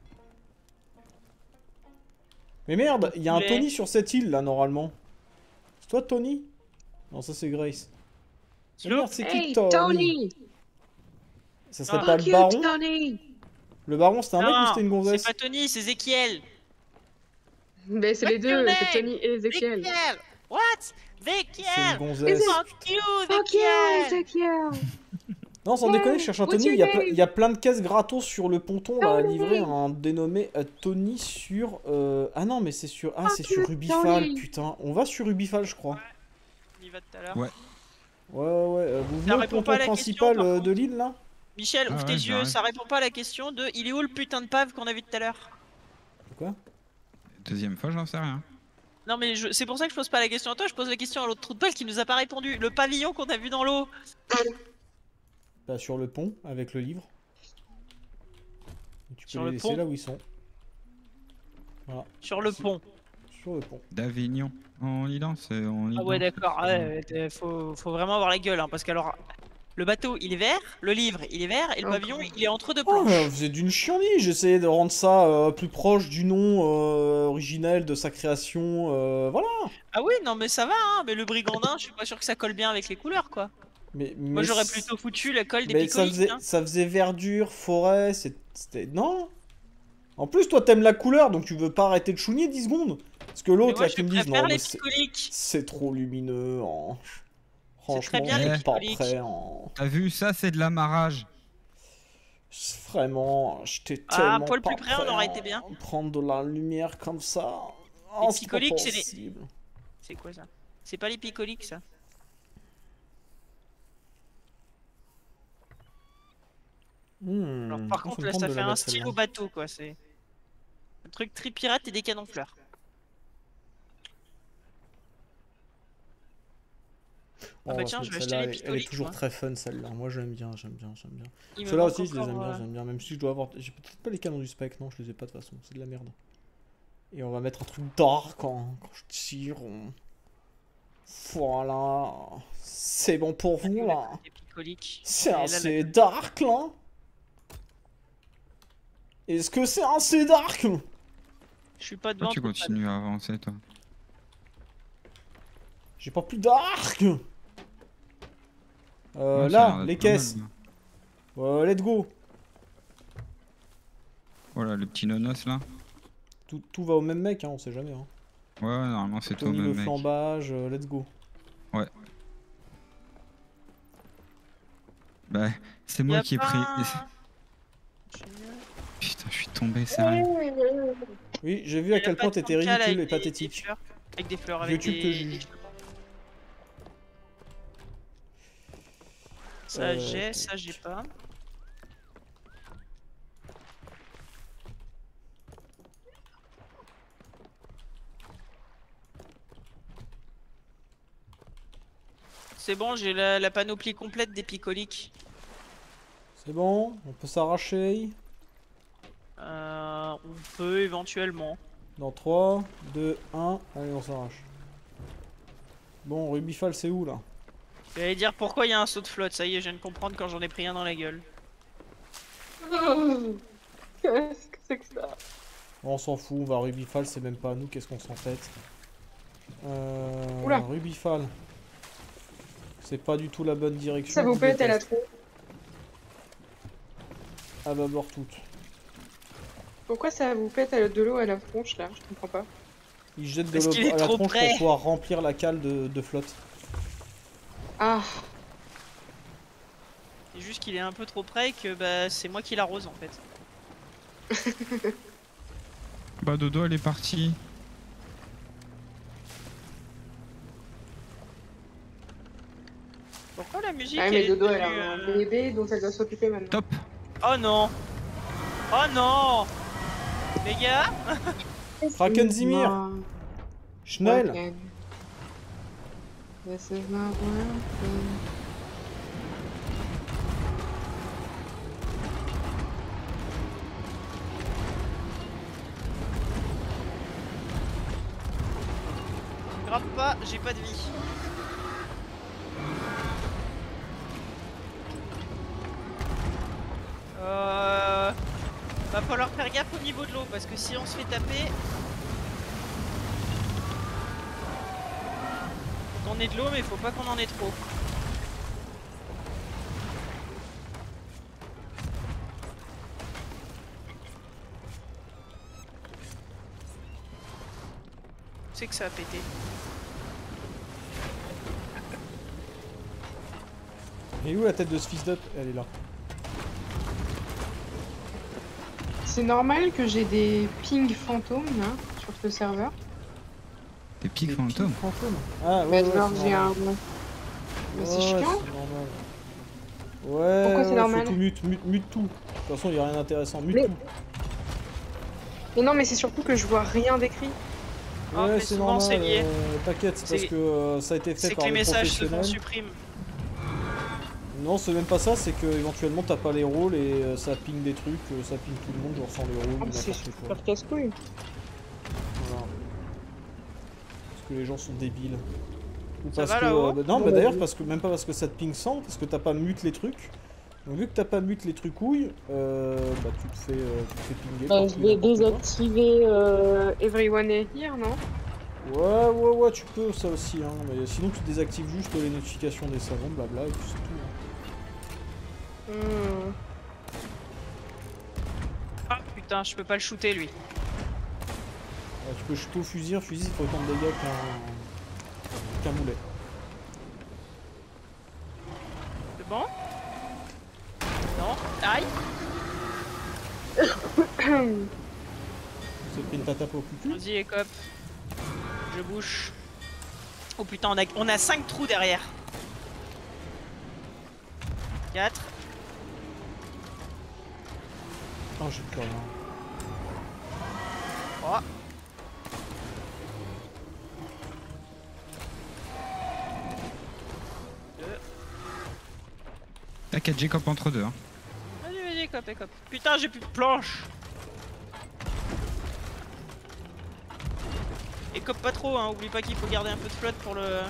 Mais merde, il y a un Mais- Tony sur cette île, là, normalement. C'est toi, Tony? Non, ça, c'est Grace. Mais merde, c'est qui Hey, Tony? Tony! Ça serait Ah. pas Fuck le you, baron? Tony! Le baron, c'était un mec ou Non, c'était une gonzesse? c'est pas Tony, c'est Ezekiel. Ben c'est les What's deux, your c'est name? Tony et Ezekiel. Ezekiel. What? C'est une Ezekiel. gonzesse. Fuck you, Fuck you, Ezekiel. Ezekiel! Non, sans Hey, déconner, je cherche un what's Tony. your Il y, a ple- name? il y a plein de caisses gratos sur le ponton là, à Tony. livrer. Un dénommé euh, Tony sur. euh, Ah non, mais c'est sur. Ah, Fuck c'est sur you, Rubifal, Tony. putain. On va sur Rubifal, je crois. On y va tout à l'heure. Ouais. Ouais, ouais, ouais. euh, Vous Ça venez au répond ponton pas à la principal question, par euh, contre. de l'île là? Michel, Ah ouvre ouais, tes yeux, j'arrive. ça répond pas à la question de il est où le putain de pave qu'on a vu tout à l'heure? Quoi? Deuxième fois, j'en sais rien. Non mais je... c'est pour ça que je pose pas la question à toi, je pose la question à l'autre trou de balle qui nous a pas répondu. Le pavillon qu'on a vu dans l'eau. Bah, sur le pont avec le livre. Et tu peux Sur les le laisser pont là où ils sont. Voilà, Sur le pont. sur le pont. D'Avignon. En Lidan, c'est en Lidan. Ah ouais d'accord, c'est- ouais, ouais, faut, faut vraiment avoir la gueule hein, parce qu'alors le bateau il est vert, le livre il est vert et le Encore. pavillon il est entre deux Oh, planches. mais vous êtes d'une chienlit, j'essayais de rendre ça euh, plus proche du nom euh, originel de sa création, euh, voilà. Ah oui non mais ça va hein, mais le brigandin je suis pas sûr que ça colle bien avec les couleurs quoi. Mais, Moi mais j'aurais c- plutôt foutu la colle des mais ça picoliques. faisait, hein. ça faisait verdure, forêt, c'est- c'était... Non. En plus, toi t'aimes la couleur, donc tu veux pas arrêter de chougner dix secondes. Parce que Mais l'autre moi là je qui me dise, préfère non, les mais c'est picoliques. c'est trop lumineux, hein. C'est très Franchement, bien, je les suis pas picoliques. prêt, hein. T'as vu, ça, c'est de l'amarrage. Vraiment, j'étais Ah, tellement un poil pas plus près, on aurait hein. été bien. Prendre de la lumière comme ça, oh, Les c'est pas picoliques, c'est les- possible. C'est quoi ça? C'est pas les picoliques ça. Hmm, Alors, par ça contre me là tente ça de fait la un mettre, style celle-là. au bateau quoi, c'est un truc très pirate et des canons fleurs. Ah bah Oh, tiens, ce- je vais acheter celle-là, les elle- Elle est picoliques, toujours moi. très fun celle-là. Moi j'aime bien, j'aime bien, j'aime bien. Il me Ceux-là manque aussi je les encore, aime bien, euh, j'aime bien. Même si je dois avoir. J'ai peut-être pas les canons du spec, non, je les ai pas de toute façon, c'est de la merde. Et on va mettre un truc dark quand, quand je tire. on- Voilà. C'est bon pour vous là. Des picoliques. C'est Et là, assez dark là. Est-ce que c'est assez dark? Je suis pas Pourquoi devant. tu tout le continues à avancer, toi? J'ai pas plus dark. Euh, Ouais, ça a l'air là, d'être les pas mal, caisses. là. Euh, let's go. Voilà, le petit nonos, là. Tout, tout va au même mec, hein, on sait jamais. Hein. Ouais, ouais, normalement, c'est tout au Tony le même mec. flambage, euh, let's go. Bah, c'est Y moi a qui ai pris... pas- Putain, je suis tombé, sérieux. Oui, j'ai vu Y à a quel pas point de t'étais bancal ridicule et avec des- des pathétique. fleurs. Avec des fleurs, avec YouTube des... te des juge. cheveux. Ça Euh, j'ai, ça j'ai pas. C'est bon, j'ai la, la panoplie complète des picoliques. C'est bon, on peut s'arracher. Euh, on peut éventuellement. Dans trois, deux, un, allez on s'arrache. Bon, Rubifal c'est où là? J'allais dire pourquoi il y a un saut de flotte, ça y est, je viens de comprendre quand j'en ai pris un dans la gueule. Qu'est-ce que c'est que ça? On s'en fout, on va à Rubifal, c'est même pas à nous, qu'est-ce qu'on s'en fait? Euh, Oula. Rubifal. C'est pas du tout la bonne direction. Ça vous je pète à la déteste. tronche. À bâbord toutes. Pourquoi ça vous pète à- de l'eau à la tronche là? Je comprends pas. Il jette de Parce l'eau qu'il est à la trop tronche près. pour pouvoir remplir la cale de, de flotte. Ah, C'est juste qu'il est un peu trop près et que bah, c'est moi qui l'arrose en fait. Bah Dodo elle est partie. Pourquoi la musique ah elle mais est Dodo elle a devenue, un euh, bébé dont elle doit s'occuper maintenant. Top. Oh non. Oh non. Les gars. Krakenzimir. Non. Schnell. Kraken. This is not working. Grave pas, j'ai pas de vie. Euh... Va falloir faire gaffe au niveau de l'eau parce que si on se fait taper... Faut qu'on ait de l'eau mais faut pas qu'on en ait trop. C'est que ça a pété. Et où la tête de ce fils d'up? Elle est là. C'est normal que j'ai des pings fantômes là sur ce serveur. Des pics Des fantômes. pics fantômes. Ah Bah, ouais, ouais, genre c'est j'ai un. normal. Mais c'est Ouais, chiant. c'est normal. Ouais, Pourquoi c'est ouais, normal faut tout mute, mute, mute tout. De toute façon, il n'y a rien d'intéressant. Mute Mais- tout. Mais non mais c'est surtout que je vois rien d'écrit. Ah, Ouais, mais c'est souvent, normal. c'est lié. euh, T'inquiète, c'est parce C'est- que euh, ça a été fait C'est que par les des messages se font professionnels. supprime. Non, c'est même pas ça, c'est que éventuellement t'as pas les rôles et euh, ça ping des trucs, euh, ça ping tout le monde, genre sans les rôles Oh, ou c'est n'importe quoi. super casse-couille. Voilà. Parce que les gens sont débiles. Ou Ça parce va que, là-haut euh, bah, non, bah Ouais. d'ailleurs, parce que même pas parce que ça te ping sans, parce que t'as pas mute les trucs. Donc vu que t'as pas mute les trucouilles, euh, bah tu te fais, euh, tu te fais pinguer Bah, par je tout et vais n'importe quoi. désactiver euh, Everyone is here, non? Ouais, ouais, ouais, tu peux ça aussi, hein. Mais sinon tu désactives juste les notifications des savons, blabla, et puis c'est tout. hein. Hmm. Ah putain, je peux pas le shooter lui. Ouais, tu peux shooter au fusil, un fusil il fait autant de dégâts qu'un qu'un boulet. C'est bon? Non. Aïe. C'est pris une tatape au cul. Vas-y, Ecop. Je bouge. Oh putain, on a, on a cinq trous derrière. quatre. Oh, j'ai plus rien. trois. deux. T'as quatre J-Cop entre deux. Hein. Vas-y, vas-y, Ecop, Ecop. Putain, j'ai plus de planche. Ecop pas trop, hein. Oublie pas qu'il faut garder un peu de flotte pour le...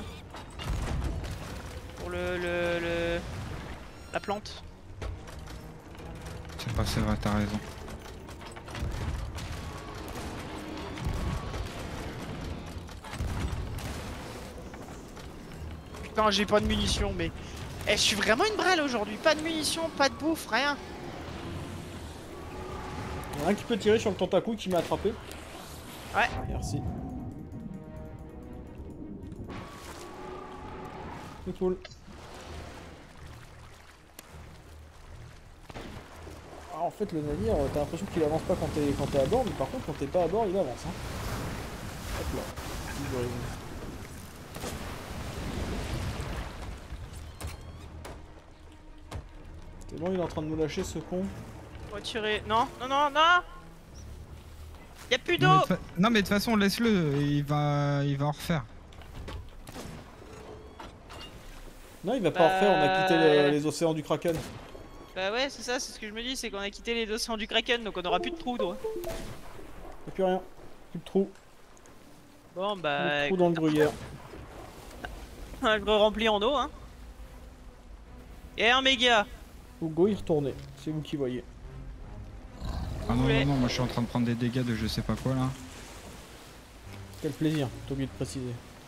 Pour le... le... le... La plante. C'est pas c'est vrai, t'as raison. Putain, j'ai pas de munitions, mais... Eh, je suis vraiment une brêle aujourd'hui. Pas de munitions, pas de bouffe, rien. Il y en a un qui peut tirer sur le tentacouille qui m'a attrapé. Ouais. Merci. C'est cool. Ah, en fait, le navire, euh, t'as l'impression qu'il avance pas quand t'es quand t'es à bord, mais par contre, quand t'es pas à bord, il avance. Hein. Hop là. Petit brise. C'est bon, il est en train de nous lâcher ce con. Retirer. Non, non, non, non. Y'a plus Non, mais d'eau. de fa- non, mais de toute façon, laisse-le, il va, il va en refaire. Non, il va pas Bah, en refaire, on a quitté le- les océans du Kraken. Bah ouais, c'est ça, c'est ce que je me dis, c'est qu'on a quitté les océans du Kraken, donc on aura plus de trous d'eau. Y'a plus rien. Plus de trous. Bon Plus bah, de trous dans le gruyère. je le remplis en eau, hein. Et un méga. Hugo, y retournez. C'est vous qui voyez. Ah non, voulez. non, non, moi je suis en train de prendre des dégâts de je sais pas quoi là. Quel plaisir, t'as oublié de préciser.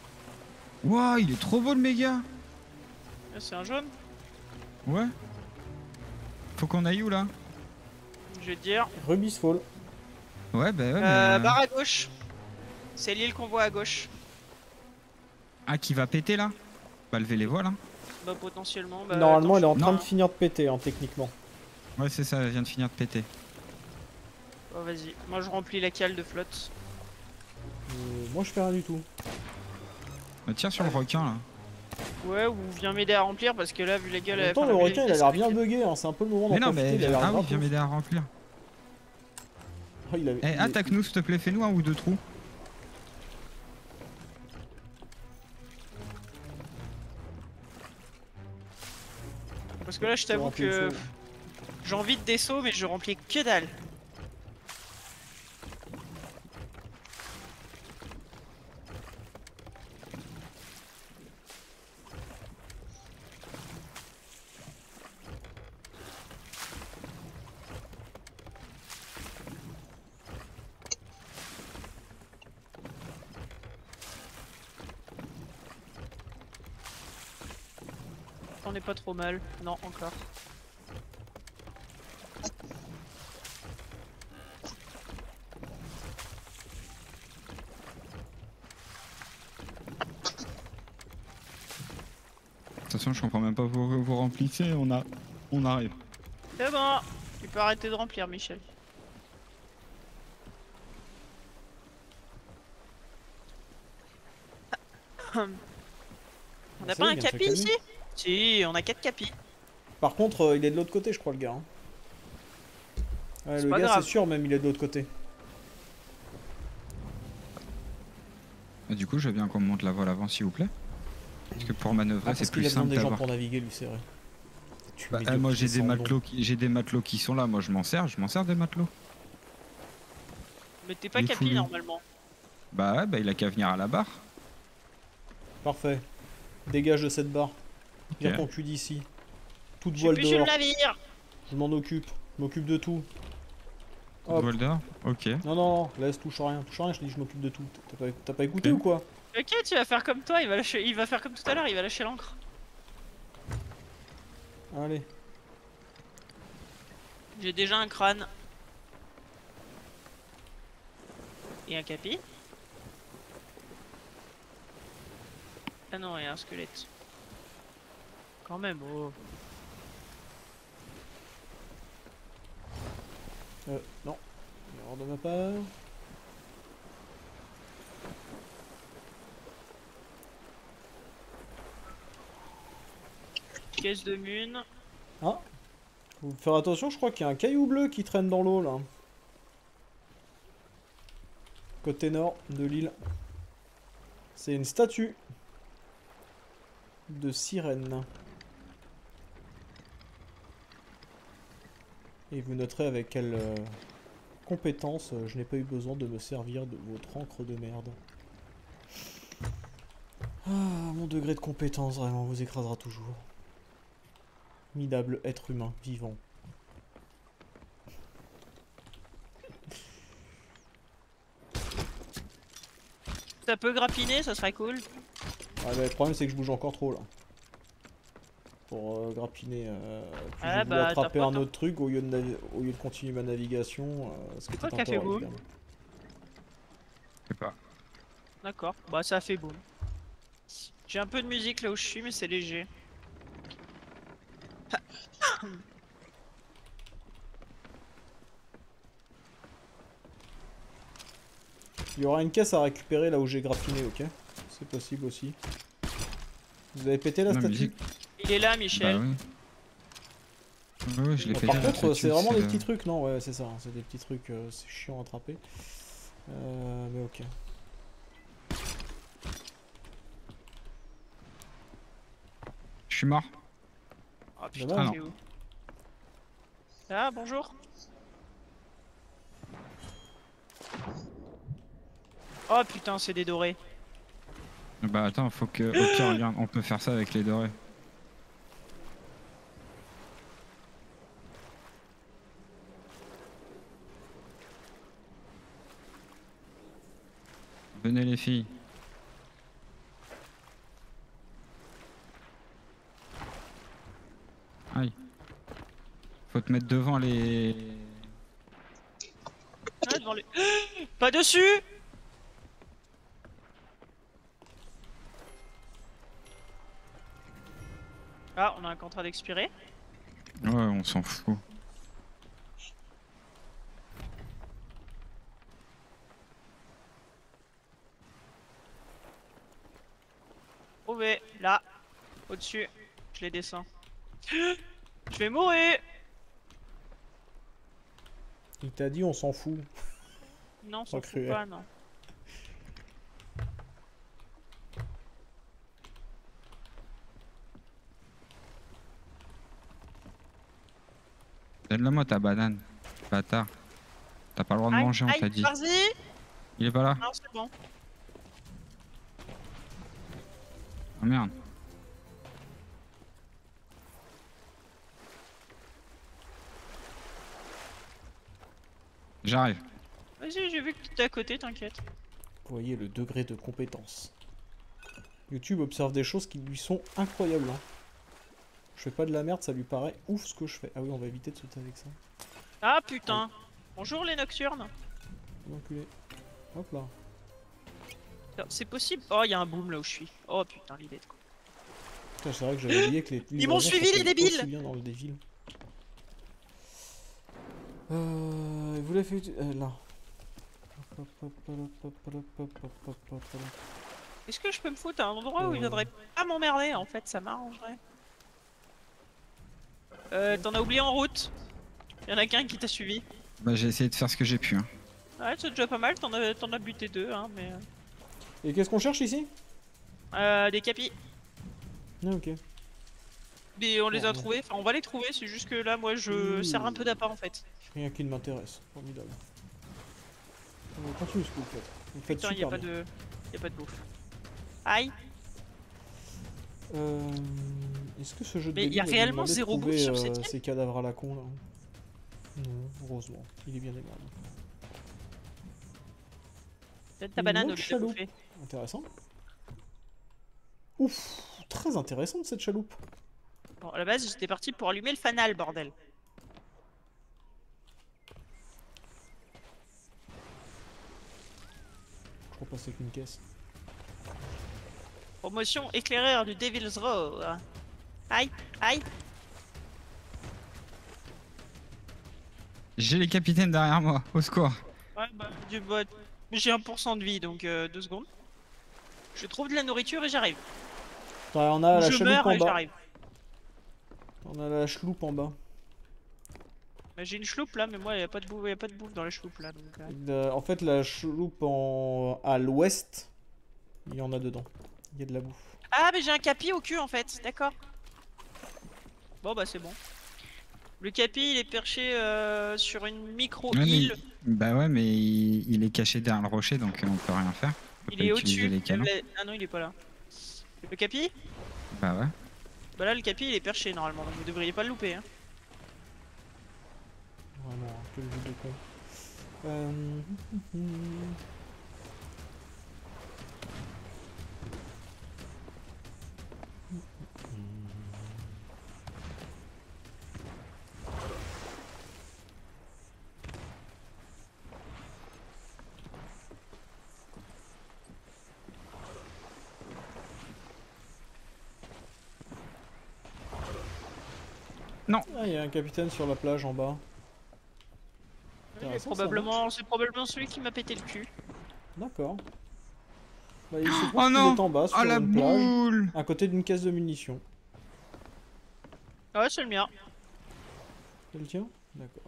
Wouah, il est trop beau le méga. Ah, c'est un jaune. Ouais. Faut qu'on aille où là? Je vais te dire. Rubis Fall. Ouais, bah ouais, mais... Euh, euh, barre à gauche. C'est l'île qu'on voit à gauche. Ah, qui va péter là? Bah levez les voiles, hein. Bah potentiellement. Bah, Normalement, elle est attends, en train Non. de finir de péter, hein, techniquement. Ouais, c'est ça, elle vient de finir de péter. je- Oh, vas-y. Moi je remplis la cale de flotte. Euh, moi, je fais rien du tout. Bah, tire sur le requin là. Ouais, ou viens m'aider à remplir parce que là, vu la En gueule. même temps, enfin, le vu la requin, il a vitesse l'air avec bien laquelle- bugué, hein. C'est un peu le moment d'en Mais non, profiter, mais il a viens... l'air ah oui, grave viens ouf. m'aider à remplir. Ah, il avait- Eh, il est- attaque-nous s'il te plaît, fais-nous un ou deux trous. Parce que là, je t'avoue remplir le que saut. j'ai envie de des sauts, mais je remplis que dalle. On est pas trop mal. Non, encore. De toute façon, je comprends même pas, vous, vous remplissez, on, a... on arrive. C'est bon. Tu peux arrêter de remplir, Michel. On n'a Ça pas y est, un il vient de capi se ici? Si, on a quatre capis. Par contre, euh, il est de l'autre côté, je crois, le gars. hein. Ouais, C'est le pas gars, grave. c'est sûr, même, il est de l'autre côté. Et du coup, je veux bien qu'on me monte la voile avant, s'il vous plaît. Parce que pour manœuvrer, Ah, c'est parce qu'il plus a besoin simple des gens d'avoir. pour naviguer, lui, c'est vrai. Tu Bah, mets euh, deux moi, pieds j'ai des sans matelots, nom. qui... j'ai des matelots qui sont là. Moi, je m'en sers, je m'en sers des matelots. Mais t'es pas Il est capi fou, lui. normalement. Bah ouais, bah il a qu'à venir à la barre. Parfait. Dégage de cette barre. Viens Ok. ton cul d'ici. Toute Je suis voile plus sur le dehors. navire. Je m'en occupe. Je m'occupe de tout. Toute Hop. voile d'or. Ok. Non, non, non, laisse, touche à rien. Touche à rien, je te dis, je m'occupe de tout. T'as pas, t'as pas écouté Ok. ou quoi? Ok, tu vas faire comme toi. Il va lâcher. Il va faire comme tout à l'heure. Il va lâcher l'ancre. Allez. J'ai déjà un crâne. Et un capi. Ah non, et un squelette. Quand même, oh. Euh, non. Erreur de ma part. Caisse de mune. Ah. Faut faire attention, je crois qu'il y a un caillou bleu qui traîne dans l'eau, là. Côté nord de l'île. C'est une statue. De sirène. Et vous noterez avec quelle euh, compétence euh, je n'ai pas eu besoin de me servir de votre encre de merde. Ah, mon degré de compétence vraiment vous écrasera toujours. Minable être humain, vivant. Ça peut grappiner, ça serait cool. Ouais, bah, le problème c'est que je bouge encore trop là. Pour euh, grappiner. Euh, puis Ah, j'ai voulu bah, attraper t'as pas un tant- autre truc au lieu de, navi- au lieu de continuer ma navigation. Euh, ce qui Quoi était qui a fait temporaire, boum évidemment. Je sais pas. D'accord, bah ça a fait boum. J'ai un peu de musique là où je suis, mais c'est léger. Il y aura une caisse à récupérer là où j'ai grappiné, ok? C'est possible aussi. Vous avez pété la Non, statue? musique. Il est là, Michel. Bah oui. Ouais, ouais, je l'ai Bon, fait. par la contre, statue, c'est vraiment des le- petits trucs, non? Ouais, c'est ça, hein, c'est des petits trucs, euh, c'est chiant à attraper. Euh, mais ok. Je suis mort. Oh putain, Dommage. t'es où? Ah, bonjour. Oh putain, c'est des dorés. Bah attends, faut que. Au pire, regarde, on peut faire ça avec les dorés. Venez les filles. Faut te mettre devant les... Ah, devant les... Pas dessus. Ah, on a un contrat d'expirer. Ouais, on s'en fout. Trouvé, là, au-dessus. Je les descends. Je vais mourir. Il t'a dit on s'en fout. Non, on s'en fout cruel. pas, non. Donne-la-moi ta banane, bâtard. T'as pas le droit de Aïe, manger, on aïe, t'a dit. Vas-y. Il est pas là? Non, c'est bon. Oh merde. J'arrive. Vas-y, j'ai vu que t'étais à côté, t'inquiète. Vous voyez le degré de compétence. YouTube observe des choses qui lui sont incroyables. Hein. Je fais pas de la merde, ça lui paraît ouf ce que je fais. Ah oui, on va éviter de sauter avec ça. Ah putain. Bonjour les nocturnes. Enculé. Hop là. C'est possible. Oh, il y a un boom là où je suis. Oh putain, l'idée de quoi. Putain, c'est vrai que j'avais oublié que les. Ils m'ont suivi, les débiles. Aussi bien dans le Devil. Euh. Vous l'avez fait. Euh, là. Est-ce que je peux me foutre à un endroit où il Euh. viendrait pas m'emmerder en fait, ça m'arrangerait. Euh, t'en as oublié en route. Y'en a qu'un qui t'a suivi. Bah j'ai essayé de faire ce que j'ai pu. Hein. Ouais, c'est déjà pas mal, t'en as, t'en as buté deux, hein, mais... Et qu'est-ce qu'on cherche ici? Euh, des capis. Ah, ok. Mais on les a Bon. trouvés, enfin on va les trouver, c'est juste que là moi je Ouh. sers un peu d'appât en fait. Rien qui ne m'intéresse. Formidable. On va continuer ce que vous faites. Vous faites Putain, y a super pas bien. de... y a pas de bouffe. Aïe. Euh, Est-ce que ce jeu de Mais y a débile va nous réellement demander de zéro trouver, bouffe sur cette euh, île ces cadavres à la con là? Non, heureusement. Il est bien aimable. Donne ta Une banane au autre lieu de chaloupe. bouffer. Intéressant. Ouf, très intéressante cette chaloupe. Bon, à la base j'étais parti pour allumer le fanal, bordel. Je crois pas que c'est qu'une caisse. Promotion éclaireur du Devil's Row. Aïe, aïe. J'ai les capitaines derrière moi, au secours. Ouais, bah, du bot. J'ai un pour cent de vie, donc euh, deux secondes. Je trouve de la nourriture et j'arrive. Attends, on a la Je chaloupe meurs en et bas. j'arrive. On a la chaloupe en bas. Bah, j'ai une chloupe là, mais moi, y a pas de bouffe, y a pas de bouffe dans la chloupe là. Donc, euh. Euh, En fait, la chaloupe en... à l'ouest, il y en a dedans. Il y a de la bouffe. Ah, mais j'ai un capi au cul en fait, d'accord. Bon, bah, c'est bon. Le capi, il est perché euh, sur une Ouais, mais- micro-île. Bah ouais, mais il, il est caché derrière le rocher, donc euh, on peut rien faire. On peut Il pas est utiliser au-dessus. les canons. Ah non, il est pas là. Le capi? Bah ouais. Bah là, le capi, il est perché normalement, donc vous devriez pas le louper. Hein. Vraiment, hein, quel jeu de con. Euh... Ah, il y a un capitaine sur la plage en bas. C'est Intéressant, probablement, c'est probablement celui qui m'a pété le cul. D'accord. Bah, il se trouve Oh qu'il non est en bas sur Oh la une plage, boule! à côté d'une caisse de munitions. Ah ouais, c'est le mien. C'est le tien? D'accord.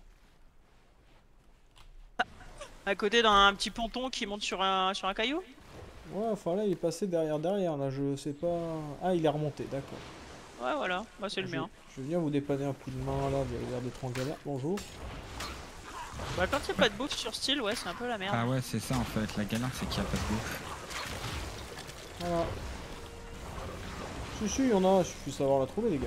À côté d'un petit ponton qui monte sur un, sur un caillou. Ouais, enfin là, il est passé derrière, derrière, là, je sais pas... Ah, il est remonté, d'accord. Ouais, voilà, moi c'est le Je- mien. Je viens vous dépanner un coup de main, là, vous avez l'air d'être en galère. Bonjour. Bah, quand il a pas de bouffe sur style, ouais, c'est un peu la merde. Ah ouais, c'est ça en fait. La galère, c'est qu'il n'y a pas de bouffe. Voilà. Si, si, il y en a, il suffit de savoir la trouver, les gars.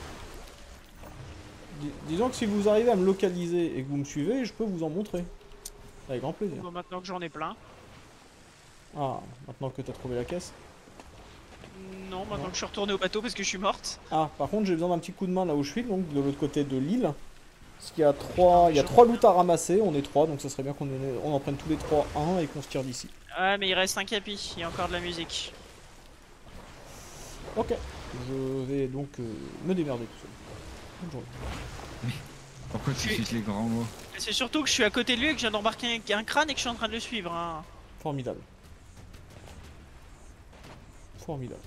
Dis- disons que si vous arrivez à me localiser et que vous me suivez, je peux vous en montrer. Avec grand plaisir. Bon, maintenant que j'en ai plein. Ah, maintenant que t'as trouvé la caisse. Non, maintenant Non. que je suis retourné au bateau parce que je suis morte. Ah, par contre, j'ai besoin d'un petit coup de main là où je suis, donc de l'autre côté de l'île. Parce qu'il y a trois, il y a trois loots à ramasser, on est trois, donc ça serait bien qu'on en, on en prenne tous les trois un et qu'on se tire d'ici. Ouais, mais il reste un capi, il y a encore de la musique. Ok, je vais donc euh, me démerder tout seul. Bonne journée. Pourquoi tu Oui. cites les grands mots? C'est surtout que je suis à côté de lui et que je viens d'embarquer un, un crâne et que je suis en train de le suivre. Hein. Formidable. Formidable.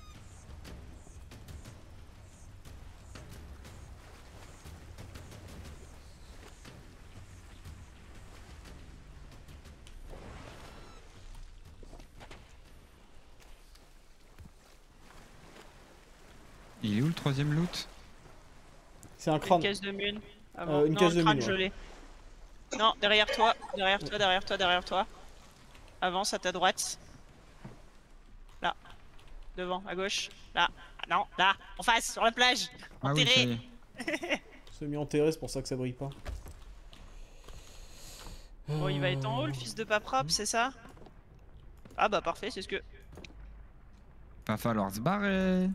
Il est où le troisième loot? C'est un Une crâne. caisse de mine. Avant. Euh, une non, caisse le de crâne, mine, je ouais. l'ai. Non, derrière toi, derrière toi, derrière toi, derrière toi. Avance à ta droite. Là. Devant, à gauche. Là. Ah, non, là, en face, sur la plage. Ah oui, ça y Enterré. est. C'est mis enterré, c'est pour ça que ça brille pas. Bon, il va être en haut, le fils de Paprap, c'est ça? Ah bah parfait, c'est ce que... Va falloir se barrer.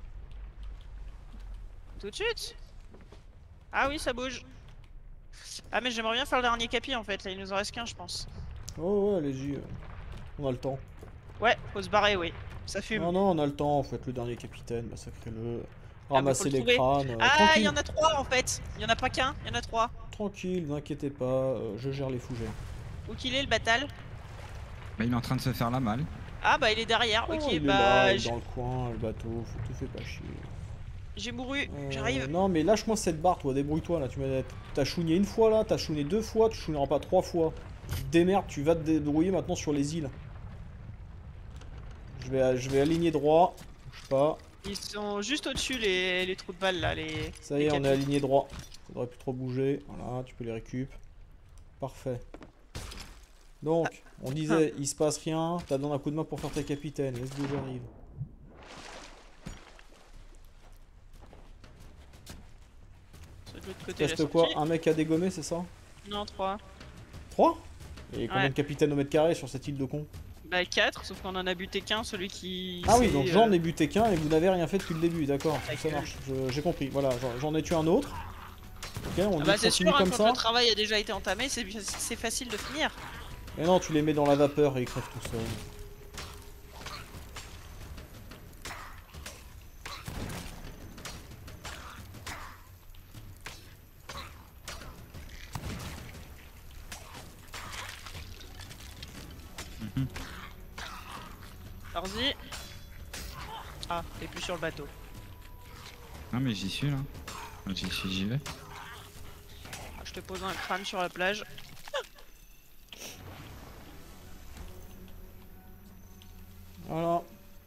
Tout de suite. Ah oui, ça bouge. Ah mais j'aimerais bien faire le dernier capi en fait, là il nous en reste qu'un je pense. Oh ouais, allez-y. euh, On a le temps. Ouais, faut se barrer, oui. Ça fume. Non, non, on a le temps en fait. Le dernier capitaine, massacrez-le. Ah, mais faut Ramasser le les trouver. crânes. euh, Ah, il tranquille, y en a trois en fait. Il y en a pas qu'un, il y en a trois. tranquille, n'inquiétez pas, euh, je gère les fougères. Où qu'il est le batal? Bah, il est en train de se faire la malle. Ah bah il est derrière, Oh, ok, il est bah là, il est j'- dans le coin, le bateau, faut- te fais pas chier. j'ai mouru, Euh, j'arrive. Non mais lâche-moi cette barre toi, débrouille-toi là, tu m'as t'as chouigné une fois là, t'as chouigné deux fois, tu chouigneras pas trois fois. Tu te démerdes, tu vas te débrouiller maintenant sur les îles. Je vais, je vais aligner droit, bouge pas, Ils sont juste au-dessus les, les trous de balles là, les... ça y les est on est capis. aligné droit. Faudrait plus trop bouger, voilà, tu peux les récup. Parfait. Donc, on disait, il se passe rien, t'as besoin d'un coup de main pour faire ta capitaine, let's go, j'arrive. C'est de l'autre côté la Reste quoi? sortie. Un mec à dégommer, c'est ça? Non, trois. Trois? Et combien Ouais. de capitaines au mètre carré sur cette île de con? Bah quatre, sauf qu'on en a buté qu'un, celui qui... Ah oui, s'est, donc euh, j'en ai buté qu'un et vous n'avez rien fait depuis le début, d'accord, Ta ça gueule. marche, Je- j'ai compris, voilà, j'en- j'en ai tué un autre. Ok, on Ah dit bah que c'est continue sûr, hein, comme quand ça. le travail a déjà été entamé, c'est c'est facile de finir. Mais non, tu les mets dans la vapeur et ils crèvent tout seuls. Vas-y. Ah, t'es plus sur le bateau. Ah, mais j'y suis là. J'y suis, j'y vais. Ah, je te pose un crâne sur la plage. Voilà.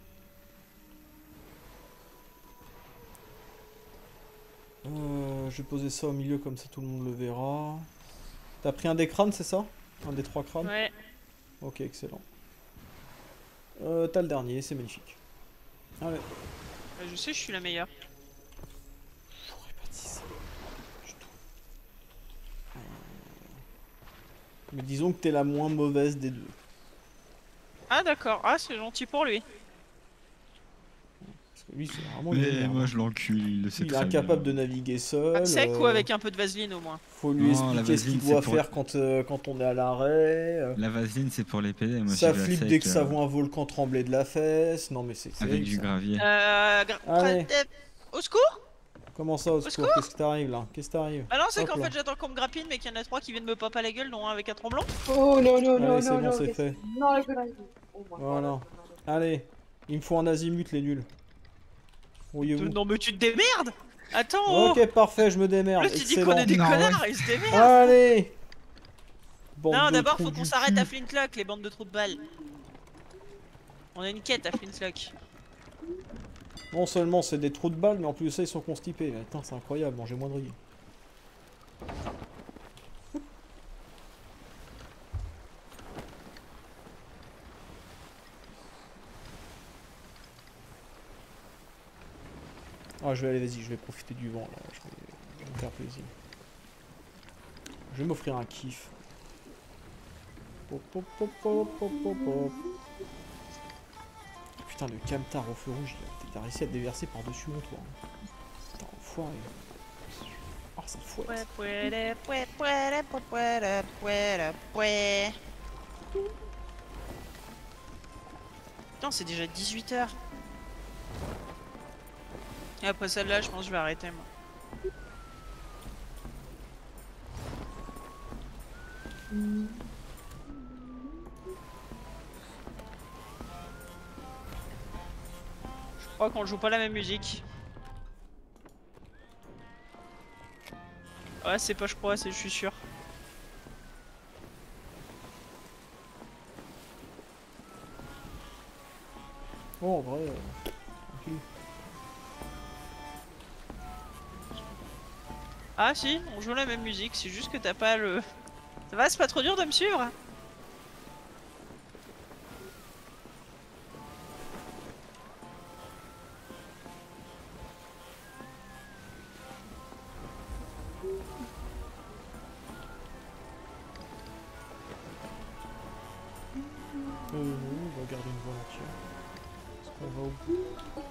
Euh, je vais poser ça au milieu comme ça tout le monde le verra. T'as pris un des crânes, c'est ça? Un des trois crânes? Ouais. Ok, excellent. Euh, T'as le dernier, c'est magnifique. Allez. Euh, Je sais, je suis la meilleure. J'aurais pas dit ça. Du tout. Euh, Mais disons que t'es la moins mauvaise des deux. Ah d'accord, ah c'est gentil pour lui. Parce que lui, c'est vraiment une Mais merde, moi hein. je l'encule, il le sait Il est très incapable de bien. naviguer seul. Sec euh, ou avec un peu de vaseline au moins. Faut lui Non, la expliquer ce qu'il vaseline, doit c'est pour- faire quand, euh, quand on est à l'arrêt. euh, La vaseline c'est pour les P D, moi Ça j'y vais à flippe sec, dès que ça euh, voit un volcan trembler de la fesse. Non mais c'est c'est avec horrible, du ça. gravier. Euh... gra- Allez. euh, Au secours. Comment ça au secours? secours Qu'est-ce qui t'arrive là? Qu'est-ce qui t'arrive? Ah non, c'est Hop qu'en là. fait j'attends qu'on me grappine mais qu'il y en a trois qui viennent me pop à la gueule, dont un avec un tromblon. Oh non, non, non, Allez, c'est non, bon, non. c'est qu'est-ce- fait. Non, la connerie. Oh, my God. Voilà. Allez, il me faut un azimut les nuls. Voyez-vous. Non mais tu te démerdes. Attends, oh. Ok, parfait, je me démerde. Là tu dis Excellent. qu'on est des Non, connards, ils se démerdent. Allez. Bande Non, de d'abord trous faut du qu'on s'arrête cul. à Flintlock, les bandes de trous de balles. On a une quête à Flintlock. Non seulement c'est des trous de balles, mais en plus de ça ils sont constipés. Mais Putain, c'est incroyable, mangez-moi de riz. Ah, je vais aller, vas-y, je vais profiter du vent là. Je vais, je vais me faire plaisir. Je vais m'offrir un kiff. Pop, pop, pop, pop, pop, pop, pop. Putain, le camtar au feu rouge, il a, il a réussi à te déverser par-dessus mon toit. Putain, enfoiré. Oh Ça fouette. Pouet, pouet, pouet, pouet, pouet, pouet, pouet, pouet. Putain, c'est déjà dix-huit heures. Et après celle-là, je pense que je vais arrêter moi. Je crois qu'on joue pas la même musique. Ouais, c'est pas je crois, c'est je suis sûr. Oh, en vrai. Euh... tranquille. Ah si, on joue la même musique, c'est juste que t'as pas le... Ça va, c'est pas trop dur de me suivre? Euh, non, on va garder une voie entière. Est-ce qu'on va au bout?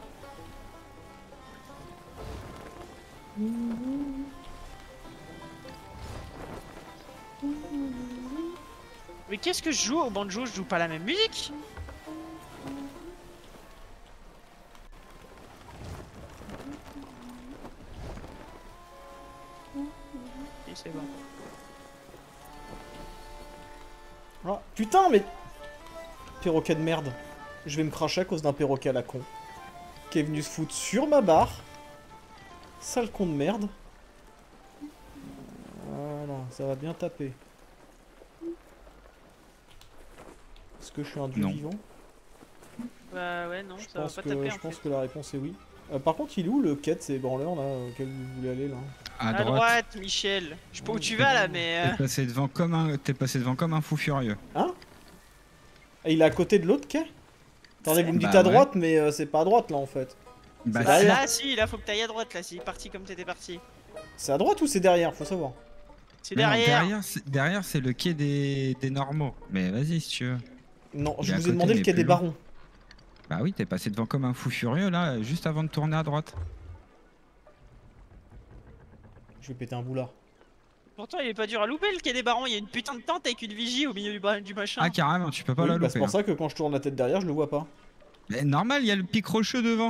Mais qu'est-ce que je joue au banjo? Je joue pas la même musique? Et c'est bon. Ah, putain, mais... Perroquet de merde. Je vais me cracher à cause d'un perroquet à la con. Qui est venu se foutre sur ma barre. Sale con de merde. Voilà, ça va bien taper. Est-ce que je suis un dieu Non. vivant? Bah ouais, non, Je ça va pense, pas que, taper je en pense fait. que la réponse est oui. Euh, par contre, il est où le quête, ces branleurs là, auquel vous voulez aller là? À À droite. droite, Michel. Je sais pas où tu vas là, mais... euh, T'es passé devant comme un, t'es passé devant comme un fou furieux. Hein? Et il est à côté de l'autre quai? Attendez, vous me dites Bah à droite, ouais. mais euh, c'est pas à droite là en fait. Bah, C'est Bah derrière. là, si, là faut que t'ailles à droite là, c'est parti comme t'étais parti. C'est à droite ou c'est derrière? Faut savoir. C'est mais non, derrière. derrière, c'est- derrière, c'est le quai des, des normaux. Mais vas-y si tu veux. Non, Il je est à vous ai côté, demandé le mais quai plus des loin. barons. Bah oui, t'es passé devant comme un fou furieux là, juste avant de tourner à droite. Je vais péter un boulard. Pourtant, il est pas dur à louper le quai des barons, il y a une putain de tente avec une vigie au milieu du, bra- du machin. Ah carrément, tu peux pas Oui, la bah c'est louper. pour ça que quand je tourne la tête derrière, je le vois pas. hein. Mais normal, il y a le pic rocheux devant.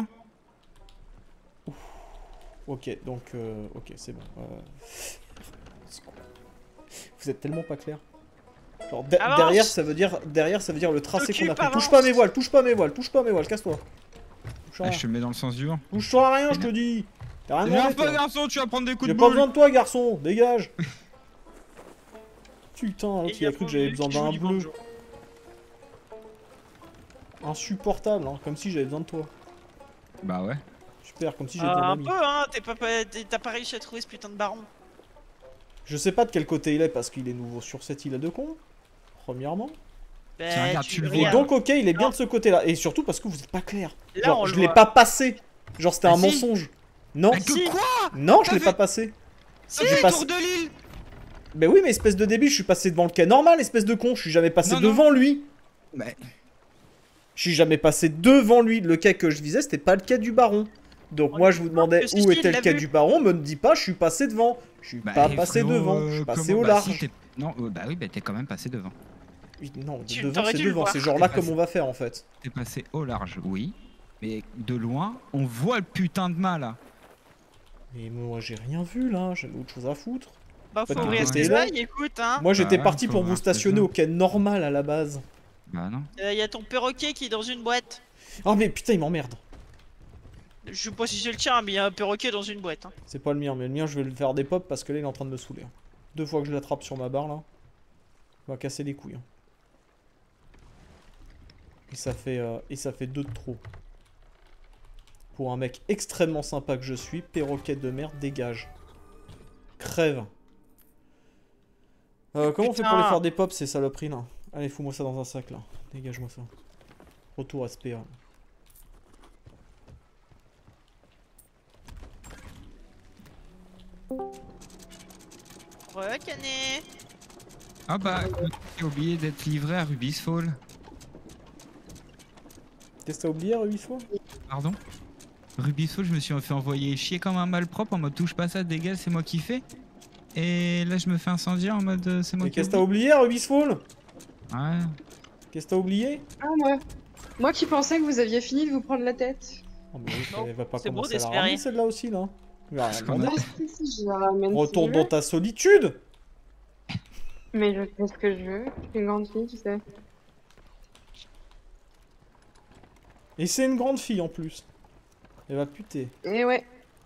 Ok, donc, euh, ok, c'est bon. Euh... Vous êtes tellement pas clair. Genre de- Avance. derrière, ça veut dire derrière, ça veut dire le tracé qu'on a Occupe, pris. Touche avance. pas mes voiles, touche pas mes voiles, touche pas mes voiles, casse-toi. Touche à Ah, rien. je te mets dans le sens du vent. Touche-toi à rien, je te dis. T'as rien demandé, Énerve pas toi. garçon, tu vas prendre des coups J'ai de pas boule. besoin de toi, garçon, dégage. Putain, Et l'autre il a cru que j'avais besoin qui joue d'un du bleu. banjo. Insupportable, hein, comme si j'avais besoin de toi. Bah ouais. Super, comme si j'étais Ah, un un ami. peu hein, t'es pas, pas- t'es- t'as pas réussi à trouver ce putain de baron. Je sais pas de quel côté il est parce qu'il est nouveau sur cette île de con. Premièrement. Bah, Tiens, regarde, tu le Et vois. regardes. donc, ok, il est bien Non. de ce côté-là. Et surtout parce que vous êtes pas clair. Là, Genre, on je le l'ai voit. pas passé. Genre, c'était Ah, un si. mensonge. Non, Mais que Si. quoi? non, je T'as l'ai vu- pas passé. Si, j'ai C'est pas- tour de l'île. Mais oui, mais espèce de débile, je suis passé devant le quai normal, espèce de con. Je suis jamais passé Non, non. devant lui. Mais Je suis jamais passé devant lui. Le quai que je visais, c'était pas le quai du baron. Donc, On moi, est je vous d'accord demandais que si, où si, il était le l'a quai vu. du baron. Me dis pas, je suis passé devant. Je suis bah, pas eh, passé frérot, devant. euh, Je suis passé comment- au bah, large. si, t'es- non, euh, bah oui, bah t'es quand même passé devant. Oui, non, Tu- devant, t'aurais c'est dû le devant. voir. C'est genre là T'es comme passé- on va faire en fait. T'es passé au large, oui. Mais de loin, on voit le putain de mât là. Mais moi, j'ai rien vu là. J'avais autre chose à foutre. Bah, Bah, faut t'es ouvrir resté ce là. design, écoute, hein. Moi, j'étais ouais, parti faut pour voir vous ce stationner que au quai normal à la base. Bah non. Il y a ton perroquet qui est dans une boîte. Oh, mais putain, il m'emmerde. Je sais pas si c'est le tien, mais il y a un perroquet dans une boîte. Hein. C'est pas le mien, mais le mien, je vais le faire des pop parce que là, il est en train de me saouler. Deux fois que je l'attrape sur ma barre là, il va casser les couilles. hein. Et ça fait, euh, et ça fait deux de trop. Pour un mec extrêmement sympa que je suis, perroquet de merde, dégage. Crève. Euh, comment on fait pour Putain. les faire des pops ces saloperies là? Allez, fous-moi ça dans un sac là. Dégage-moi ça. Retour à S P A. Recané. Ah bah, j'ai oublié d'être livré à Rubis Fall. Qu'est-ce que t'as oublié, Ruisseau? Pardon? Rubiso, je me suis fait envoyer chier comme un malpropre en mode touche pas ça, dégage, c'est moi qui fais. Et là, je me fais incendier en mode euh, c'est moi Mais qui qu'est-ce que t'as oublie. oublié, Rubisfall? Ouais. Qu'est-ce que t'as oublié? Ah, moi. Moi qui pensais que vous aviez fini de vous prendre la tête. Oh, mais oui, Non, elle va pas c'est beau commencer à la d'espérer. ramener celle-là aussi, là. Il va rien Parce qu'on a- demander. Si, si, je la ramène si Retourne je dans veux. ta solitude. Mais je fais ce que je veux. Je suis une grande fille, tu sais. Et c'est une grande fille en plus. Elle va puter. Et ouais.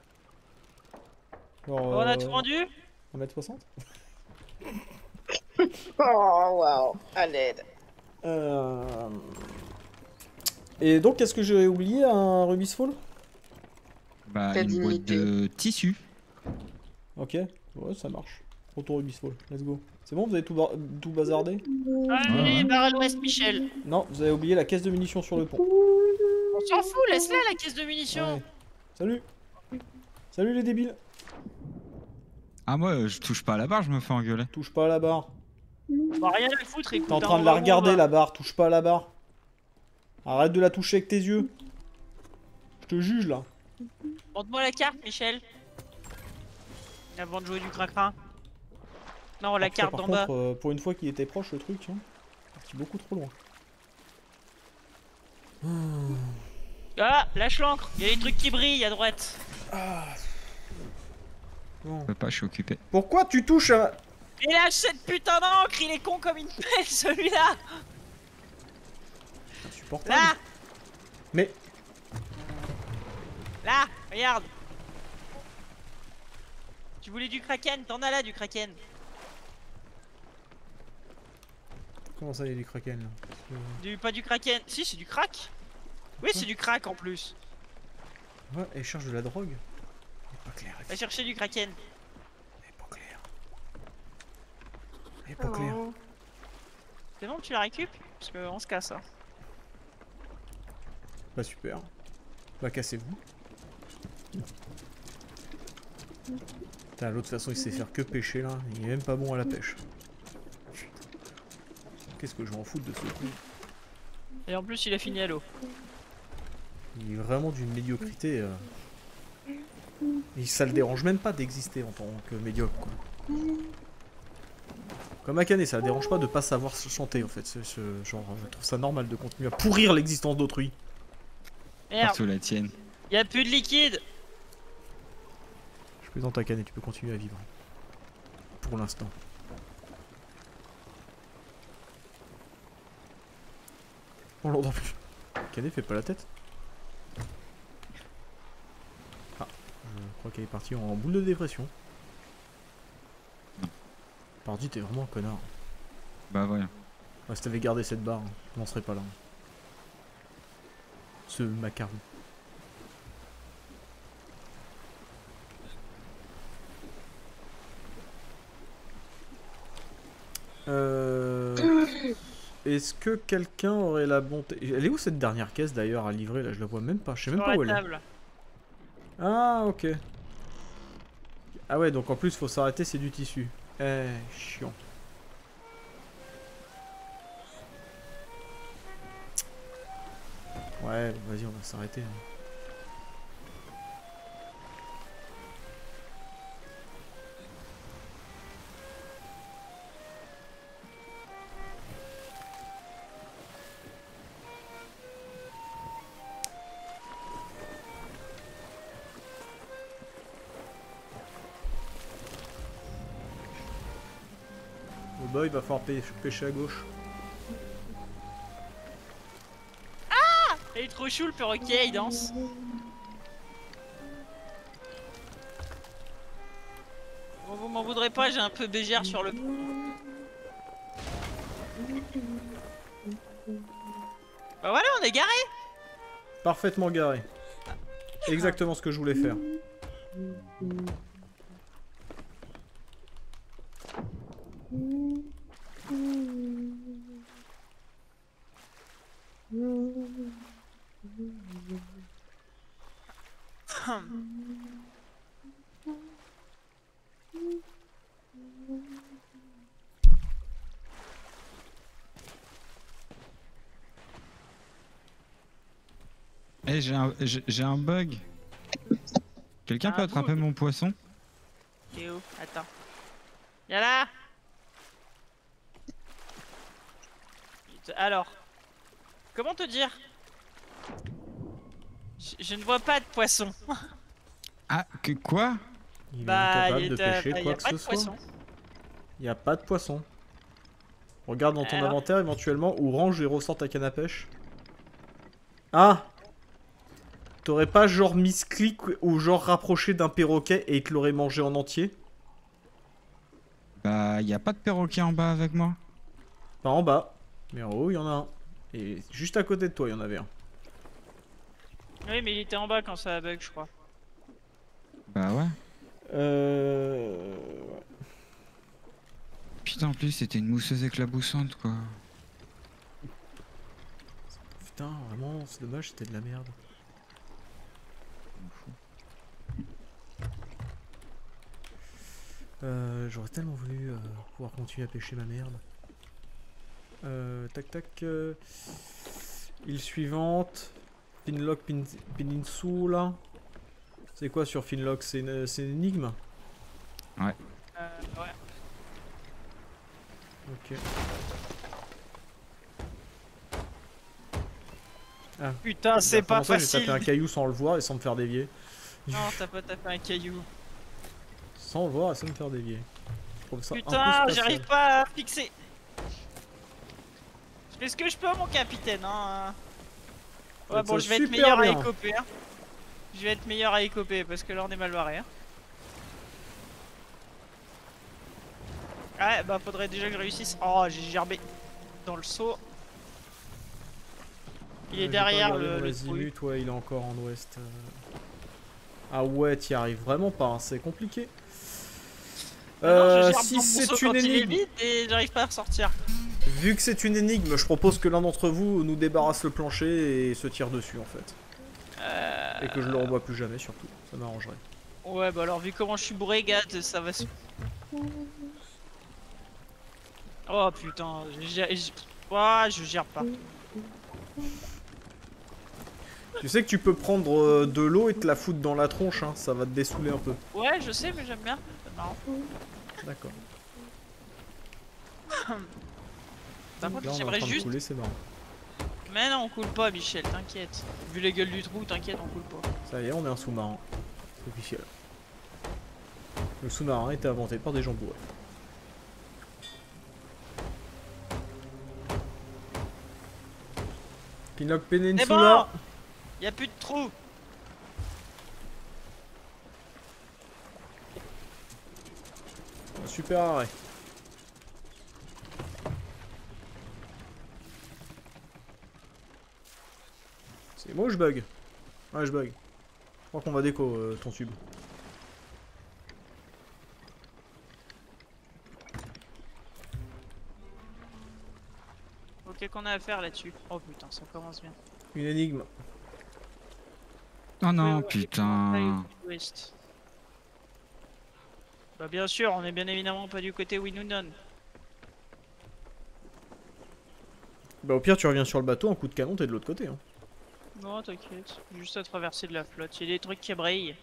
Alors, On a euh, tout rendu? un mètre soixante. Oh, waouh. À l'aide. Euh... Et donc, qu'est-ce que j'ai oublié à Rubisfall? Bah, Ta une boîte dignité. de tissu. Ok, ouais, ça marche. Retour Rubisfall, let's go. C'est bon, vous avez tout, bar- tout bazardé? Allez, ouais. barre à l'ouest, Michel. Non, vous avez oublié la caisse de munitions sur le pont. On s'en fout, laisse-la la caisse de munitions. Ouais. Salut. Salut les débiles. Ah, moi, euh, je touche pas à la barre, je me fais engueuler. Touche pas à la barre. Bah, rien à foutre, écoute. T'es en hein, train de on la va où on regarder va. la barre, touche pas à la barre. Arrête de la toucher avec tes yeux. Je te juge là. Montre-moi la carte, Michel. Avant de jouer du cracra. Non, la Après, carte par d'en bas. contre, euh, pour une fois qu'il était proche le truc, hein, parti beaucoup trop loin. Ah, lâche l'encre. Il y a des trucs qui brillent à droite. Bon. Je peux pas, je suis occupé. Pourquoi tu touches à... Et lâche cette putain d'encre, il est con comme une pelle celui-là. Insupportable. Là, Mais là, regarde. Tu voulais du kraken, t'en as là du kraken. comment ça, il y a du kraken là? Du, pas du kraken. Si, c'est du crack. Oui, c'est du crack en plus. Ouais, elle cherche de la drogue. Elle est pas claire. Va chercher du kraken. Elle est pas claire. Elle est pas claire. Oh. C'est bon, tu la récupères? Parce qu'on se casse. Hein. Bah super. Bah cassez-vous. Putain, l'autre façon il sait faire que pêcher là. Il est même pas bon à la pêche. Qu'est-ce que je m'en fous de ce truc? Et en plus, il a fini à l'eau. Il est vraiment d'une médiocrité. Euh... Et ça le dérange même pas d'exister en tant que médiocre quoi. Comme Akane, ça le dérange pas de pas savoir se chanter en fait. Ce, ce genre, je trouve ça normal de continuer à pourrir l'existence d'autrui. Merde, Sous la tienne. y a plus de liquide. Je plaisante Akane, tu peux continuer à vivre. Pour l'instant. On l'entend plus. Akane fait pas la tête. Ah, je crois qu'elle est partie en boule de dépression. Pardi, t'es vraiment un connard. Bah, voilà. Ouais, si t'avais gardé cette barre, on n'en serait pas là. Ce macaron. Euh... Est-ce que quelqu'un aurait la bonté... Elle est où cette dernière caisse d'ailleurs à livrer là? Je la vois même pas, je sais même Sur pas la où elle est. table. Ah ok. Ah ouais, donc en plus faut s'arrêter, c'est du tissu. Eh, chiant. Ouais, vas-y, on va s'arrêter. hein. Oh bah, il va falloir pê- pêcher à gauche. Il est trop chou le perroquet, il danse. Bon, vous m'en voudrez pas, j'ai un peu bégère sur le... Bah voilà, on est garé. Parfaitement garé. Exactement ce que je voulais faire. Eh, j'ai un, j'ai j'ai un bug. Quelqu'un Ah, peut attraper boule. mon poisson? T'es où? Attends. Y'a là. Alors. Comment te dire? je, je ne vois pas de poisson. Ah, que quoi? Il est Bah, incapable il de est, euh, pêcher bah, y quoi a que pas ce de soit. poisson. Il n'y a pas de poisson. Regarde dans ton Alors. inventaire éventuellement ou range et ressort ta canne à pêche. Ah! T'aurais pas genre mis ce clic ou genre rapproché d'un perroquet et il te l'aurait mangé en entier? Bah, y a pas de perroquet en bas avec moi. Pas en bas. Mais en haut, il y en a un. Et juste à côté de toi, il y en avait un. Oui, mais il était en bas quand ça a bug, je crois. Bah ouais. Euh... Putain, en plus, c'était une mousseuse éclaboussante, quoi. Putain, vraiment, c'est dommage, c'était de la merde. Euh, J'aurais tellement voulu euh, pouvoir continuer à pêcher ma merde. Euh, tac tac. Euh, île suivante. Finlock Pin Peninsula. C'est quoi sur Finlock? C'est une, c'est une énigme? Ouais. Euh, ouais. Ok. Ah. Putain, c'est Bah, pas comment ça, j'ai facile. tapé un caillou sans le voir et sans me faire dévier. Non, t'as pas tapé un caillou. Sans le voir et sans me faire dévier. Je trouve ça un peu Putain, spatial. j'arrive pas à fixer. Je fais ce que je peux, mon capitaine. Hein. Ouais, Ça bon, va je vais être super meilleur à bien. écoper. Hein. Je vais être meilleur à écoper parce que là, on est mal barré. Hein. Ouais, bah, faudrait déjà que je réussisse. Oh, j'ai gerbé dans le saut. Il Euh, est j'ai derrière pas regardé le, mon le trou. azimut, ouais, il est encore en ouest. euh. Ah ouais, t'y arrives vraiment pas, hein, c'est compliqué. Ah non, Euh, je gerbe si dans mon saut c'est quand une il est énigme, vide et j'arrive pas à ressortir. vu que c'est une énigme, je propose que l'un d'entre vous nous débarrasse le plancher et se tire dessus en fait. Euh... Et que je le revoie plus jamais surtout, ça m'arrangerait. Ouais, bah alors, vu comment je suis bourré, gars, ça va se. Oh putain, je, je... Oh, je gère pas. Tu sais que tu peux prendre euh, de l'eau et te la foutre dans la tronche, hein, ça va te dessouler un peu. Ouais, je sais, mais j'aime bien. C'est marrant. D'accord. Par contre, Là on est en j'aimerais train de juste. couler, c'est marrant. Mais non, on coule pas, Michel, t'inquiète. Vu les gueules du trou, t'inquiète, on coule pas. Ça y est, on est un sous-marin. C'est officiel. Le sous-marin a été inventé par des gens bourrés. Finlock C'est Peninsula. bon. Y a plus de trou. Super arrêt. C'est moi ou je bug? Ouais, je bug. Je crois qu'on va déco euh, ton tube. Ok, qu'on a à faire là-dessus. Oh putain, ça commence bien. Une énigme. Oh non, Ouais, ouais, putain. Ouest. Bah bien sûr, on est bien évidemment pas du côté Winoonon. Bah au pire tu reviens sur le bateau, un coup de canon t'es de l'autre côté. Hein. Non, t'inquiète. Juste à traverser de la flotte. Il y a des trucs qui brillent.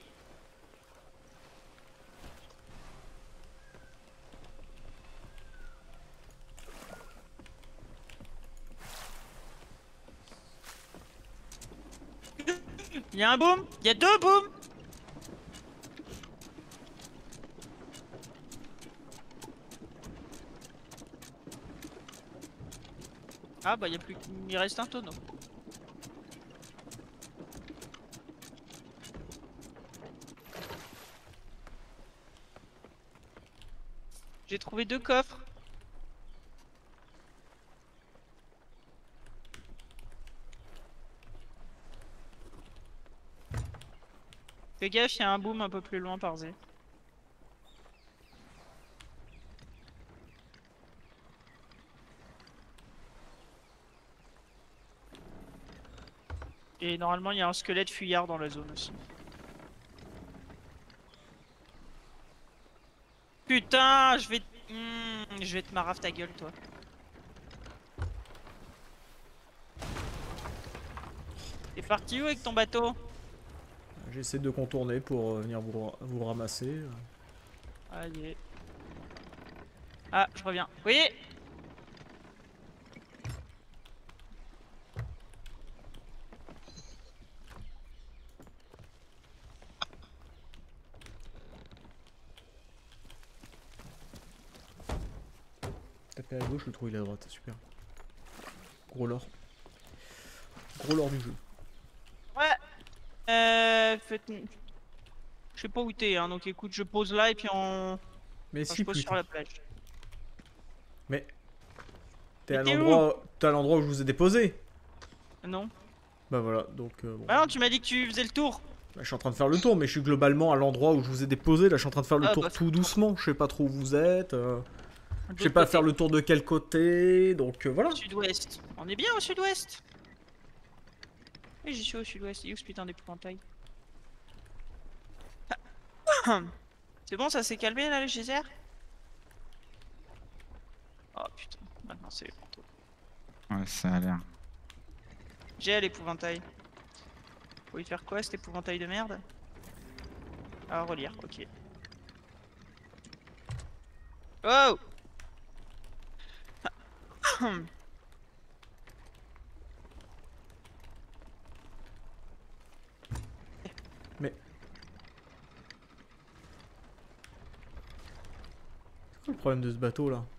Il y a un boom. Il y a deux booms. Ah bah il y a plus. Il reste un tonneau. J'ai trouvé deux coffres. Fais gaffe, il y a un boom un peu plus loin par Z. Et normalement, il y a un squelette fuyard dans la zone aussi. Putain, je vais... Mmh, je vais te marave ta gueule, toi. T'es parti où avec ton bateau? J'essaie de contourner pour euh, venir vous, vous ramasser. Allez. Ah, je reviens. Oui. Taper à gauche, le trou il est à droite, super. Gros lore. Gros lore du jeu. Ouais. Euh, faites... Je sais pas où t'es, hein, donc écoute, je pose là et puis on... Mais enfin, si, je pose putain. sur la plage. Mais... T'es Mais à t'es l'endroit t'es à l'endroit où je vous ai déposé. Non. Bah voilà, donc... Euh, bon. Bah non, tu m'as dit que tu faisais le tour. Bah, je suis en train de faire le tour, mais je suis globalement à l'endroit où je vous ai déposé. Là, je suis en train de faire le Ah, tour bah, tout doucement. Je sais pas trop où vous êtes. euh, De Je sais l'autre pas côté. faire le tour de quel côté. Donc euh, voilà. Sud-ouest. On est bien au sud-ouest. Oui, j'y suis au sud-ouest. Il est où ce putain d'épouvantail? C'est bon, ça s'est calmé là, le geyser? Oh putain, maintenant c'est les fantômes. Ouais, ça a l'air. J'ai l'épouvantail. Faut y faire quoi cet épouvantail de merde? Ah, relire, ok. Oh! Mais... C'est quoi le problème de ce bateau là?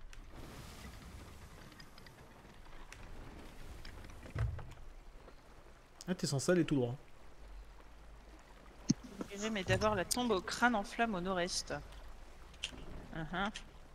Ah, t'es censé aller tout droit. Mais d'abord la tombe au crâne en flamme au nord-est. Uh -huh.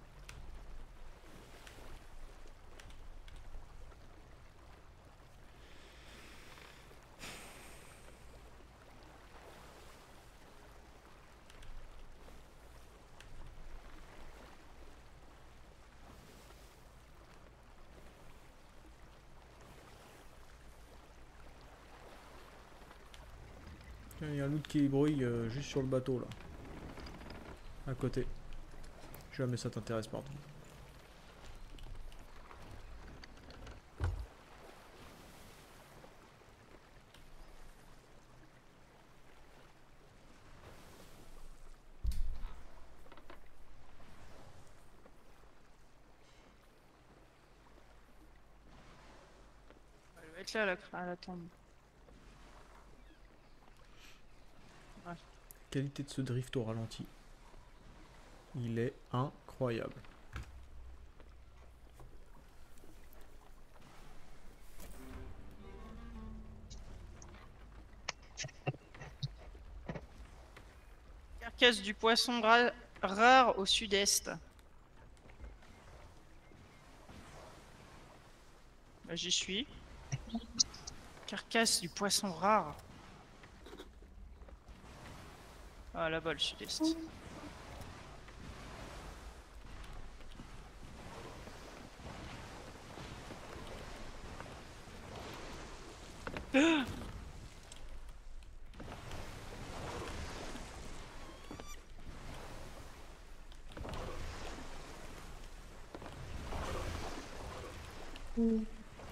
Il y a un loot qui brouille euh, juste sur le bateau là. À côté. Jamais ça t'intéresse, pardon. Elle va être là la, à la tombe. Ouais. Qualité de ce drift au ralenti. Il est incroyable. Carcasse du poisson ra rare au sud-est. Bah, j'y suis. Carcasse du poisson rare. Ah là-bas le sud-est. Mm.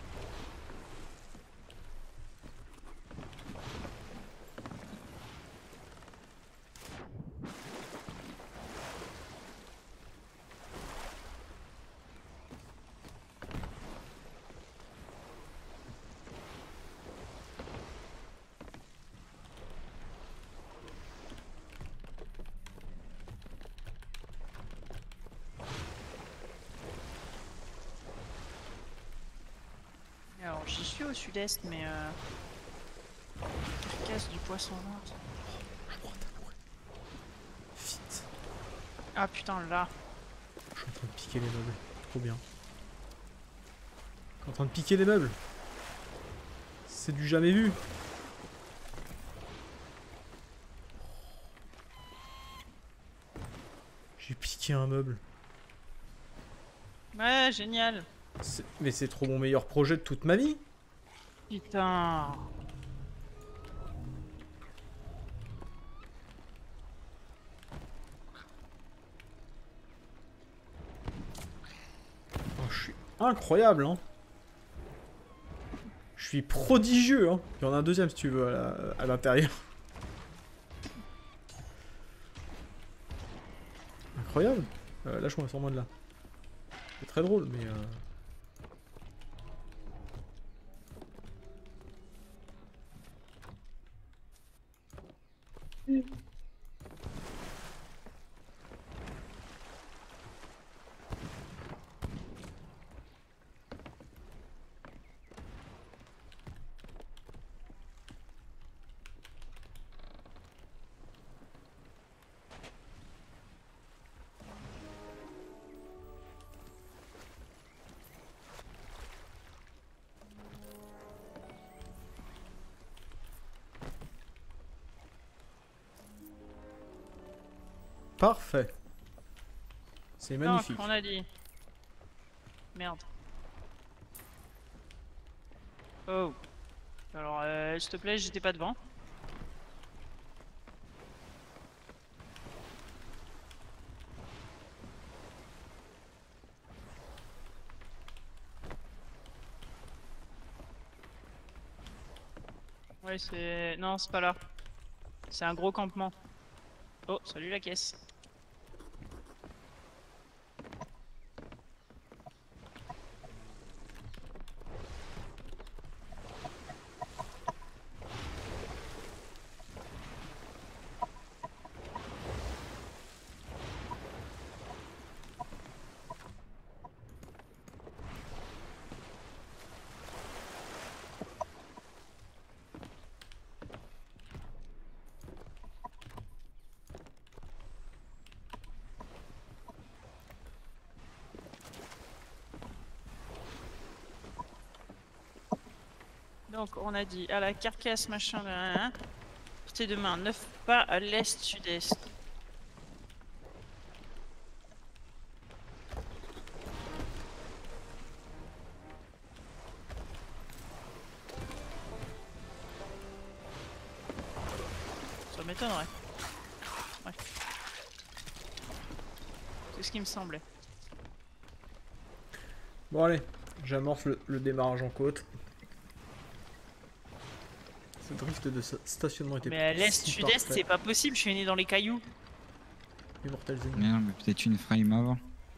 Alors j'y suis au sud-est, mais euh... carcasse du poisson rare. Je crois t'amourer. Vite. Ah putain là. Je suis en train de piquer les meubles. Trop bien. Je suis en train de piquer les meubles. C'est du jamais vu. J'ai piqué un meuble. Ouais, génial. Mais c'est trop mon meilleur projet de toute ma vie. Putain. Oh, je suis incroyable, hein. Je suis prodigieux, hein. Il y en a un deuxième si tu veux à l'intérieur. Incroyable. Euh, Lâche-moi, sors-moi de là. C'est très drôle, mais... Euh... Mm. Parfait. C'est magnifique. Donc, on a dit. Merde. Oh. Alors, euh, s'il te plaît, j'étais pas devant. Ouais, c'est... Non, c'est pas là. C'est un gros campement. Oh, salut la caisse. Donc on a dit à la carcasse machin là, portée de main neuf pas à l'est sud-est. Ça m'étonnerait. Ouais. C'est ce qui me semblait. Bon allez, j'amorce le, le démarrage en côte. Ce drift de stationnement était Mais à l'est si sud-est parfait. c'est pas possible, je suis né dans les cailloux. Immortal Zen. Merde, mais peut-être une frame avant.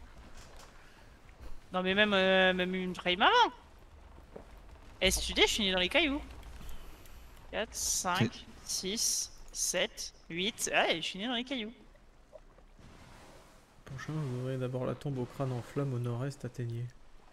Non mais même, euh, même une frame avant. Est sud-est, je suis né dans les cailloux. quatre, cinq, six, sept, huit. Ouais, je suis né dans les cailloux. Prochain, vous aurez d'abord la tombe au crâne en flamme au nord-est, atteignez.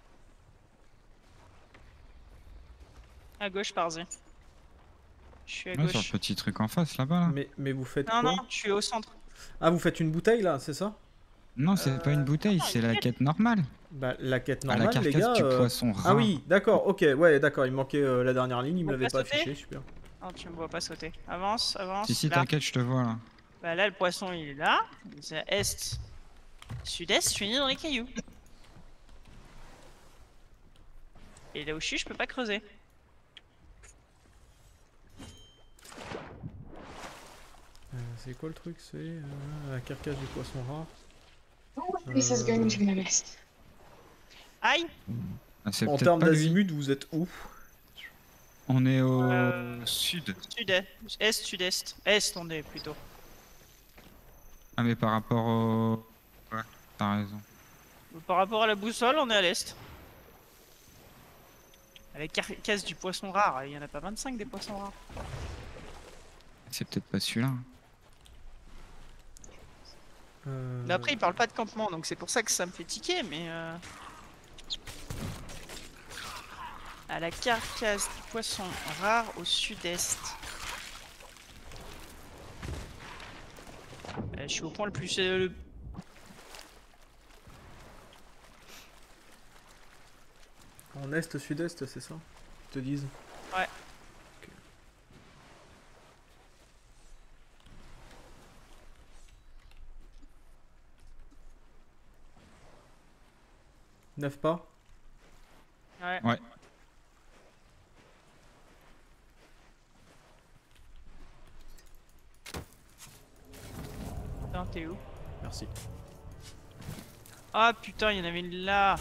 À gauche, Parzé. Je suis à Ouais, sur gauche. le petit truc en face là-bas là. Mais, mais vous faites Non, quoi? non, je suis au centre. Ah, vous faites une bouteille là, c'est ça? Non, c'est Euh, pas une bouteille, non, c'est une la quête. quête normale. Bah, la quête À la normale, les carcasse gars. du euh, poisson rare. Ah oui, d'accord, ok, ouais, d'accord, il manquait euh, la dernière ligne, il me On l'avait peut pas sauter affiché, super. Non, tu me vois pas sauter. Avance, avance. Si, si, là. t'inquiète, je te vois là. Bah là, le poisson, il est là. C'est est. Sud-est, je suis né dans les cailloux. Et là où je suis, je peux pas creuser. Euh, c'est quoi le truc? C'est euh, la carcasse du poisson rare. This is going to be a mess. Aïe! Ah, c'est En peut-être termes pas lui. d'azimut, vous êtes où? On est au Euh, sud. Sud-est. Est, sud-est. Est, on est plutôt. Ah, mais par rapport au. Ouais, t'as raison. Par rapport à la boussole, on est à l'est. À la carcasse du poisson rare, il y en a pas vingt-cinq des poissons rares. C'est peut-être pas celui-là. Euh, Mais après, il parle pas de campement, donc c'est pour ça que ça me fait tiquer, mais. Euh... À la carcasse du poisson rare au sud-est. Euh, je suis au point le plus. euh, le- En est, sud-est, c'est ça? Ils te disent? Ouais. Ok. Neuf pas? Ouais. Ouais. Putain, t'es où? Merci. Ah putain, il y en avait une là.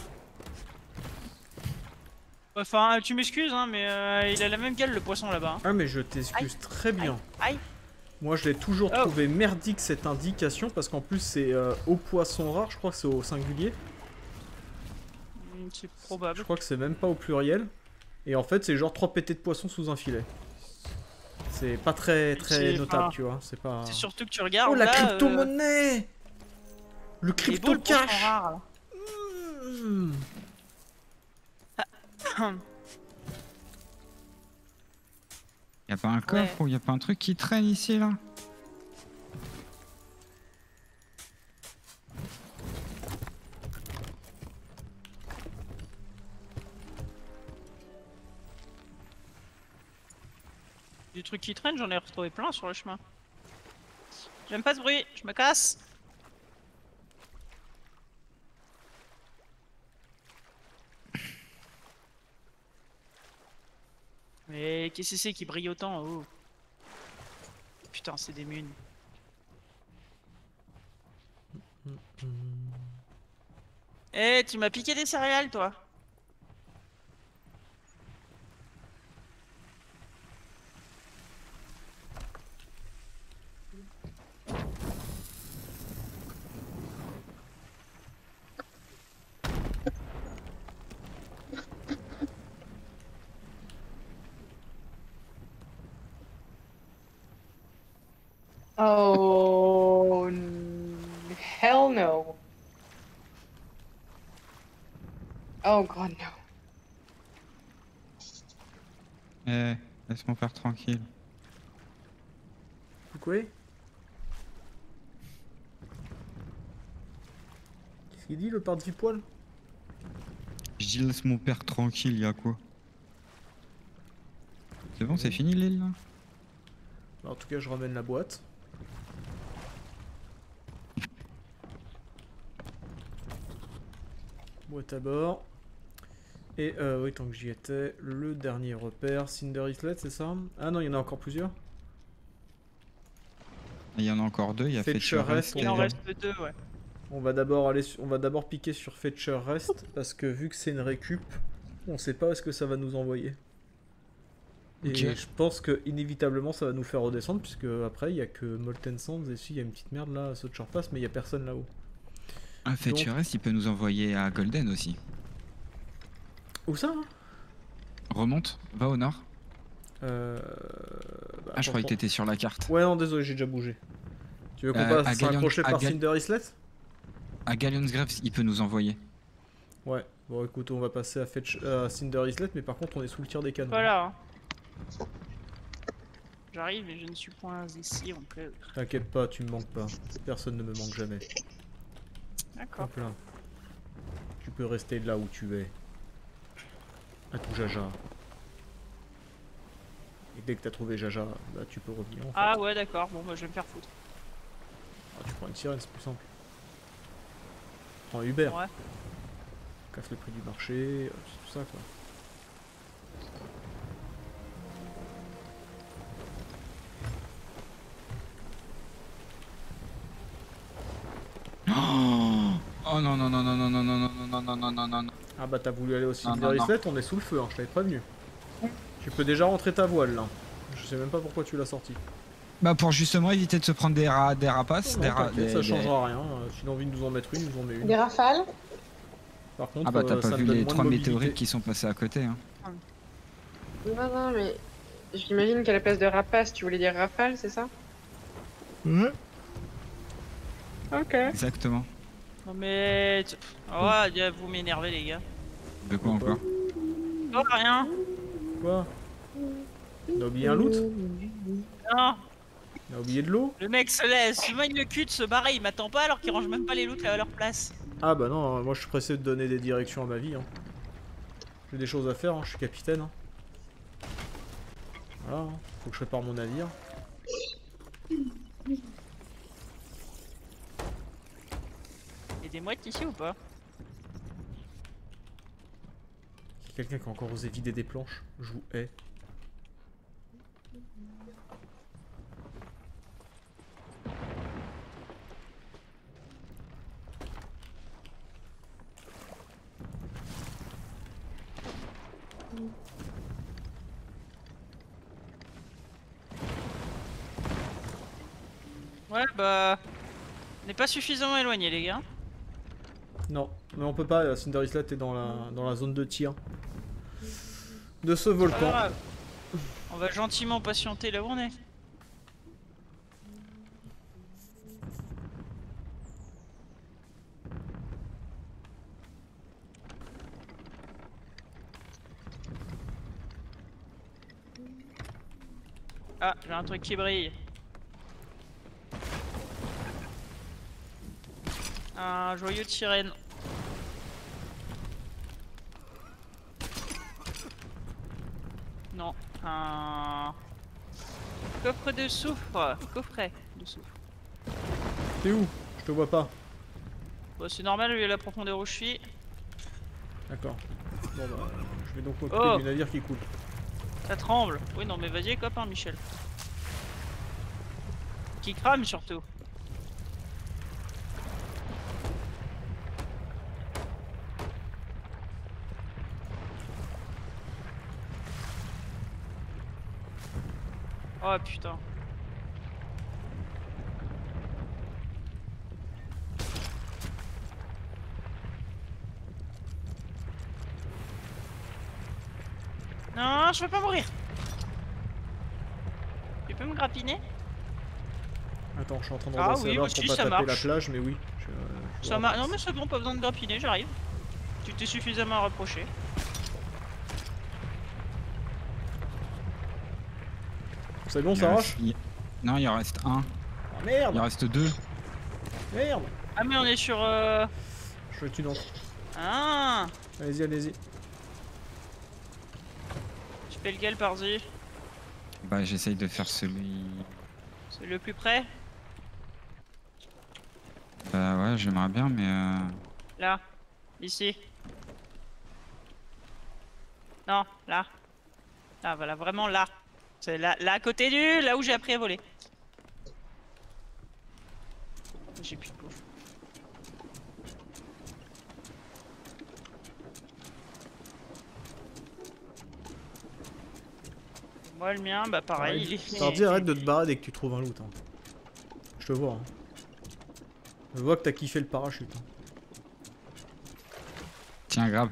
Enfin, tu m'excuses, hein, mais euh, il a la même gueule le poisson là-bas. hein. Ah, mais je t'excuse très bien. Aïe. Moi, je l'ai toujours Oh. trouvé merdique cette indication parce qu'en plus, c'est euh, au poisson rare. Je crois que c'est au singulier. Hmm, C'est probable. Je crois que c'est même pas au pluriel. Et en fait, c'est genre trois pétés de poisson sous un filet. C'est pas très très C'est notable, pas- tu vois. C'est pas. C'est surtout que tu regardes. Oh, la là, crypto-monnaie Le euh, il est beau, le poisson crypto-cash rare, là. Mmh. Y a pas un coffre ou y a pas un truc qui traîne ici là? Du truc qui traîne, j'en ai retrouvé plein sur le chemin. J'aime pas ce bruit, je me casse. Mais qu'est-ce que c'est qui brille autant? Oh. Putain, c'est des munes. Eh, tu m'as piqué des céréales, toi. Oh, n- hell no. Oh god no. Eh, laisse mon père tranquille. Quoi? Qu'est-ce qu'il dit le père de poil? Je dis laisse mon père tranquille, y'a quoi? C'est bon, c'est fini l'île là? En tout cas, je ramène la boîte. Boîte à bord. Et euh, oui, tant que j'y étais, le dernier repère, Cinder Islet, c'est ça? Ah non, il y en a encore plusieurs. Il y en a encore deux, il y a Fetcher Fetcher Rest, Rest. Il et- en reste deux, ouais. On va d'abord aller, su- on va d'abord piquer sur Fetcher Rest parce que vu que c'est une récup, on sait pas où est-ce que ça va nous envoyer. Et Ok. je pense que inévitablement ça va nous faire redescendre puisque après il y a que Molten Sands et si il y a une petite merde là, Searcher Pass, mais il y a personne là-haut. Un Fetcher Rest, il peut nous envoyer à Golden aussi. Où ça hein Remonte, va au nord. euh... bah, Ah, je croyais que attends. t'étais sur la carte. Ouais non désolé j'ai déjà bougé. Tu veux qu'on Euh, à passe Galleon- s'accrocher à par Gal- Cinder Islet? À Galleon's Grave, il peut nous envoyer. Ouais. Bon écoute on va passer à, Fetch... à Cinder Islet mais par contre on est sous le tir des canons. Voilà. hein. J'arrive et je ne suis point ici, on peut. T'inquiète pas, tu me manques pas. Personne ne me manque jamais. D'accord. Hop là. Tu peux rester là où tu es. À tout Jaja. Et dès que t'as trouvé Jaja, bah tu peux revenir en fait. Ah ouais, d'accord, bon bah je vais me faire foutre. Ah, tu prends une sirène, c'est plus simple. Prends Uber. Ouais. Casse le prix du marché, euh, c'est tout ça quoi. Oh non non non non non non non non non non non non non non. Ah bah t'as voulu aller au Non, Cinder non, non. Islet, on est sous le feu, hein, je t'avais prévenu. Tu peux déjà rentrer ta voile là. Je sais même pas pourquoi tu l'as sorti. Bah pour justement éviter de se prendre des, ra des rapaces, Non, des, ra t'inquiète, des- ça des- changera rien. euh, Si t'as envie de nous en mettre une, nous en met une. Des rafales? Par contre, Ah bah t'as euh, pas ça vu me donne les moins de trois mobilité. météorites qui sont passés à côté hein. Non, non, mais j'imagine qu'à la place de rapace, tu voulais dire rafale, c'est ça? Ouais. Ok. Exactement. Non mais... tu- Oh, euh, vous m'énervez les gars. De quoi encore? Oh, rien. Quoi? On a oublié un loot? Non, On a oublié de l'eau? le mec se laisse, se magne le cul de se barrer, il m'attend pas alors qu'il range même pas les loots à leur place. Ah bah non, moi je suis pressé de donner des directions à ma vie. Hein. J'ai des choses à faire, hein, je suis capitaine. Hein. Voilà, hein. Faut que je répare mon navire. Il y a des mouettes ici ou pas? Il y a quelqu'un qui a encore osé vider des planches. Je vous hais. Ouais, bah... On n'est pas suffisamment éloigné, les gars. Non, mais on peut pas, euh, Cinder Islet est dans la, dans la zone de tir de ce volcan. Pas grave. On va gentiment patienter là où on est. Ah, j'ai un truc qui brille. Un joyau de sirène. Non, un coffre de soufre. Coffret de soufre. T'es où? Je te vois pas. Bon, c'est normal vu la profondeur où je suis. D'accord. Bon bah, je vais donc m'occuper Oh. du navire qui coule. Ça tremble. Oui, non, mais vas-y, copain, Michel. Qui crame surtout. Oh putain. Non, je veux pas mourir. Tu peux me grappiner? Attends, je suis en train de Ah redresser oui, la barre aussi, pour pas ça taper la marche. plage, mais oui. Je, euh, je Ça vois. m'a... Non mais c'est bon, pas besoin de grappiner, j'arrive. Tu t'es suffisamment rapproché. C'est bon, Il ça reste- rush? il- Non, il en reste un. Ah Il merde! en reste deux. Merde! Ah mais on est sur... Euh... Je suis une autre. Ah, Allez-y, allez-y. tu fais lequel par-y? Bah, j'essaye de faire celui. C'est le plus près? Bah, ouais, j'aimerais bien, mais. Euh... Là. Ici. Non, là. Là, voilà, vraiment là. C'est là, là à côté du... Là où j'ai appris à voler. J'ai plus de bouffe. Moi le mien, bah pareil, il est... Tardy, arrête de te barrer dès que tu trouves un loot. Hein. Je te vois. Hein. Je vois que t'as kiffé le parachute. Hein. Tiens, grave.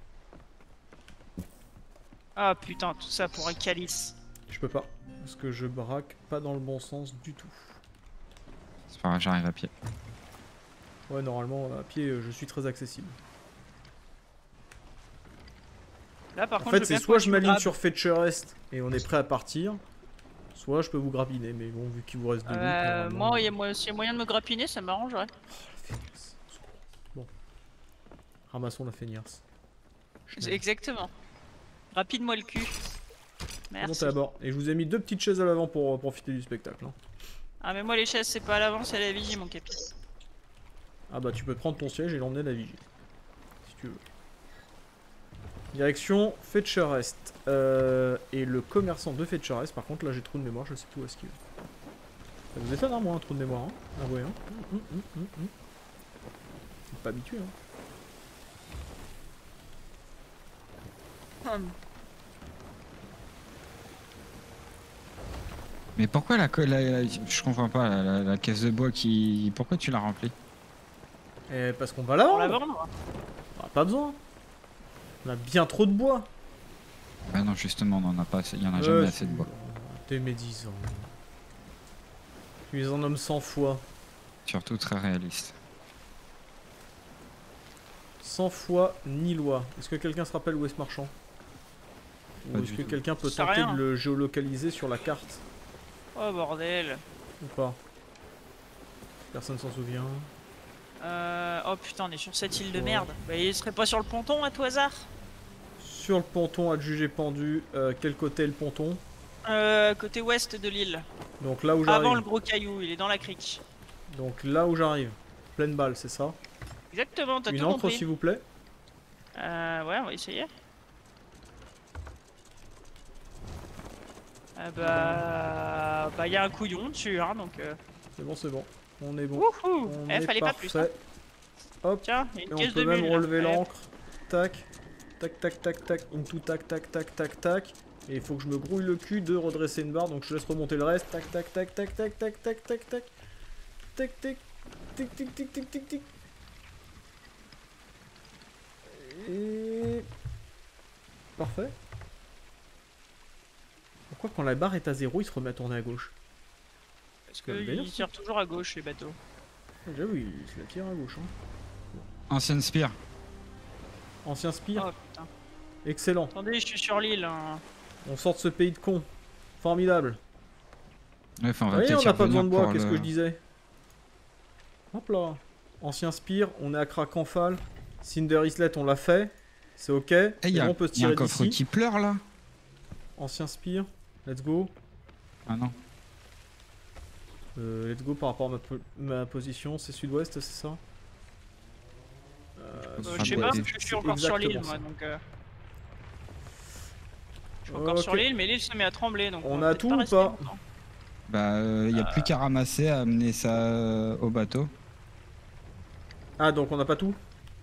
Ah putain, tout ça pour un calice. Je peux pas. Parce que je braque pas dans le bon sens du tout. C'est pas grave, j'arrive à pied. Ouais, normalement, à pied, euh, je suis très accessible. Là par En contre, fait, je veux c'est bien soit que je tu me m'aligne grappes. sur Fetcher Est et on est prêt à partir, soit je peux vous grappiner. Mais bon, vu qu'il vous reste deux loot, Euh, normalement- moi, il y a mo- s'il y a moyen de me grappiner, ça m'arrangerait. Feignasse. Bon. Ramassons la feignasse. C'est Exactement. Rapide-moi le cul. Montez Merci. à bord. Et je vous ai mis deux petites chaises à l'avant pour euh, profiter du spectacle. Hein. Ah mais moi les chaises c'est pas à l'avant, c'est à la vigie mon capi. Ah bah tu peux te prendre ton siège et l'emmener à la vigie. Si tu veux. Direction Fetcher Est. Euh, et le commerçant de Fetcher Est, par contre là j'ai trou de mémoire, je sais plus où est-ce qu'il est. Ça vous étonne hein, moi un trou de mémoire, hein. Ah ouais, hein. Hum, hum, hum, hum. Vous êtes pas habitué hein. Hum. Mais pourquoi la, co- la, la- je comprends pas la, la- la caisse de bois qui. Pourquoi tu l'as remplie? Et parce qu'on va là Pour la vendre. bah, pas besoin. On a bien trop de bois. Bah non, justement, on en a pas assez, il y en a Euh, jamais assez de bois. T'es médisant. Tu es un homme sans foi. Surtout très réaliste. Sans foi ni loi. Est-ce que quelqu'un se rappelle où est ce marchand? Pas Ou est-ce du que tout. quelqu'un peut Je sais tenter rien. de le géolocaliser sur la carte? Oh bordel. Ou pas? Personne s'en souvient. Euh... Oh putain, on est sur cette île de Ouais. merde. Bah il serait pas sur le ponton à tout hasard? Sur le ponton, adjugé pendu. Euh, quel côté est le ponton? Euh... Côté ouest de l'île. Donc là où Avant le j'arrive. gros caillou, il est dans la crique. Donc là où j'arrive. Pleine balle, c'est ça? Exactement, t'as Une tout encre compris. s'il vous plaît. Euh... Ouais, on va essayer. Ah bah... Bah y a un couillon dessus hein, donc... Euh... C'est bon, c'est bon. On est bon. Wouhou. On Eh, est fallait pas plus. hein. parfait. Hop. Tiens, il y a Et une on caisse peut de même mule. là. relever Allez. l'encre. Tac. Tac, tac, tac, tac. Into tac, tac, tac, tac, tac. Et il faut que je me grouille le cul de redresser une barre. Donc je laisse remonter le reste. Tac, tac, tac, tac, tac, tac, tac, tac, tac. tic, tic, tic, tic, tic, tic, tic, tic. Et... Parfait. Pourquoi quand la barre est à zéro, il se remet à tourner à gauche? Parce Ça me vénère, qu'ils ça. tirent toujours à gauche les bateaux. J'avoue, il se la tire à gauche. Hein. Ancienne spire. Ancien spire, Oh putain. excellent. Attendez, je suis sur l'île. Hein. On sort de ce pays de cons. Formidable. Ouais, enfin, on Vous va voyez, peut-être on y n'a pas besoin de revenir bois, pour qu'est-ce le- que je disais? Hop là. Ancien spire, on est à Krakenfall. Cinder Islet, on l'a fait. C'est ok. Eh, il y, Et a on peut se y a un tirer coffre d'ici. qui pleure là. Ancien spire, let's go. Ah non. Euh, let's go par rapport à ma, po- ma position. C'est sud-ouest, c'est ça? Euh, Euh, sera je sais des- pas, des- parce que je suis c'est encore sur l'île exactement moi ça. donc. Euh... Je suis encore sur Ok. l'île, mais l'île se met à trembler donc. On va a peut-être tout pas ou rester pas? longtemps. Bah, il y a plus qu'à ramasser, à amener ça euh, au bateau. Ah, donc on n'a pas tout?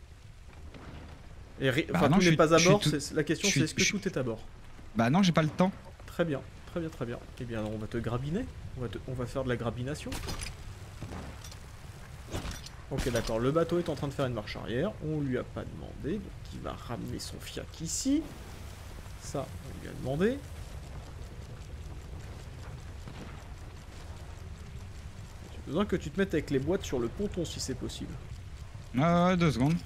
Et ri- Bah Enfin, non, tout je n'est suis- pas à je suis bord. tout- c'est- La question, je c'est suis- est-ce que je- tout est à bord? Bah non, j'ai pas le temps. Très bien, très bien, très bien. Eh bien, on va te grabiner. On va, te- on va faire de la grabination. Ok, d'accord. Le bateau est en train de faire une marche arrière. On lui a pas demandé. Donc, il va ramener son fiac ici. Ça, on lui a demandé. J'ai besoin que tu te mettes avec les boîtes sur le ponton si c'est possible. Ah ouais, deux secondes.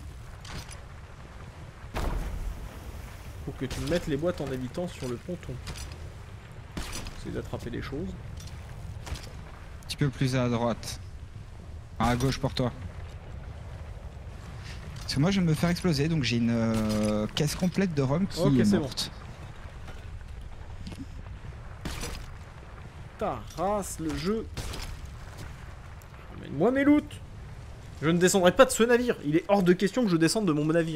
Faut que tu mettes les boîtes en évitant sur le ponton. Essaye d'attraper les choses. Un petit peu plus à droite. Ah, à gauche pour toi. Parce que moi je vais me faire exploser, donc j'ai une euh, caisse complète de rhum qui Ok, est c'est morte. Ta race, le jeu. Ramène-moi mes loots. Je ne descendrai pas de ce navire. Il est hors de question que je descende de mon navire.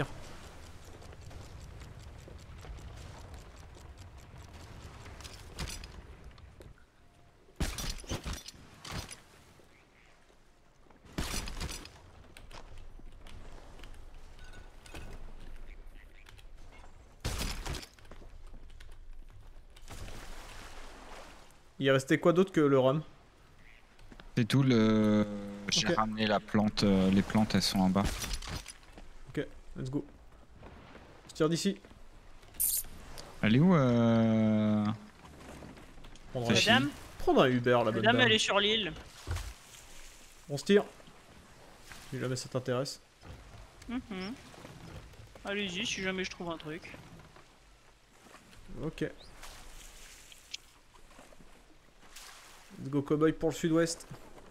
Il est resté quoi d'autre que le rhum? C'est tout le. J'ai Ok. ramené la plante, euh, les plantes elles sont en bas. Ok, let's go. Je tire d'ici. Elle est où euh... Prendre, Fais un... Madame, Prendre un Uber, la bonne madame, dame. elle est sur l'île. On se tire. Si jamais ça t'intéresse. Mhm. Allez-y, si jamais je trouve un truc. Ok. Let's go cowboy pour le sud-ouest.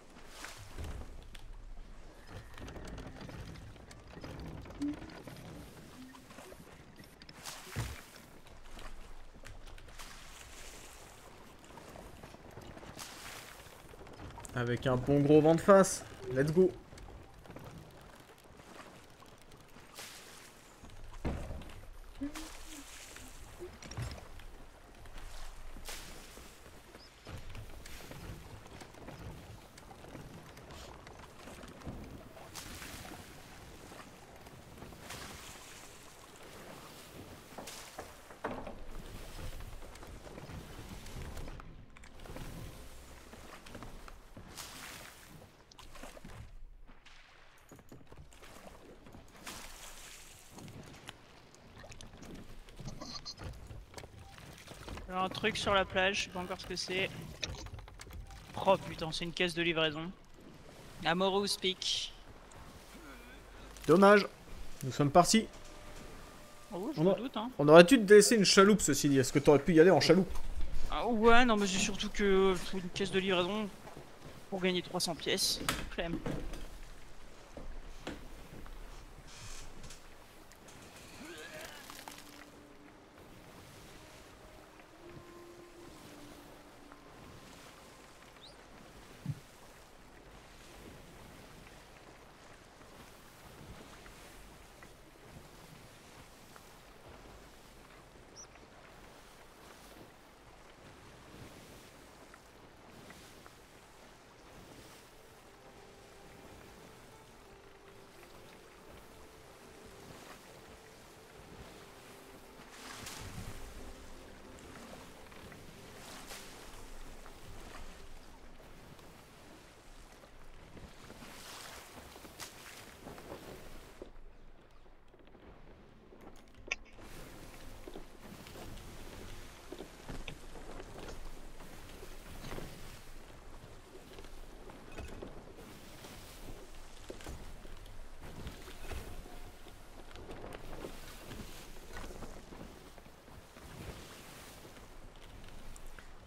Avec un bon gros vent de face. Let's go. Alors, un truc sur la plage, je sais pas encore ce que c'est. Oh putain, c'est une caisse de livraison. Amorous Peak. Dommage. Nous sommes partis. Oh, je On me a- doute, hein. On aurait dû te laisser une chaloupe, ceci dit. Est-ce que t'aurais pu y aller en chaloupe? Ah ouais, non, mais c'est surtout que faut une caisse de livraison pour gagner trois cents pièces. Flemme.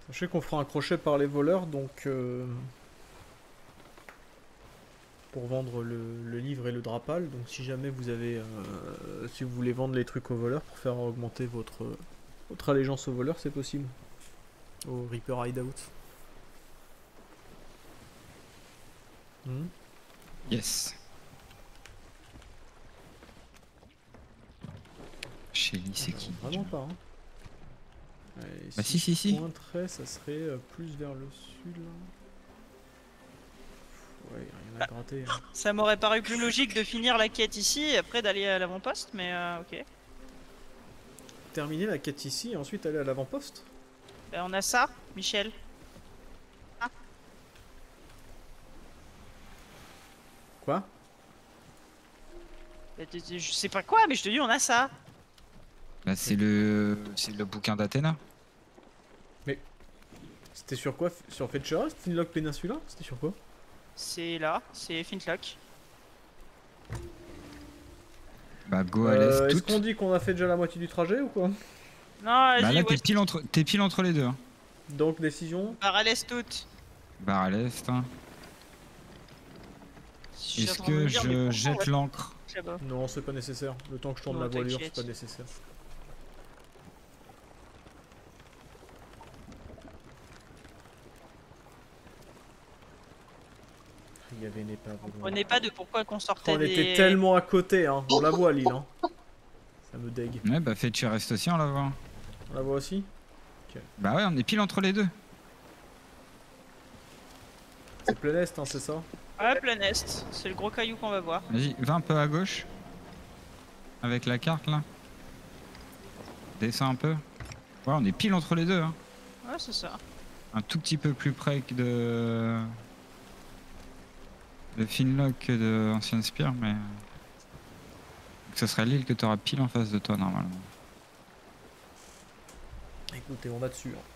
Sachez qu'on fera un crochet par les voleurs, donc... Euh, pour vendre le, le livre et le drapal. Donc si jamais vous avez... Euh, si vous voulez vendre les trucs aux voleurs pour faire augmenter votre, votre allégeance aux voleurs, c'est possible. Au Reaper Hideout. Hmm. Yes. Shelly, c'est qui? Vraiment pas, hein. Allez, Bah si, si, si. Pointerait, ça serait euh, plus vers le sud, là. Ouais, rien à gratter. Hein. Ça m'aurait paru plus logique de finir la quête ici et après d'aller à l'avant-poste, mais euh, ok. Terminer la quête ici et ensuite aller à l'avant-poste. Ben, on a ça, Michel. Ah. Quoi? Ben, je sais pas quoi, mais je te dis, on a ça. Bah c'est le... c'est le bouquin d'Athéna. C'était sur quoi? Sur Fetcherest, Finlock Peninsula? C'était sur quoi? C'est là, c'est Flintlock. Bah go à Euh, l'est Est-ce toute. qu'on dit qu'on a fait déjà la moitié du trajet ou quoi? Non, Bah vas-y, là ouais, t'es pile, entre... t'es pile entre les deux. Hein. Donc décision. barre à l'est toute. Bah à l'est. Hein. suis Est-ce en train de me que dire, mais je pourquoi, jette ouais, l'ancre? là-bas. Non, c'est pas nécessaire. Le temps que je tourne Non, la voilure, c'est t'inquiète. pas nécessaire. Il y avait une épave. au loin. On n'est pas de pourquoi qu'on sortait On des... était tellement à côté, hein. On la voit, l'île, hein. Ça me dégue. Ouais bah Fetcherest aussi on la voit. On la voit aussi? Bah ouais on est pile entre les deux. C'est plein est, hein, c'est ça? Ouais, plein est. C'est le gros caillou qu'on va voir. Vas-y, va un peu à gauche. Avec la carte là. Descends un peu. Ouais on est pile entre les deux. Hein. Ouais, c'est ça. Un tout petit peu plus près que de... de Finlock que de Ancien Spire, mais... Ce serait l'île que tu auras pile en face de toi normalement. Écoutez, on va dessus. Hein.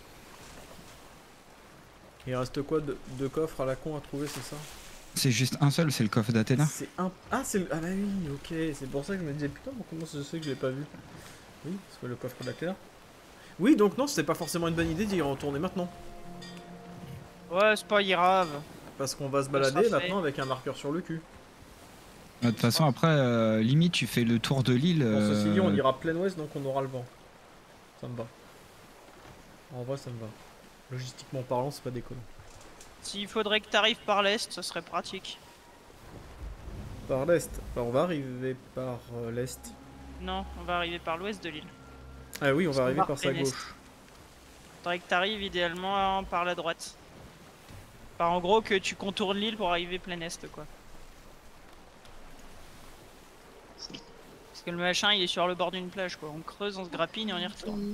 Il reste quoi? de- Deux coffres à la con à trouver, c'est ça? C'est juste un seul, c'est le coffre d'Athéna. C'est un... Ah, c'est le... Ah bah oui, ok. C'est pour ça que je me disais, putain, mais comment je sais que je l'ai pas vu? Oui, c'est le coffre d'Athéna. Oui, donc non, c'était pas forcément une bonne idée d'y retourner maintenant. Ouais, c'est pas grave. Parce qu'on va se Ça balader sera fait. maintenant avec un marqueur sur le cul. De toute façon, après, euh, limite, tu fais le tour de l'île. Bon, ceci dit, on euh, ira plein ouest, donc on aura le vent. Ça me va. En vrai, ça me va. Logistiquement parlant, c'est pas déconnant. S'il faudrait que t'arrives par l'est, ça serait pratique. Par l'est. Bah, on va arriver par euh, l'est. Non, on va arriver par l'ouest de l'île. Ah oui, on Parce va qu'on arriver va par sa plein est. gauche. Faudrait que t'arrives idéalement hein, par la droite. Enfin, en gros, que tu contournes l'île pour arriver plein est, quoi. Parce que le machin, il est sur le bord d'une plage, quoi. On creuse, on se grappine et on y retourne.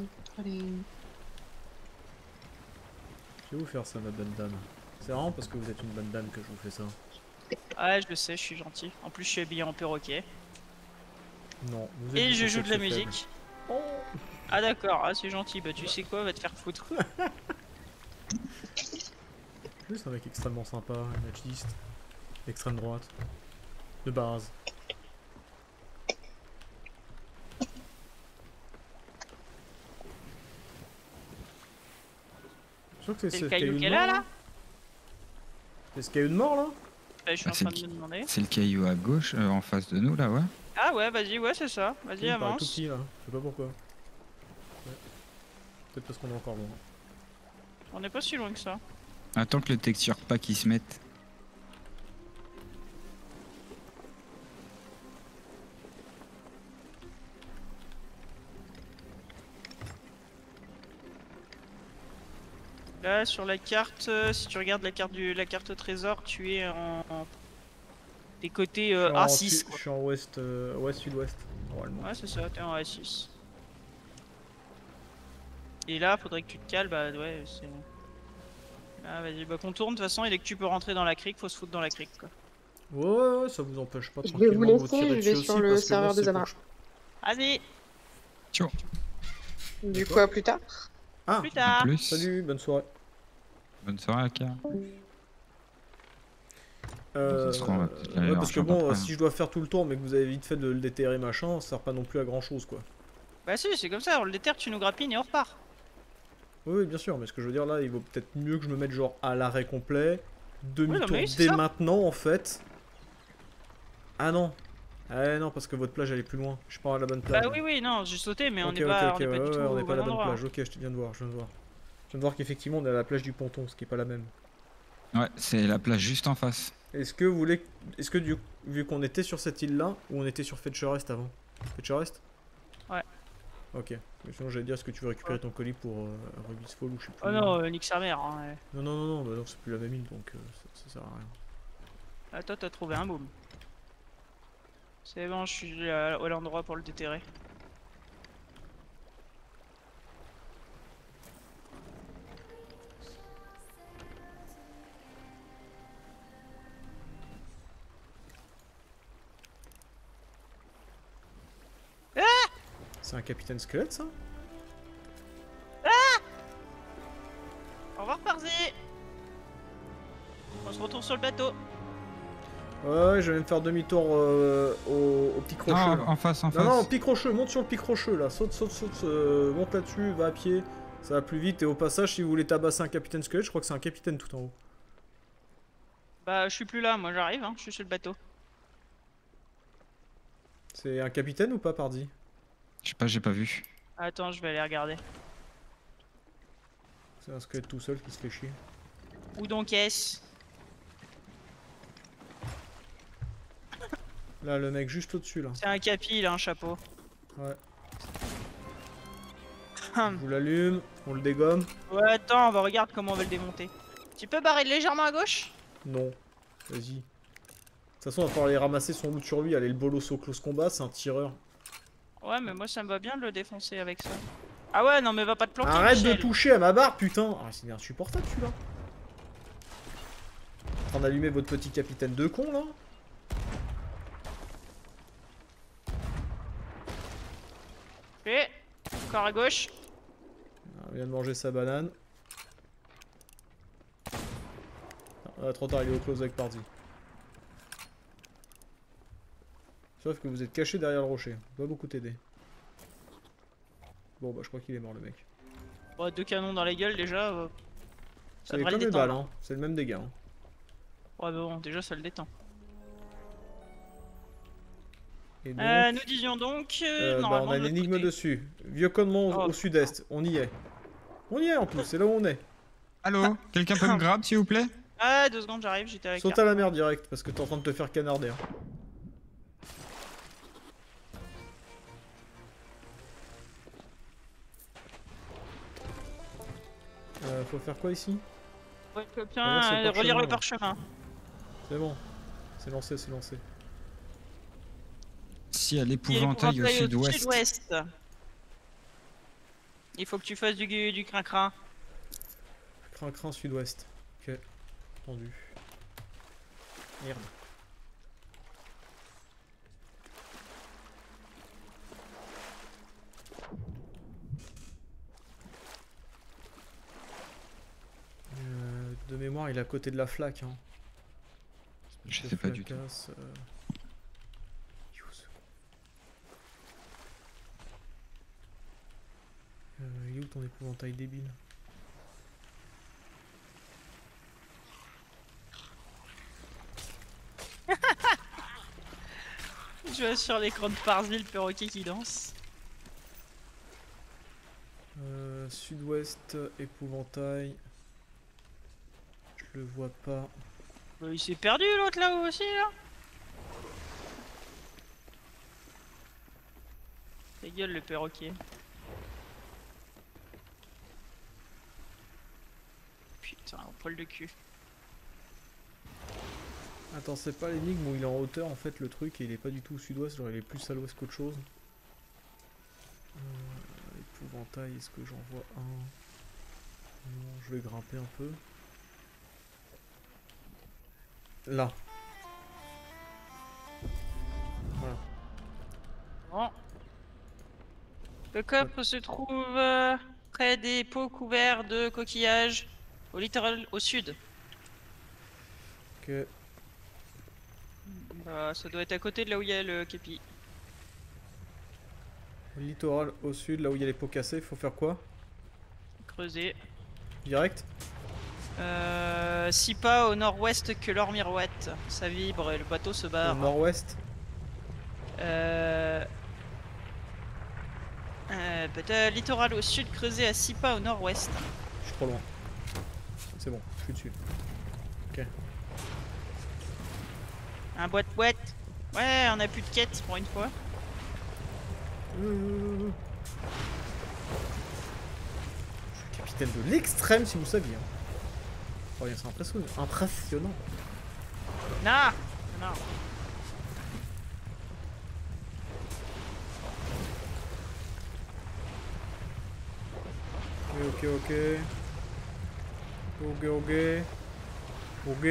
Je vais vous faire ça, ma bonne dame. C'est vraiment parce que vous êtes une bonne dame que je vous fais ça. Ouais, je le sais, je suis gentil. En plus, je suis habillé en perroquet. Non. Vous êtes Et du je joue de la sexe faible. musique. Oh. Ah d'accord, ah, c'est gentil. Bah tu sais quoi, va te faire foutre. Juste un mec extrêmement sympa, machiste, extrême droite, de base. Je crois que c'est C'est ce le caillou caillou de qu'elle mort a là. là C'est ce caillou de mort là? Bah, je suis Ah, en c'est train le de me demander. C'est le caillou à gauche, euh, en face de nous, là, ouais. Ah ouais, vas-y, ouais, c'est ça. Vas-y, Il me paraît tout avance. petit là, je sais pas pourquoi. Ouais. Peut-être parce qu'on est encore loin. On n'est pas si loin que ça. Attends que le texture pack il se mette. Là, sur la carte, euh, si tu regardes la carte du la carte au trésor, tu es en, en- t'es côté euh, Je suis en A six. su- Quoi. Je suis en ouest, euh, ouest sud-ouest, normalement. Ouais, c'est ça, t'es en A six. Et là, faudrait que tu te cales, bah ouais, c'est. Ah, vas-y, bah contourne, de toute façon, et dès que tu peux rentrer dans la crique, faut se foutre dans la crique, quoi. Ouais, ouais, ouais, ça vous empêche pas Je vais tranquillement vous de vous laisser, tirer je vais dessus sur aussi, le parce que serveur bon, de c'est Zana. pour- Vas-y, Ciao. Du coup, à plus tard. Ah, plus À tard. plus. salut, bonne soirée. Bonne soirée, Aka. Euh, Ça sera, on va peut-être aller ouais, leur parce que chambre bon, après, euh, hein. si je dois faire tout le tour, mais que vous avez vite fait de le déterrer machin, ça sert pas non plus à grand chose quoi. Bah si, c'est comme ça, on le déterre, tu nous grappines et on repart. Oui, oui, bien sûr, mais ce que je veux dire là, il vaut peut-être mieux que je me mette genre à l'arrêt complet, demi-tour mais oui, c'est dès ça. maintenant en fait. Ah non. Ah non, parce que votre plage elle est plus loin. Je suis pas à la bonne plage. Bah là. oui, oui, non, j'ai sauté, mais on Ok, n'est ok, pas, ok, on n'est ouais, pas du ouais, tout on n'est au pas à bon la bonne endroit. plage. Ok, je te viens de voir, je viens de voir. Je viens de voir qu'effectivement on est à la plage du ponton, ce qui est pas la même. Ouais, c'est la plage juste en face. Est-ce que vous voulez. Est-ce que du... vu qu'on était sur cette île là, ou on était sur Fetcherest avant Fetcherest Ouais. Ok. Mais sinon j'allais dire, est-ce que tu veux récupérer ton colis pour euh, Ruby's Fall ou je sais plus. Oh non, euh, nique sa mère. Hein, ouais. Non, non, non, non, bah non, c'est plus la même île donc euh, ça, ça sert à rien. Ah, toi, t'as trouvé un boom. C'est bon, je suis à, à l'endroit pour le déterrer. C'est un capitaine squelette ça? Au revoir, Parzi. On se retrouve sur le bateau. Ouais, ouais, je vais me faire demi-tour euh, au, au pic rocheux. Non, là. en face, en Non, face. non, pic rocheux, monte sur le pic rocheux là, saute, saute, saute, euh, monte là-dessus, va à pied, ça va plus vite. Et au passage, si vous voulez tabasser un capitaine squelette, je crois que c'est un capitaine tout en haut. Bah, je suis plus là, moi j'arrive, hein, je suis sur le bateau. C'est un capitaine ou pas, Pardi? Je sais pas, j'ai pas vu. Attends, je vais aller regarder. C'est un squelette tout seul qui se fait chier. Où donc est-ce? Là, le mec juste au-dessus là. C'est un capi, il a un chapeau. Ouais. Hum. Je vous l'allume, on le dégomme. Ouais, attends, on va regarder comment on va le démonter. Tu peux barrer légèrement à gauche? Non. Vas-y. De toute façon, on va falloir aller ramasser son loot sur lui. Allez, le bolos au close combat, c'est un tireur. Ouais, mais moi ça me va bien de le défoncer avec ça. Ah ouais, non, mais va pas te planter. Arrête de Michel. toucher à ma barre, putain! Ah, c'est insupportable celui-là. En train d'allumer votre petit capitaine de con là. Ok. Encore à gauche. Ah, il vient de manger sa banane. Ah, trop tard, il est au close avec Party. Sauf que vous êtes caché derrière le rocher. Pas beaucoup t'aider. Bon bah je crois qu'il est mort le mec. Bon, deux canons dans la gueule déjà. euh, Ça C'est devrait le comme les détendre. balles, hein. C'est le même dégât. Hein. Ouais, bah bon, déjà ça le détend. Et donc, Euh, nous disions donc. euh, euh, bah, normalement, on a de une l'autre énigme côté. dessus. Vieux connement au, Oh, au sud-est. On y est. On y est en plus, c'est là où on est. Allô? Quelqu'un peut me grab, s'il vous plaît? Ah, deux secondes, j'arrive, j'étais avec. Saute à la mer direct parce que t'es en train de te faire canarder. Hein. Euh, faut faire quoi ici? Ouais, Ah, là, tiens, c'est le euh, relire le parchemin, parchemin. C'est bon. C'est lancé, c'est lancé. Si, à Il y a l'épouvantail au l'épouvantail sud-ouest. sud-ouest. Il faut que tu fasses du, du crin-crin. Crin crin sud-ouest. Ok. Entendu. Merde. Euh, de mémoire, il est à côté de la flaque. Hein. Je De sais pas du tout. flacasse, euh. Use. Euh, il est où ton épouvantail débile? Je vois sur l'écran de Parsley le perroquet qui danse. Euh, Sud-ouest, épouvantail. Je le vois pas. Bah, il s'est perdu l'autre là-haut aussi là. Ta gueule le perroquet. Putain, un poil de cul. Attends, c'est pas l'énigme où il est en hauteur en fait le truc et il est pas du tout au sud-ouest, genre il est plus à l'ouest qu'autre chose. Euh, épouvantail, est-ce que j'en vois un? Non, je vais grimper un peu. Là. Voilà. Bon. Le coffre se trouve euh, près des pots couverts de coquillages au littoral au sud. Ok. Bah, ça doit être à côté de là où il y a le képi. Littoral au sud, là où il y a les pots cassés, faut faire quoi? creuser. Direct. Euh, six pas au nord-ouest que l'or mirouette. Ça vibre et le bateau se Au barre. nord-ouest. Euh... Euh, peut-être littoral au sud, creusé à six pas au nord-ouest. Je suis trop loin. C'est bon, je suis dessus. Ok. Un boîte-boîte. Ouais, on a plus de quête pour une fois. Euh... Je suis capitaine de l'extrême si vous saviez. Hein. Oh, c'est impressionnant. Impressionnant. Non, non. Ok, ok, ok. Ok, ok. Ok.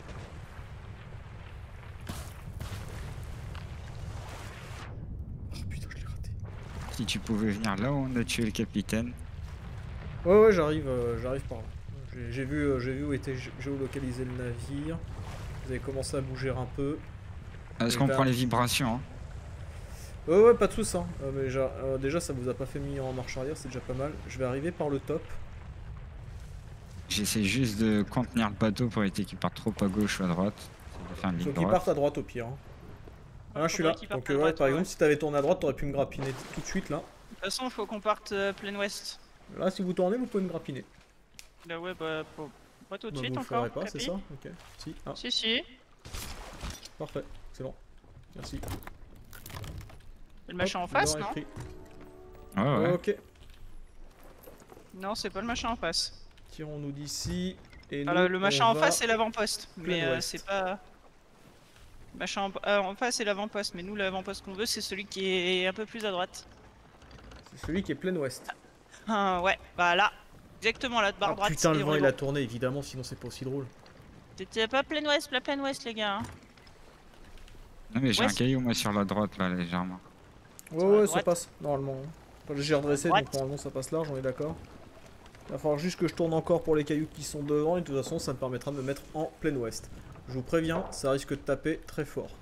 Oh putain, je l'ai raté. Si tu pouvais venir là où on a tué le capitaine. Ouais, ouais, j'arrive, euh, j'arrive par là. J'ai j'ai vu, euh, j'ai vu où était gé- géolocalisé le navire. Vous avez commencé à bouger un peu. Est-ce Et qu'on là- prend les vibrations hein? Ouais, ouais, pas de soucis. Hein. Euh, mais ja- euh, déjà, ça vous a pas fait mis en marche arrière, c'est déjà pas mal. Je vais arriver par le top. J'essaie juste de contenir le bateau pour éviter qu'il parte trop à gauche ou à droite. Ça va faire une Faut ligne qu'il parte. parte à droite au pire. Hein. Ah, je suis Faudrait là. qu'il parte Donc, à euh, ouais, droite, par ouais. exemple, si t'avais tourné à droite, t'aurais pu me grappiner tout de suite là. De toute façon, faut qu'on parte euh, plein ouest. Là, si vous tournez, vous pouvez me grappiner. Là, ouais, bah, pas, pas tout de Bah, suite vous le encore. ferez pas, c'est Capi. ça? Ok. Si. Ah, Si, si. parfait. C'est bon. Merci. Le machin en Hop, face, le non dent est pris. Ouais, ouais. Ok. Non, c'est pas le machin en face. Tirons-nous d'ici. Et Alors, nous, le machin on en va- face, c'est l'avant-poste. Mais euh, ouest. c'est pas. Le machin en... euh, en face, c'est l'avant-poste. Mais nous, l'avant-poste qu'on veut, c'est celui qui est un peu plus à droite. C'est celui qui est plein ouest. Ah, ouais, bah là. Exactement là, de barre Ah droite. putain, le et on vent est il bon. a tourné évidemment, sinon c'est pas aussi drôle. C'était pas plein ouest, la plein ouest, les gars. hein. Non mais j'ai Ouais, un caillou moi sur la droite là légèrement. Ouais, Sur la ouais, ça droite. passe normalement. Enfin, j'ai redressé droite. donc normalement ça passe large, on est d'accord. Il va falloir juste que je tourne encore pour les cailloux qui sont devant et de toute façon ça me permettra de me mettre en plein ouest. Je vous préviens, ça risque de taper très fort.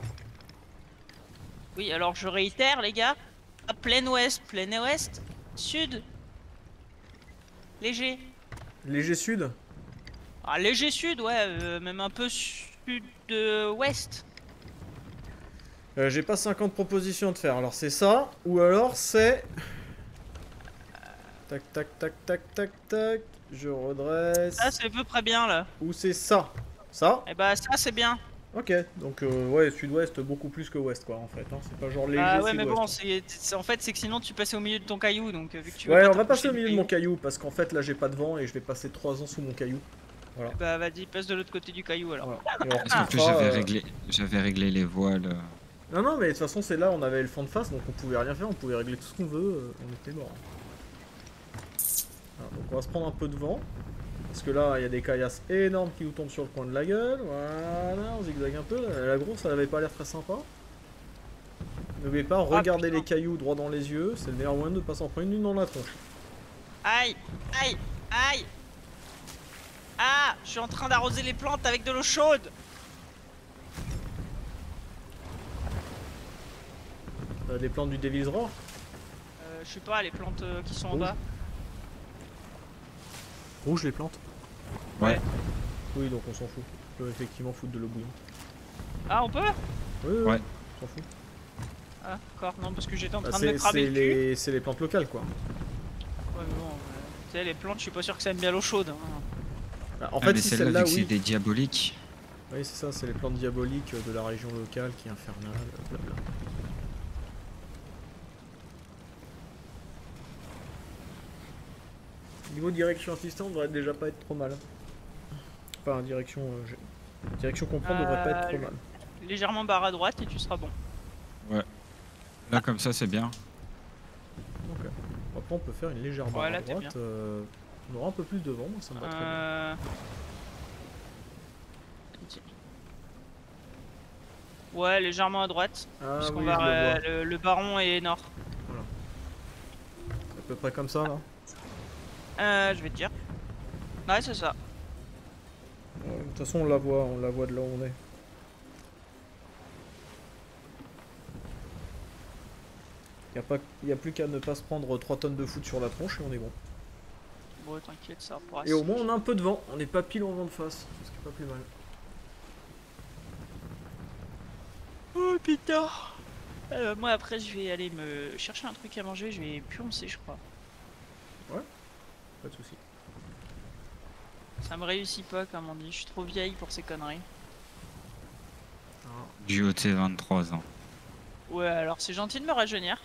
Oui, alors je réitère, les gars. À plein ouest, plein ouest, sud. Léger. Léger sud. Ah, léger sud, ouais, euh, même un peu sud-ouest. Euh, j'ai pas cinquante propositions de faire, alors c'est ça, ou alors c'est... Tac tac tac tac tac tac, je redresse... Ça, c'est à peu près bien, là. Ou c'est ça. Ça? Et bah, ça, c'est bien. Ok, donc euh, ouais, sud-ouest beaucoup plus que ouest quoi en fait, hein. C'est pas genre léger Ah ouais, mais sud-ouest. bon, hein. c'est c'est- en fait, c'est que sinon tu passais au milieu de ton caillou, donc euh, vu que tu veux Ouais, pas on va t'approcher passer au du milieu de mon caillou, caillou parce qu'en fait là j'ai pas de vent et je vais passer trois ans sous mon caillou. Voilà. bah vas-y, passe de l'autre côté du caillou alors. Voilà. Et on Parce qu'en plus repartira, j'avais euh, réglé j'avais réglé les voiles. euh. Non, non, mais de toute façon c'est là, on avait le fond de face donc on pouvait rien faire, on pouvait régler tout ce qu'on veut, euh, on était mort. Voilà, donc on va se prendre un peu de vent. Parce que là il y a des caillasses énormes qui nous tombent sur le coin de la gueule. Voilà, on zigzague un peu. La grosse elle avait pas l'air très sympa. N'oubliez pas, regardez putain. les cailloux droit dans les yeux, c'est le meilleur moyen de pas s'en prendre une dans la tronche. Aïe, aïe, aïe. Ah, je suis en train d'arroser les plantes avec de l'eau chaude. Euh, des plantes du Devil's Roar. Euh, je sais pas, les plantes euh, qui sont en Rouge. bas. Rouge les plantes. Ouais. Oui, donc on s'en fout. On peut effectivement foutre de l'eau bouillante. Ah, on peut? Oui, oui, Ouais. on s'en fout. Ah, d'accord, non, parce que j'étais en Bah, train de me c'est cramer c'est le cul. les, c'est les plantes locales quoi. Ouais, mais bon, euh, tu sais, les plantes, je suis pas sûr que ça aime bien l'eau chaude. hein. Bah, en Ah, fait, mais si celle-là celle-là, vu que c'est oui. des diaboliques. Oui, c'est ça, c'est les plantes diaboliques de la région locale qui est infernale, blabla. Niveau direction assistante, devrait déjà pas être trop mal. Enfin, direction, euh, j'ai- direction comprendre devrait pas être trop Euh, mal. Légèrement barre à droite et tu seras bon. Là comme ça c'est bien. Ok. Après, on peut faire une légère barre Ouais, là, à t'es droite. euh, on aura un peu plus de vent, moi ça me va très bien. Euh... Ouais, légèrement à droite. Ah parce qu'on oui, va, je le euh, vois. le, le baron est nord. À peu près comme ça là. Euh, je vais te dire. Ouais, c'est ça. Ouais, de toute façon, on la voit, on la voit de là où on est. Il n'y a, pas- y a plus qu'à ne pas se prendre trois tonnes de foot sur la tronche et on est bon. Bon, t'inquiète, ça va Et au moins on a un peu de vent, on n'est pas pile en vent de face, ce qui est pas plus mal. Oh putain. Euh, moi après je vais aller me chercher un truc à manger, je vais pioncer je crois. Pas de soucis. Ça me réussit pas comme on dit, je suis trop vieille pour ces conneries. Ah. Du haut de ses vingt-trois ans. Ouais alors c'est gentil de me rajeunir.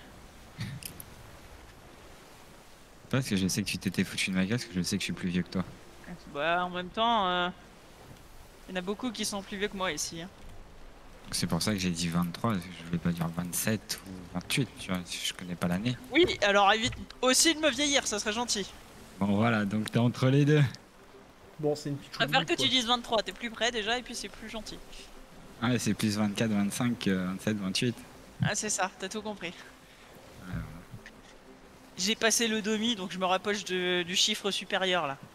Parce que je sais que tu t'étais foutu de ma gueule, parce que je sais que je suis plus vieux que toi. Bah en même temps, euh, il y en a beaucoup qui sont plus vieux que moi ici. Hein. C'est pour ça que j'ai dit vingt-trois, je voulais pas dire vingt-sept ou vingt-huit, tu vois, je connais pas l'année. Oui, alors évite aussi de me vieillir, ça serait gentil. Bon voilà, donc t'es entre les deux. Bon, c'est une petite Je préfère chose. que tu dises vingt-trois, t'es plus près déjà et puis c'est plus gentil. Ouais, c'est plus vingt-quatre, vingt-cinq que vingt-sept, vingt-huit. Ah c'est ça, t'as tout compris. Ouais, voilà. J'ai passé le demi donc je me rapproche de- du chiffre supérieur là.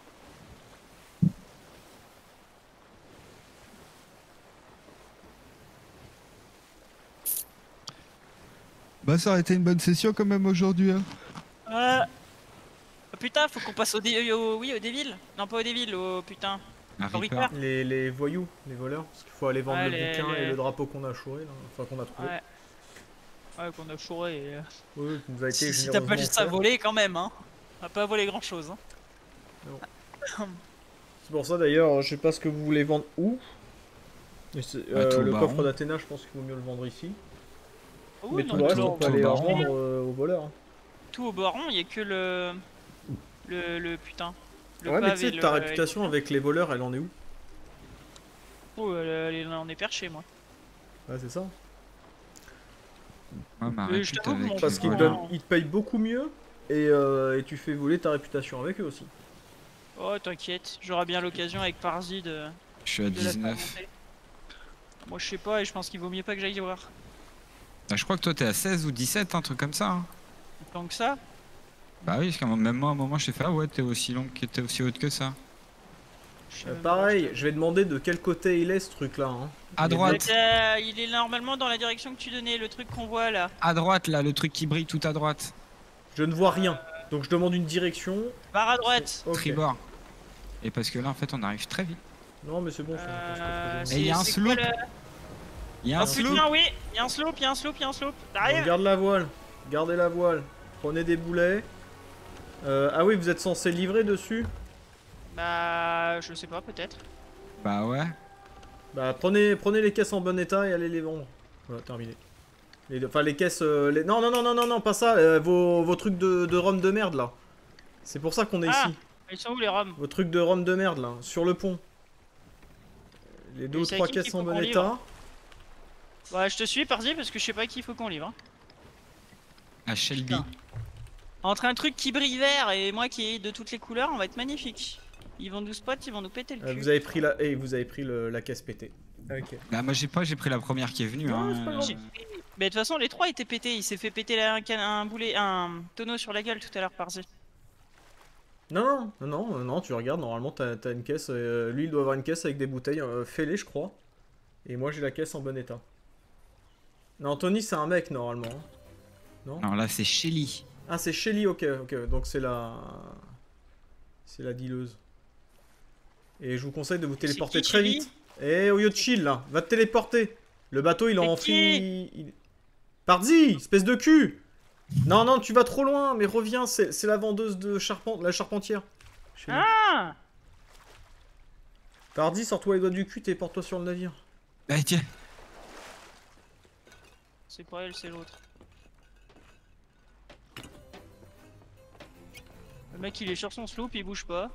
Bah ça aurait été une bonne session quand même aujourd'hui. Hein. Euh... Oh, putain, faut qu'on passe au, dé... au... Oui, au Devil. Non, pas au Devil, au putain. Un Au Reaper. Reaper. Les, les voyous, les voleurs, parce qu'il faut aller vendre Ouais, le les- bouquin les- et le drapeau qu'on a chouré, là, enfin qu'on a trouvé. Ouais. Ouais, qu'on a chouré. Et... euh, Oui, oui, qui nous a été Si, si t'as généreusement pas juste à offert. voler quand même, hein. On a pas volé grand chose, hein. C'est pour ça d'ailleurs, je sais pas ce que vous voulez vendre où. Mais c'est- Bah, euh, tout au le baron. coffre d'Athéna, je pense qu'il vaut mieux le vendre ici. Oh, Mais non, tout le reste, tout- on peut tout au aller en baron. vendre euh, aux voleurs. hein. Tout au baron, il y a que le. Le, le putain. Le Ouais, mais tu pave et sais, le- ta réputation avec les voleurs, elle en est où? Oh, elle, elle en est perché, moi. Ouais, c'est ça. Moi, ma Euh, je répute t'avoue que avec mon- les Parce qu'ils te, Voilà. voleurs. donnent- ils te payent beaucoup mieux et, euh, et tu fais voler ta réputation avec eux aussi. Oh, t'inquiète, j'aurai bien l'occasion avec Parzi de, Je suis à de la faire dix-neuf. monter. Moi, je sais pas, et je pense qu'il vaut mieux pas que j'aille voir. Bah, je crois que toi t'es à seize ou dix-sept, un truc comme ça. Hein. Tant que ça. Bah oui, parce que même moi, à un moment, je t'ai fait, ah ouais, t'es aussi long, que t'es aussi haute que ça. je sais Euh, même pas, pareil, je vais demander de quel côté il est ce truc là. Hein. À Il est droite. Donc, euh, il est normalement dans la direction que tu donnais, le truc qu'on voit là. À droite, là, le truc qui brille tout à droite. Je ne vois rien. Donc je demande une direction. Par à droite. Ok. Tribord. Et parce que là, en fait, on arrive très vite. Non, mais c'est bon. ça, je pense pas Euh, que Et il y a un c'est- c'est quoi sloop. le- Il y a un Oh sloop. putain, oui, il y a un slope, il y a un slope, il y a un slope. je- T'arrives? Donc, garde la voile. Gardez la voile. Prenez des boulets. Euh, ah oui, vous êtes censé livrer dessus. Bah, je sais pas, peut-être. Bah ouais. Bah prenez, prenez les caisses en bon état et allez les vendre. Voilà, terminé. Les, enfin les caisses... euh, les... Non, non, non, non, non, non, pas ça. euh, vos, vos trucs de, de rhum de merde là. C'est pour ça qu'on est Ah. ici. Ils sont où les roms? Vos trucs de rhum de merde là, sur le pont. Les deux Et ou c'est à trois qui qu'il caisses faut en bon qu'on état. livre Bah, je te suis, Parzi, parce que je sais pas qui il faut qu'on livre. hein. À Shelby. Putain. Entre un truc qui brille vert et moi qui est de toutes les couleurs, on va être magnifique. Ils vont nous spot, ils vont nous péter le Euh, cul. vous avez pris la... Et vous avez pris le- la caisse pétée. Ok. Bah moi j'ai pas, j'ai pris la première qui est venue. Non, hein. c'est pas grave. J'ai- Mais de toute façon, les trois étaient pétés. Il s'est fait péter la- un, can- un boulet, un tonneau sur la gueule tout à l'heure, Parzi. Non, non, non, non, non, tu regardes, normalement t'as as une caisse. euh, lui il doit avoir une caisse avec des bouteilles euh, fêlées, je crois. Et moi j'ai la caisse en bon état. Non, Tony c'est un mec normalement. hein. Non? Non, là c'est Shelly. Ah, c'est Shelly, ok, ok, donc c'est la. C'est la dealeuse. Et je vous conseille de vous téléporter qui, très Shelly vite. Et au lieu de chill là, va te téléporter. Le bateau il a C'est enfui. Il... Pardi, espèce de cul. Non, non, tu vas trop loin, mais reviens, c'est c'est la vendeuse de charpente, la charpentière. Shelly. Ah Pardi, sors-toi les doigts du cul, téléporte-toi sur le navire. Bah tiens. C'est pas elle, c'est l'autre. Le mec il est sur son sloop, il bouge pas.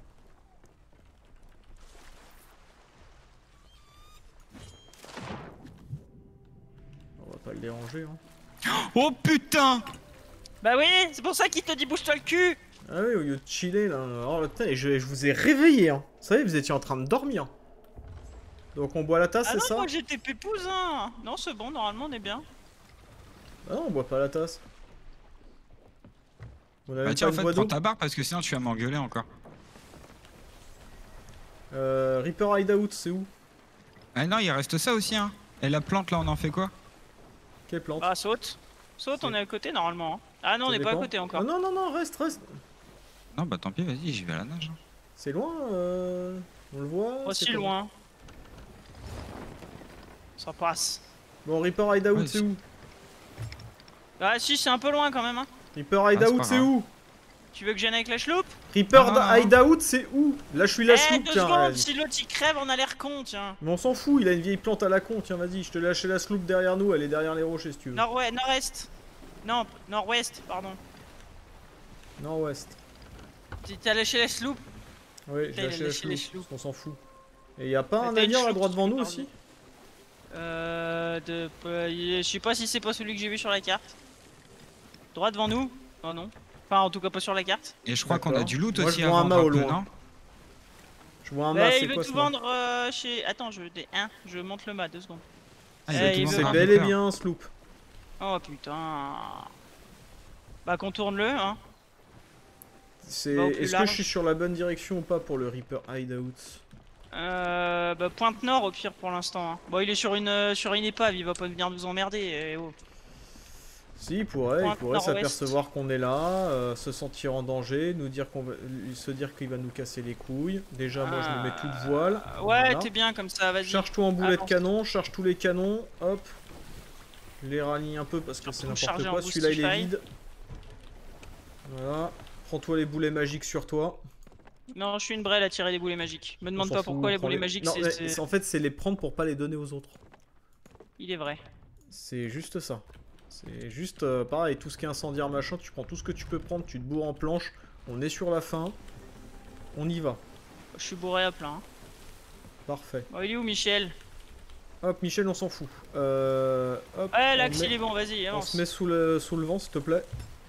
On va pas le déranger, hein. Oh putain. Bah oui, c'est pour ça qu'il te dit bouge-toi le cul. Ah oui, au lieu de chiller là. Oh putain, et je, je vous ai réveillé, hein. Vous savez, vous étiez en train de dormir. Donc on boit la tasse, Ah c'est non, ça? moi j'étais pépouze hein. Non, c'est bon, normalement on est bien. Ah non, on boit pas la tasse. On a Bah même tiens, pas en une fait, boîte prends d'eau. ta barre parce que sinon tu vas m'engueuler encore. Euh, Reaper Hideout, c'est où? Ah non, il reste ça aussi, hein. Et la plante là, on en fait quoi? Quelle plante? Bah saute. Saute, on est à côté normalement. hein. Ah non, on Ça est pas à dépend. côté encore. Ah non, non, non, reste, reste. Non, bah tant pis, vas-y, j'y vais à la nage. hein. C'est loin euh... On le voit Aussi c'est comment loin. Ça passe. Bon, Reaper Hideout, Ouais, c'est c'est- où? Ah si, c'est un peu loin quand même. Hein. Reaper c'est Hideout, pas c'est grave. où? Tu veux que je vienne avec la chloupe? Reaper Ah, Hideout, c'est où? Là, je suis la Eh, sloop, deux tiens. secondes, allez. si l'autre il crève, on a l'air con, tiens. Mais on s'en fout, il a une vieille plante à la con, tiens, vas-y, je te lâche la sloop derrière nous, elle est derrière les rochers si tu veux. Nord-ouest, nord-est. Non, nord-ouest, pardon. Nord-ouest. Tu- T'as lâché la sloop? Oui, Putain, j'ai il a lâché la lâché les sloop, sloops. on s'en fout. Et y a pas Mais un t'as une navire à sloop, droite devant nous pardon. aussi? Euh... De... euh, Je sais pas si c'est pas celui que j'ai vu sur la carte. Droit devant nous? Oh non. Enfin, en tout cas pas sur la carte. Et je crois qu'on a D'accord. du loot Moi, aussi je à vois un vendre mât un au peu, loin. non? Je vois un Mais mât, il c'est veut quoi tout ce mât? vendre euh, chez... Attends, je... Des... Hein, je monte le mât, deux secondes. Ah, Eh, veut tout il vendre veut- à un C'est bel et Reaper. bien un sloop. Oh putain. Bah contourne-le, hein. C'est... Va au plus Est-ce que large. je suis sur la bonne direction ou pas pour le Reaper Hideout? Euh... Bah pointe nord au pire pour l'instant. Hein. Bon, il est sur une euh, sur une épave, il va pas venir nous emmerder. eh, oh. Si, il pourrait, il Pointe pourrait nord-ouest. s'apercevoir qu'on est là, euh, se sentir en danger, nous dire qu'on va... se dire qu'il va nous casser les couilles. Déjà, moi, je me mets toute voile. Euh, Ouais, Voilà. t'es bien comme ça, vas-y. Charge-toi en boulet de Avance. canon, charge tous les canons, hop. Les rallie un peu parce que c'est Surtout n'importe charger en quoi, celui-là il est boostify. vide. Voilà. Prends-toi les boulets magiques sur toi. Non, je suis une brêle à tirer des boulets magiques. Me On demande s'en pas fout, pourquoi les prends boulets magiques, Non, c'est- mais c'est... c'est- en fait, c'est les prendre pour pas les donner aux autres. Il est vrai. C'est juste ça. C'est juste euh, pareil, tout ce qui est incendiaire machin, tu prends tout ce que tu peux prendre, tu te bourres en planche, on est sur la fin, on y va. Je suis bourré à plein. hein. Parfait. Bon, il est où Michel? Hop, Michel, on s'en fout. Euh, hop, Ouais, on, l'axe met- il est bon, vas-y, on avance. se met sous le, sous le vent, s'il te plaît.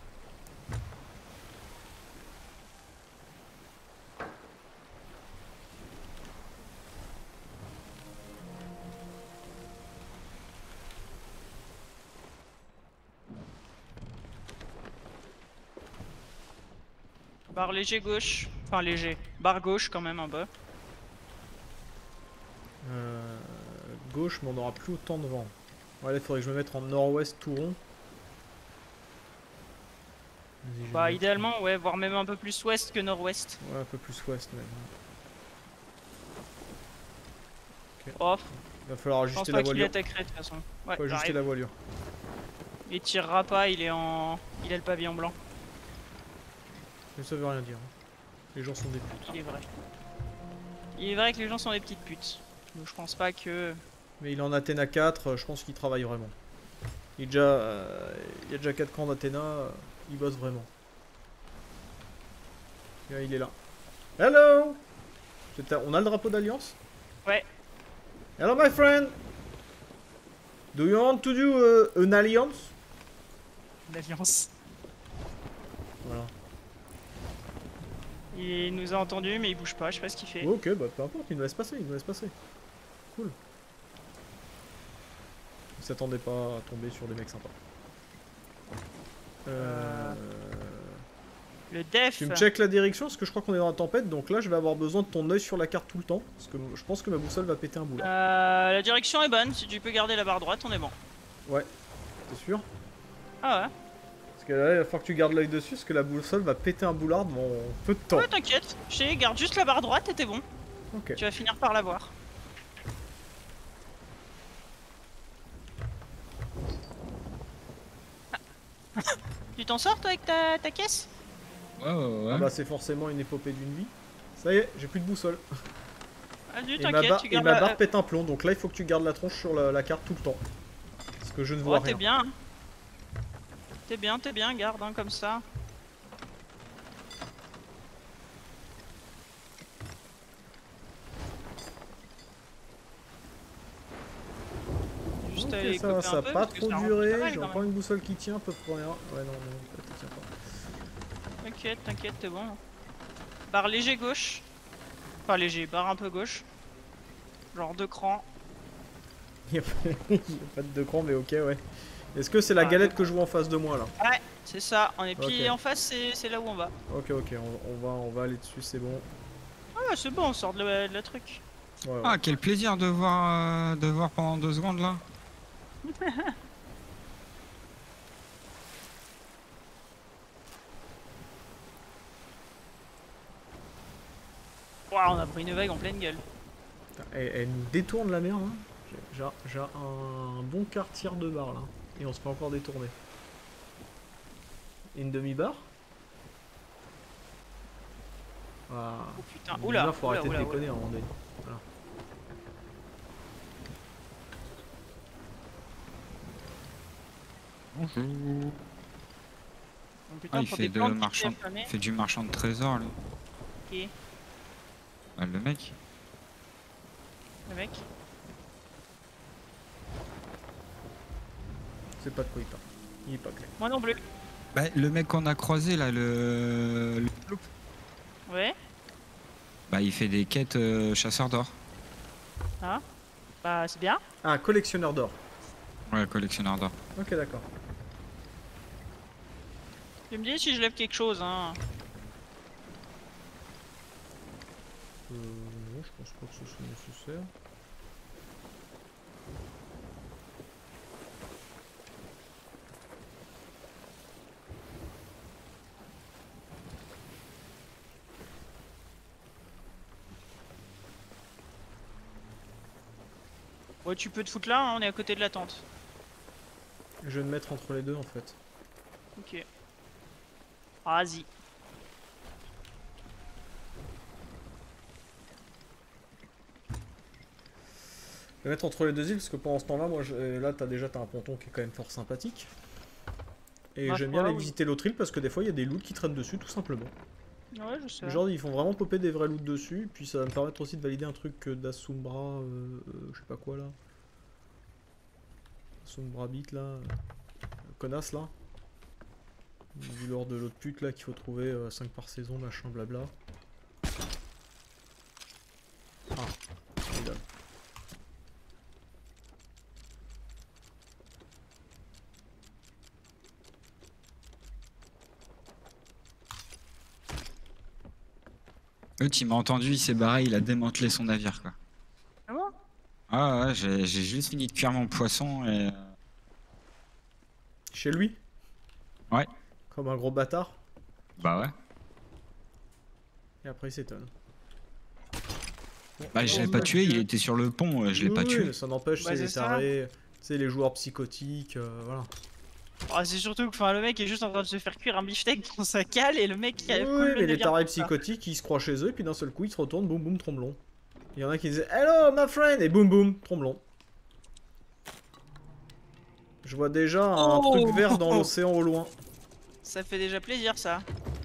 Barre léger gauche. Enfin léger. Barre gauche quand même un peu. Euh, gauche, mais on n'aura plus autant de vent. Ouais, là, il faudrait que je me mette en nord-ouest tout rond. Vas-y, je vais Bah me mettre- idéalement, ouais, voire même un peu plus ouest que nord-ouest. Ouais, un peu plus ouest même. Oh, Il va falloir je pense ajuster pas la qu'il voilure. attaquerait de toute façon. Ouais, Faut ajuster j'arrive. la voilure. Il tirera pas, il est en... Il a le pavillon blanc. Mais ça veut rien dire. hein. Les gens sont des putes. Il est vrai. Il est vrai que les gens sont des petites putes. Donc je pense pas que... Mais il est en Athéna quatre, euh, je pense qu'il travaille vraiment. Il, est déjà, euh, il y a déjà quatre camps d'Athéna, euh, il bosse vraiment. Et là, il est là. Hello! C'est à- On a le drapeau d'Alliance? Ouais. Hello my friend! Do you want to do uh, an alliance? L'alliance. Voilà. Il nous a entendu mais il bouge pas, je sais pas ce qu'il fait. Ok, bah peu importe, il nous laisse passer, il nous laisse passer. Cool. Il s'attendait pas à tomber sur des mecs sympas. Euh... Le def. Tu me check la direction parce que je crois qu'on est dans la tempête, donc là je vais avoir besoin de ton œil sur la carte tout le temps. Parce que je pense que ma boussole va péter un bout là. Euh, la direction est bonne, si tu peux garder la barre droite, on est bon. Ouais, t'es sûr? Ah ouais. Parce que là il va falloir que tu gardes l'œil dessus parce que la boussole va péter un boulard dans peu de temps. Ouais, t'inquiète, je sais, garde juste la barre droite et t'es bon. Ok. Tu vas finir par l'avoir. Ah. Tu t'en sors toi avec ta, ta caisse? Ouais, ouais, ouais. Ah bah c'est forcément une épopée d'une vie. Ça y est, j'ai plus de boussole. Vas-y, Et ma, t'inquiète, barre- tu et gardes ma la... barre pète un plomb, donc là il faut que tu gardes la tronche sur la, la carte tout le temps. Parce que je ne vois Ouais, t'es rien. bien. T'es bien, t'es bien, garde hein, comme ça. Juste à Ok, les ça, couper ça un a peu, pas parce que trop ça rend duré, pas mal, j'ai quand encore même. une boussole qui tient à peu près. Ouais non, non, ça tient pas. T'inquiète, t'inquiète, t'es bon. Barre léger gauche. Enfin léger, barre un peu gauche. Genre deux crans. Il n'y a, pas- il y a pas de deux crans, mais ok, ouais. Est-ce que c'est la Ah, galette deux que je vois en face de moi là? Ouais, c'est ça. On est pile Ok. en face, c'est c'est là où on va. Ok, ok, on, on va, on va aller dessus, c'est bon. Ah, c'est bon, on sort de la, de la truc. Ouais, ouais. Ah, quel plaisir de voir, euh, de voir pendant deux secondes là. Ouah, on a pris une vague en pleine gueule. Elle, elle nous détourne la merde. Hein. J'ai j'ai un bon quart tiers de barre là. Et on se fait encore détourner. Une demi-barre. Ah. Oh putain, Une oula, demi-barre, faut oula, arrêter oula, de oula. déconner à un moment donné. Voilà. Bonjour. Oh, putain, Ah, il pour fait, des de plantes qui marchand... étaient affamées. il fait du marchand de trésors, lui. Qui? Bah, le mec. Le mec? C'est pas de quoi il parle. Il est pas clair. Moi non plus. Bah, le mec qu'on a croisé, là, le... le... Ouais. Bah, il fait des quêtes euh, chasseurs d'or. Ah. Bah c'est bien. Ah, collectionneur d'or. Ouais, collectionneur d'or. Ok, d'accord. Tu me dis si je lève quelque chose, hein. Euh, non, je pense pas que ce soit nécessaire. Ouais, tu peux te foutre là, hein, on est à côté de la tente. Je vais me mettre entre les deux en fait. Ok. Vas-y. Je vais mettre entre les deux îles parce que pendant ce temps-là, moi, je... là, t'as déjà t'as un ponton qui est quand même fort sympathique. Et Ma j'aime foi, bien aller oui. visiter l'autre île parce que des fois, il y a des loots qui traînent dessus, tout simplement. Ouais, je sais. Genre, ils font vraiment popper des vrais loots dessus. Puis ça va me permettre aussi de valider un truc euh, d'Asumbra, euh, euh, je sais pas quoi là. Asumbra Beat là. euh, connasse là. Du lord de l'autre pute là qu'il faut trouver euh, cinq par saison, machin, blabla. Ah, formidable. L'autre, il m'a entendu, il s'est barré, il a démantelé son navire, quoi. Ah bon? Ah ouais, j'ai j'ai juste fini de cuire mon poisson et... Chez lui? Ouais. Comme un gros bâtard. Bah ouais. Et après il s'étonne. Bon, Bah je l'ai heureusement pas tué, que- il était sur le pont, euh, je l'ai Oui, pas oui, tué. mais ça n'empêche, Bah, c'est c'est les ça. tarés, c'est les joueurs psychotiques, euh, voilà. Oh, c'est surtout que enfin, le mec est juste en train de se faire cuire un beefsteak dans sa cale et le mec qui a Oui, coule le mais les navire tarés pour ça. psychotiques, ils se croient chez eux, et puis d'un seul coup, ils se retournent, boum boum, tromblon. Il y en a qui disaient Hello, my friend, et boum boum, tromblon. Je vois déjà un Oh truc vert dans l'océan au loin. Ça fait déjà plaisir ça.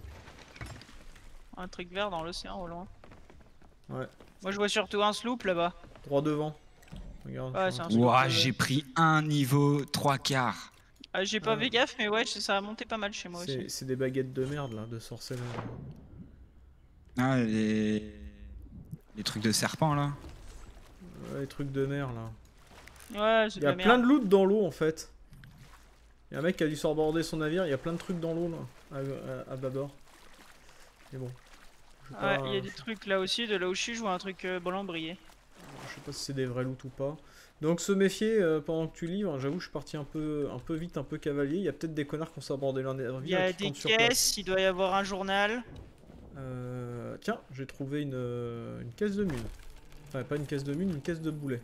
Un truc vert dans l'océan au loin. Ouais, Moi je vois surtout un sloop là-bas. droit devant. Regarde. Ouais, je c'est vois un truc. sloop. Ouah, j'ai pris un niveau trois quarts. Ah, j'ai pas Ah. fait gaffe, mais ouais, ça a monté pas mal chez moi aussi. C'est c'est des baguettes de merde là, de sorcellerie. Ah, les... les trucs de serpent, là. Ouais, les trucs de mer là. Ouais, c'est Il de y a la plein merde. de loot dans l'eau en fait. Il y a un mec qui a dû surborder son navire, il y a plein de trucs dans l'eau là, à, à, à bâbord. Mais bon. Je sais Ouais, pas- il y a des trucs là aussi, de là où je suis, je vois un truc euh, blanc briller. Je sais pas si c'est des vrais loot ou pas. Donc se méfier euh, pendant que tu livres, j'avoue je suis parti un peu, un peu vite, un peu cavalier. Il y a peut-être des connards qui ont sabordé leur Il y navire a et qui des campent sur place. caisses, il doit y avoir un journal. Euh, tiens, j'ai trouvé une, euh, une caisse de mine. Enfin pas une caisse de mine, une caisse de boulet.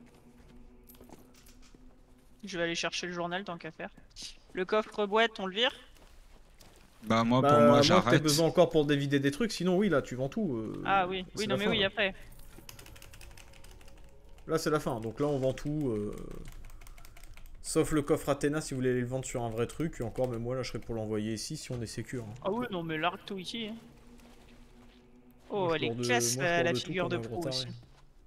Je vais aller chercher le journal tant qu'à faire. Le coffre-boîte, on le vire? Bah moi, Bah, pour moi, moi t'as j'arrête. besoin encore pour dévider des trucs, sinon oui là tu vends tout. euh, Ah oui, c'est oui, la non mais fin, oui, là. après. Là c'est la fin, donc là on vend tout. euh, Sauf le coffre Athéna si vous voulez aller le vendre sur un vrai truc. Et encore, même moi là je serais pour l'envoyer ici si on est sécure. hein. Ah oui, non mais largue tout ici. hein. Oh, Moi, elle je est lourde- classe moi, je la, la lourde tout figure de comme un gros pro taré. aussi.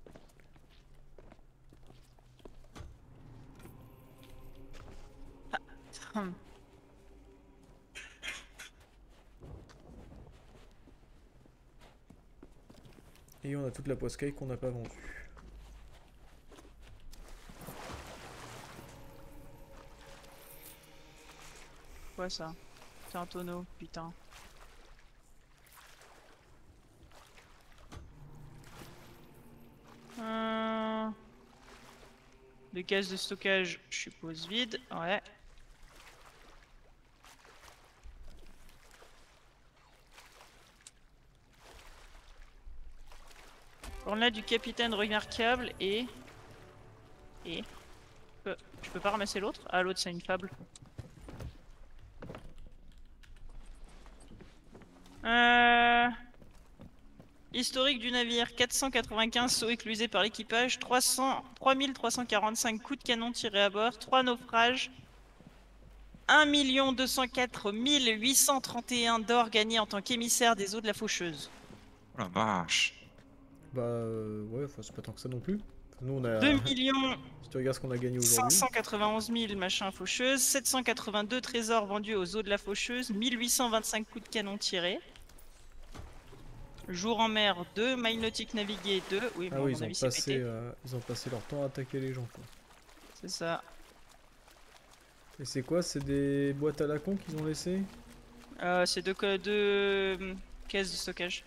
Hum. Et on a toute la poiscaille qu'on n'a pas vendue. Quoi ça? C'est un tonneau, putain. Euh... Les caisses de stockage, je suppose vide. Ouais. Journal du capitaine remarquable et... Et... Je peux, je peux pas ramasser l'autre? Ah, l'autre c'est une fable. Euh... Historique du navire, quatre cent quatre-vingt-quinze sauts éclusés par l'équipage, trois cents... trois mille trois cent quarante-cinq coups de canon tirés à bord, trois naufrages, un million deux cent quatre mille huit cent trente et un d'or gagnés en tant qu'émissaire des eaux de la Faucheuse. Oh la vache. Bah euh, ouais, enfin c'est pas tant que ça non plus. Nous on a... deux millions Si tu regardes ce qu'on a gagné cinq aujourd'hui. cent quatre-vingt-onze mille machin Faucheuse, sept cent quatre-vingt-deux trésors vendus aux eaux de la Faucheuse, mille huit cent vingt-cinq coups de canon tirés. Jour en mer deux, maille nautique naviguée deux. Oui, Ah bon, oui, à mon ils ont, avis, c'est passé, pété. euh, ils ont passé leur temps à attaquer les gens quoi. C'est ça. Et c'est quoi? C'est des boîtes à la con qu'ils ont laissées? Euh, c'est deux, co- deux hum, caisses de stockage.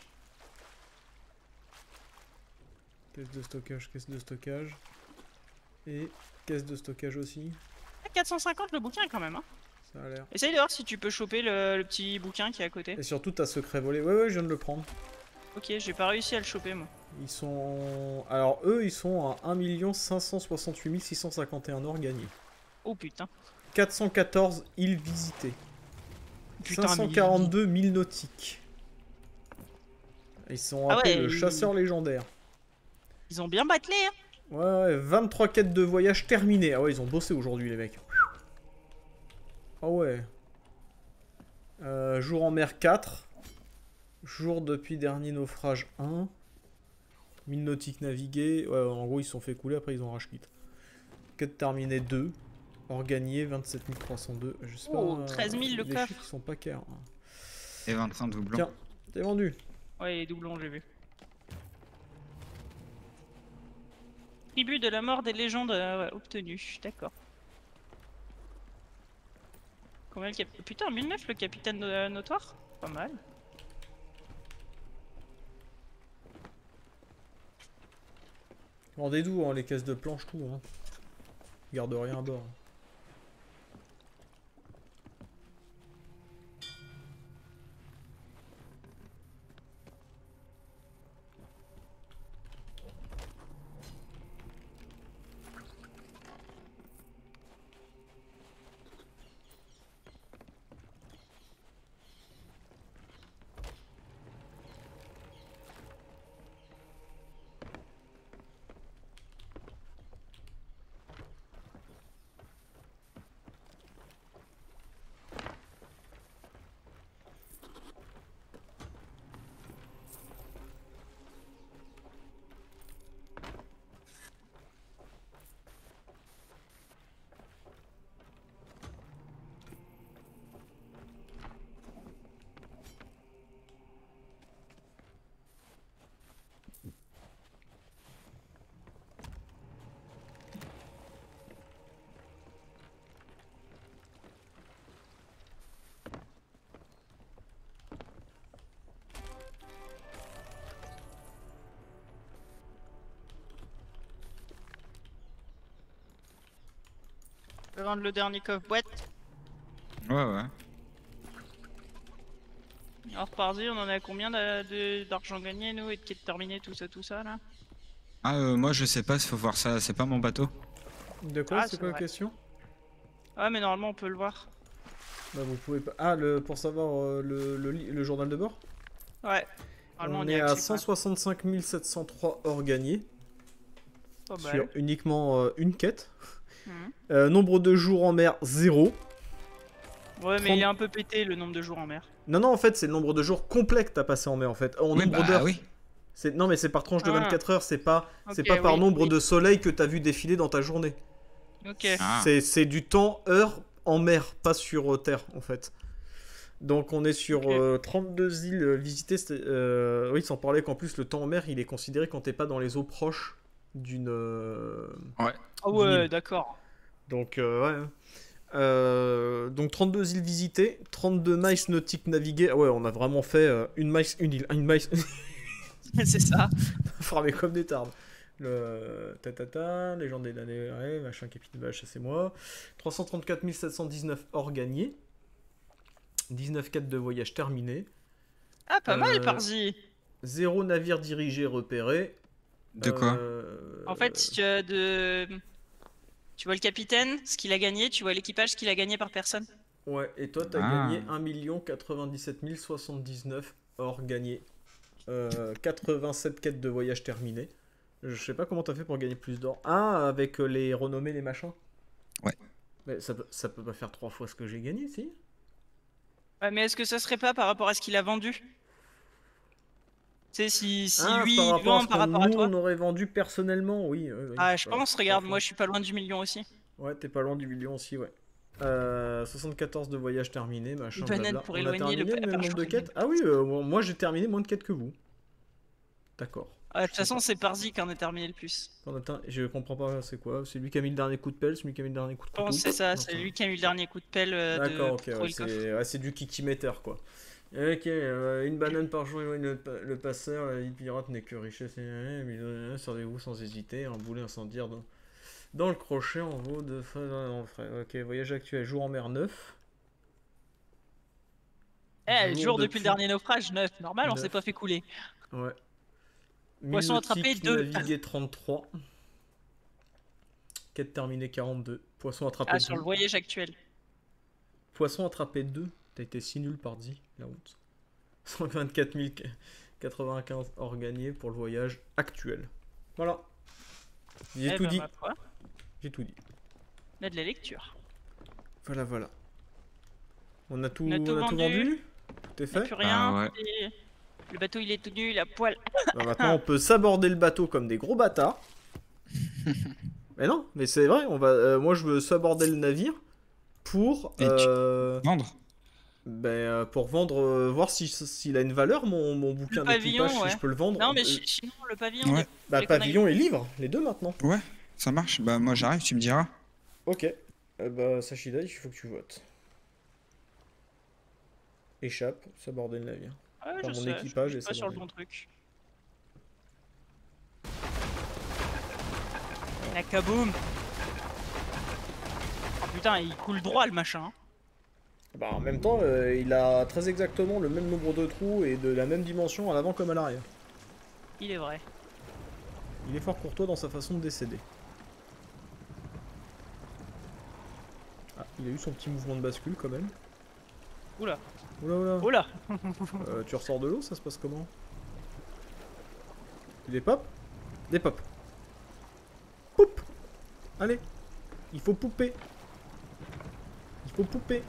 Caisse de stockage, caisse de stockage. Et caisse de stockage aussi. Ah, quatre cent cinquante le bouquin quand même. Hein. Ça a l'air. Essaye de voir si tu peux choper le, le petit bouquin qui est à côté. Et surtout t'as secret volé. Ouais ouais, je viens de le prendre. Ok, j'ai pas réussi à le choper moi. Ils sont... Alors eux, ils sont à un million cinq cent soixante-huit mille six cent cinquante et un or gagnés. Oh putain. quatre cent quatorze îles visitées. Putain, cinq cent quarante-deux milles nautiques. Ils sont Ah appelés ouais, le ils- chasseur légendaire. Ils ont bien battelé hein. Ouais, ouais, vingt-trois quêtes de voyage terminées. Ah ouais, ils ont bossé aujourd'hui, les mecs. Ah ouais. Euh, jour en mer quatre. Jour depuis dernier naufrage un. Mille nautiques naviguées. Ouais, en gros, ils se sont fait couler, après ils ont rage quit. Quête terminée deux. Or gagné vingt-sept mille trois cent deux. Je sais Oh, pas. treize mille le les coffre. chiffres sont pas clairs. Et vingt-cinq doublons. Tiens, t'es vendu. Ouais, les doublons, j'ai vu. Tribut de la mort des légendes euh, ouais, obtenues. D'accord. Combien le cap... Putain, mille neuf le capitaine no- notoire? Pas mal. Rendez doux, hein, les caisses de planche, tout. Hein. Garde rien à bord. Je vais vendre le dernier coffre boîte. Ouais, ouais. Alors par-y, on en a combien d'a- de- d'argent gagné nous et de quêtes terminées, tout ça, tout ça là? Ah, euh, moi je sais pas, il faut voir ça, c'est pas mon bateau. De quoi? Ah, c'est c'est quoi la vrai. question? Ah mais normalement on peut le voir. Bah vous pouvez pas... Ah, le... pour savoir euh, le, le, li- le journal de bord? Ouais. Normalement On y est a à accès, cent soixante-cinq mille sept cent trois or gagnés. Pas Sur mal. uniquement euh, une quête. Mhm. Euh, nombre de jours en mer, zéro. Ouais mais trente il est un peu pété le nombre de jours en mer. Non, non, en fait, c'est le nombre de jours complet que t'as passé en mer, en fait. En Oui, nombre bah d'heures. oui. C'est- Non, mais c'est par tranche de Ah. vingt-quatre heures, c'est pas, c'est Ok, pas par oui, nombre oui. de soleil que t'as vu défiler dans ta journée. Ok. Ah. C'est c'est du temps, heure en mer, pas sur euh, terre, en fait. Donc on est sur Ok. euh, trente-deux îles euh, visitées. c'est- Euh, oui, sans parler qu'en plus, le temps en mer, il est considéré quand t'es pas dans les eaux proches d'une... euh, Ah d'une ouais, île. d'accord. Donc, euh, ouais. Euh, donc trente-deux îles visitées, trente-deux miles nautiques naviguées. Ah ouais, on a vraiment fait euh, une miles, une île, une miles. C'est ça. Formé comme des tarbes. Le tatata, légende des damnés, ouais, machin, capitaine de la chasse et moi. trois cent trente-quatre mille sept cent dix-neuf or gagnés. dix-neuf quêtes de voyage terminées. Ah pas mal Euh, par-y. zéro navire dirigé repéré. De quoi? Euh, En fait, si tu as de... Tu vois le capitaine, ce qu'il a gagné, tu vois l'équipage, ce qu'il a gagné par personne. Ouais, et toi, t'as Ah. gagné un million quatre-vingt-dix-sept mille soixante-dix-neuf or gagné. Euh, quatre-vingt-sept quêtes de voyage terminées. Je sais pas comment t'as fait pour gagner plus d'or. Ah, avec euh, les renommées, les machins. Ouais. Mais ça, peut- ça peut pas faire trois fois ce que j'ai gagné, si? Ouais, mais est-ce que ça serait pas par rapport à ce qu'il a vendu? Tu sais, si, si Ah, lui, par il rapport à vend ce par qu'on rapport à nous, toi. on aurait vendu personnellement, oui. oui, oui, Ah, je pas- pense, pas regarde, faux. moi je suis pas loin du million aussi. Ouais, t'es pas loin du million aussi, ouais. Euh, soixante-quatorze de voyage terminés, machin, Une banane blabla. pour On a éloigner le terminé le pa- même par nombre de jour. quêtes? Ah oui, euh, moi j'ai terminé moins de quêtes que vous. D'accord. Ah, de toute Je sais façon, pas. c'est Parzi qui en a terminé le plus. On atteint- Je comprends pas, c'est quoi? C'est lui qui a mis le dernier coup de pelle, celui qui a mis le dernier coup de Je couteau? pense que c'est ça, Non, c'est lui qui a eu le dernier coup de pelle euh, de D'accord, ok, pour trouver ouais, le coffre. c'est ouais, c'est du kikimeter quoi. Ok, euh, une banane par jour éloigne le, pa- le passeur, la vie pirate n'est que richesse et euh, servez-vous sans hésiter, un boulet incendiaire dans, dans le crochet en vaut de frais en frais. Ok, voyage actuel, jour en mer neuf. Eh, le Jour jour depuis depuis le dernier naufrage, neuf, normal, on s'est neuf. pas fait couler. Ouais. Poisson Mille attrapé, nautiques deux. navigué trente-trois. Quête terminée quarante-deux. Poisson attrapé Ah, sur le deux. voyage actuel. Poisson attrapé deux. T'as été si nul par dit, la honte. cent vingt-quatre mille quatre-vingt-quinze or gagnés pour le voyage actuel. Voilà. J'ai Eh tout ben, dit. ma foi, J'ai tout dit. on a de la lecture. Voilà, voilà. On a tout, On a tout on a tout vendu. vendu. Tout est On a fait. plus rien. Ah ouais. et Le bateau il est tout nu, la poêle. Bah, maintenant, on peut s'aborder le bateau comme des gros bâtards. Mais non, mais c'est vrai. On va. euh, moi, je veux s'aborder le navire pour. Et tu- euh, Vendre? ben, euh, pour vendre, euh, voir si s'il a une valeur mon, mon bouquin Le pavillon, d'équipage, ouais. si je peux le vendre. Non, mais Euh, chi- sinon, le pavillon. Ouais. bah, les qu'on a pavillon et livre, les deux maintenant. Ouais, ça marche. Bah moi j'arrive, tu me diras. Ok. Euh, bah, Sachida, il faut que tu votes. Échappe, s'aborder le navire. Ouais, Dans je mon sais, équipage je et suis pas ça sur le va bon truc. La kaboom. Oh putain, il coule droit le machin. hein. Bah, en même temps, euh, il a très exactement le même nombre de trous et de la même dimension à l'avant comme à l'arrière. Il est vrai. Il est fort courtois dans sa façon de décéder. Ah, il a eu son petit mouvement de bascule quand même. Oula. Oula oula. Oula. Euh, tu ressors de l'eau, ça se passe comment? Des pop? Des pop. Poup. Allez. Il faut pouper. Il faut pouper.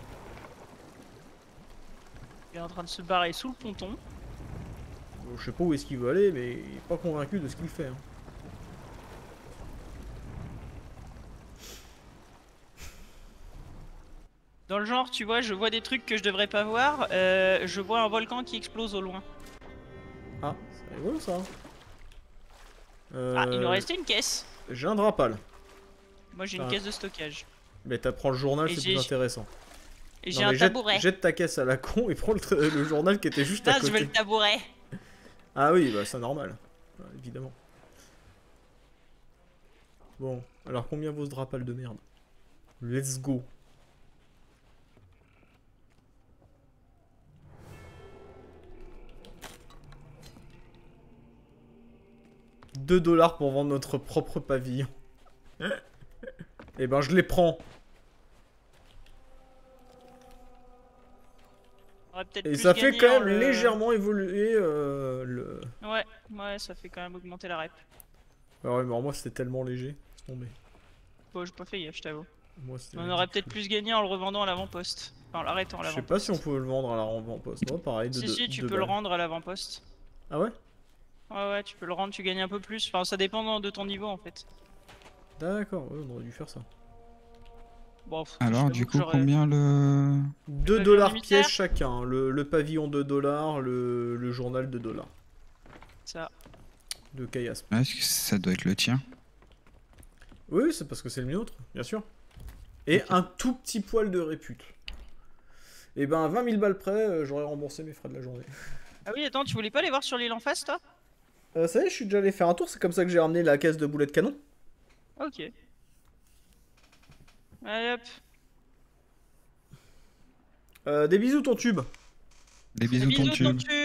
Il est en train de se barrer sous le ponton. Bon, je sais pas où est-ce qu'il veut aller, mais il est pas convaincu de ce qu'il fait. hein. Dans le genre, tu vois, je vois des trucs que je devrais pas voir. Euh, je vois un volcan qui explose au loin. Ah, c'est rigolo ça. Euh, Ah, il nous restait une caisse. J'ai un drapal. Moi, j'ai une Ah. caisse de stockage. Mais t'apprends le journal, Et c'est j'ai- plus intéressant. Et Non, j'ai un mais jette, tabouret. jette ta caisse à la con et prends le, tra- le journal qui était juste à Là, je côté. veux le tabouret. Ah oui, bah c'est normal. Ouais, évidemment. Bon, alors combien vaut ce drapal de merde? Let's go. deux dollars pour vendre notre propre pavillon. Eh ben je les prends. On aurait peut-être Et plus ça fait gagné quand en même le- légèrement évoluer euh, le... Ouais, ouais, ça fait quand même augmenter la rep. Ah ouais, mais alors moi c'était tellement léger. Laisse tomber. Bon, j'ai pas fait gaffe, je t'avoue. Moi, c'était On aurait ridicule. peut-être plus gagné en le revendant à l'avant-poste. Enfin, en l'arrêtant à Je sais l'avant-poste. pas si on peut le vendre à la avant-poste. Ouais, pareil, de Si, deux- si, tu deux peux le balles. rendre à l'avant-poste. Ah ouais? Ouais, ouais, tu peux le rendre, tu gagnes un peu plus. Enfin, ça dépend de ton niveau en fait. D'accord, ouais, on aurait dû faire ça. Bon, pff, Alors je du t'avoue que coup j'aurais- combien le... deux pavillon dollars militaire pièce chacun. Le, le pavillon deux dollars, le, le journal deux dollars. Ça. De Kayasp. Ah, est-ce que ça doit être le tien? Oui, oui, c'est parce que c'est le nôtre, bien sûr. Et Ok. un tout petit poil de répute. Et ben, vingt mille balles près, euh, j'aurais remboursé mes frais de la journée. Ah oui, attends, tu voulais pas aller voir sur l'île en face, toi? Euh, ça y est, je suis déjà allé faire un tour, c'est comme ça que j'ai ramené la caisse de boulet de canon. Ok. Allez hop. Euh, des bisous ton tube. Des bisous, Bisous, ton tube. ton tube.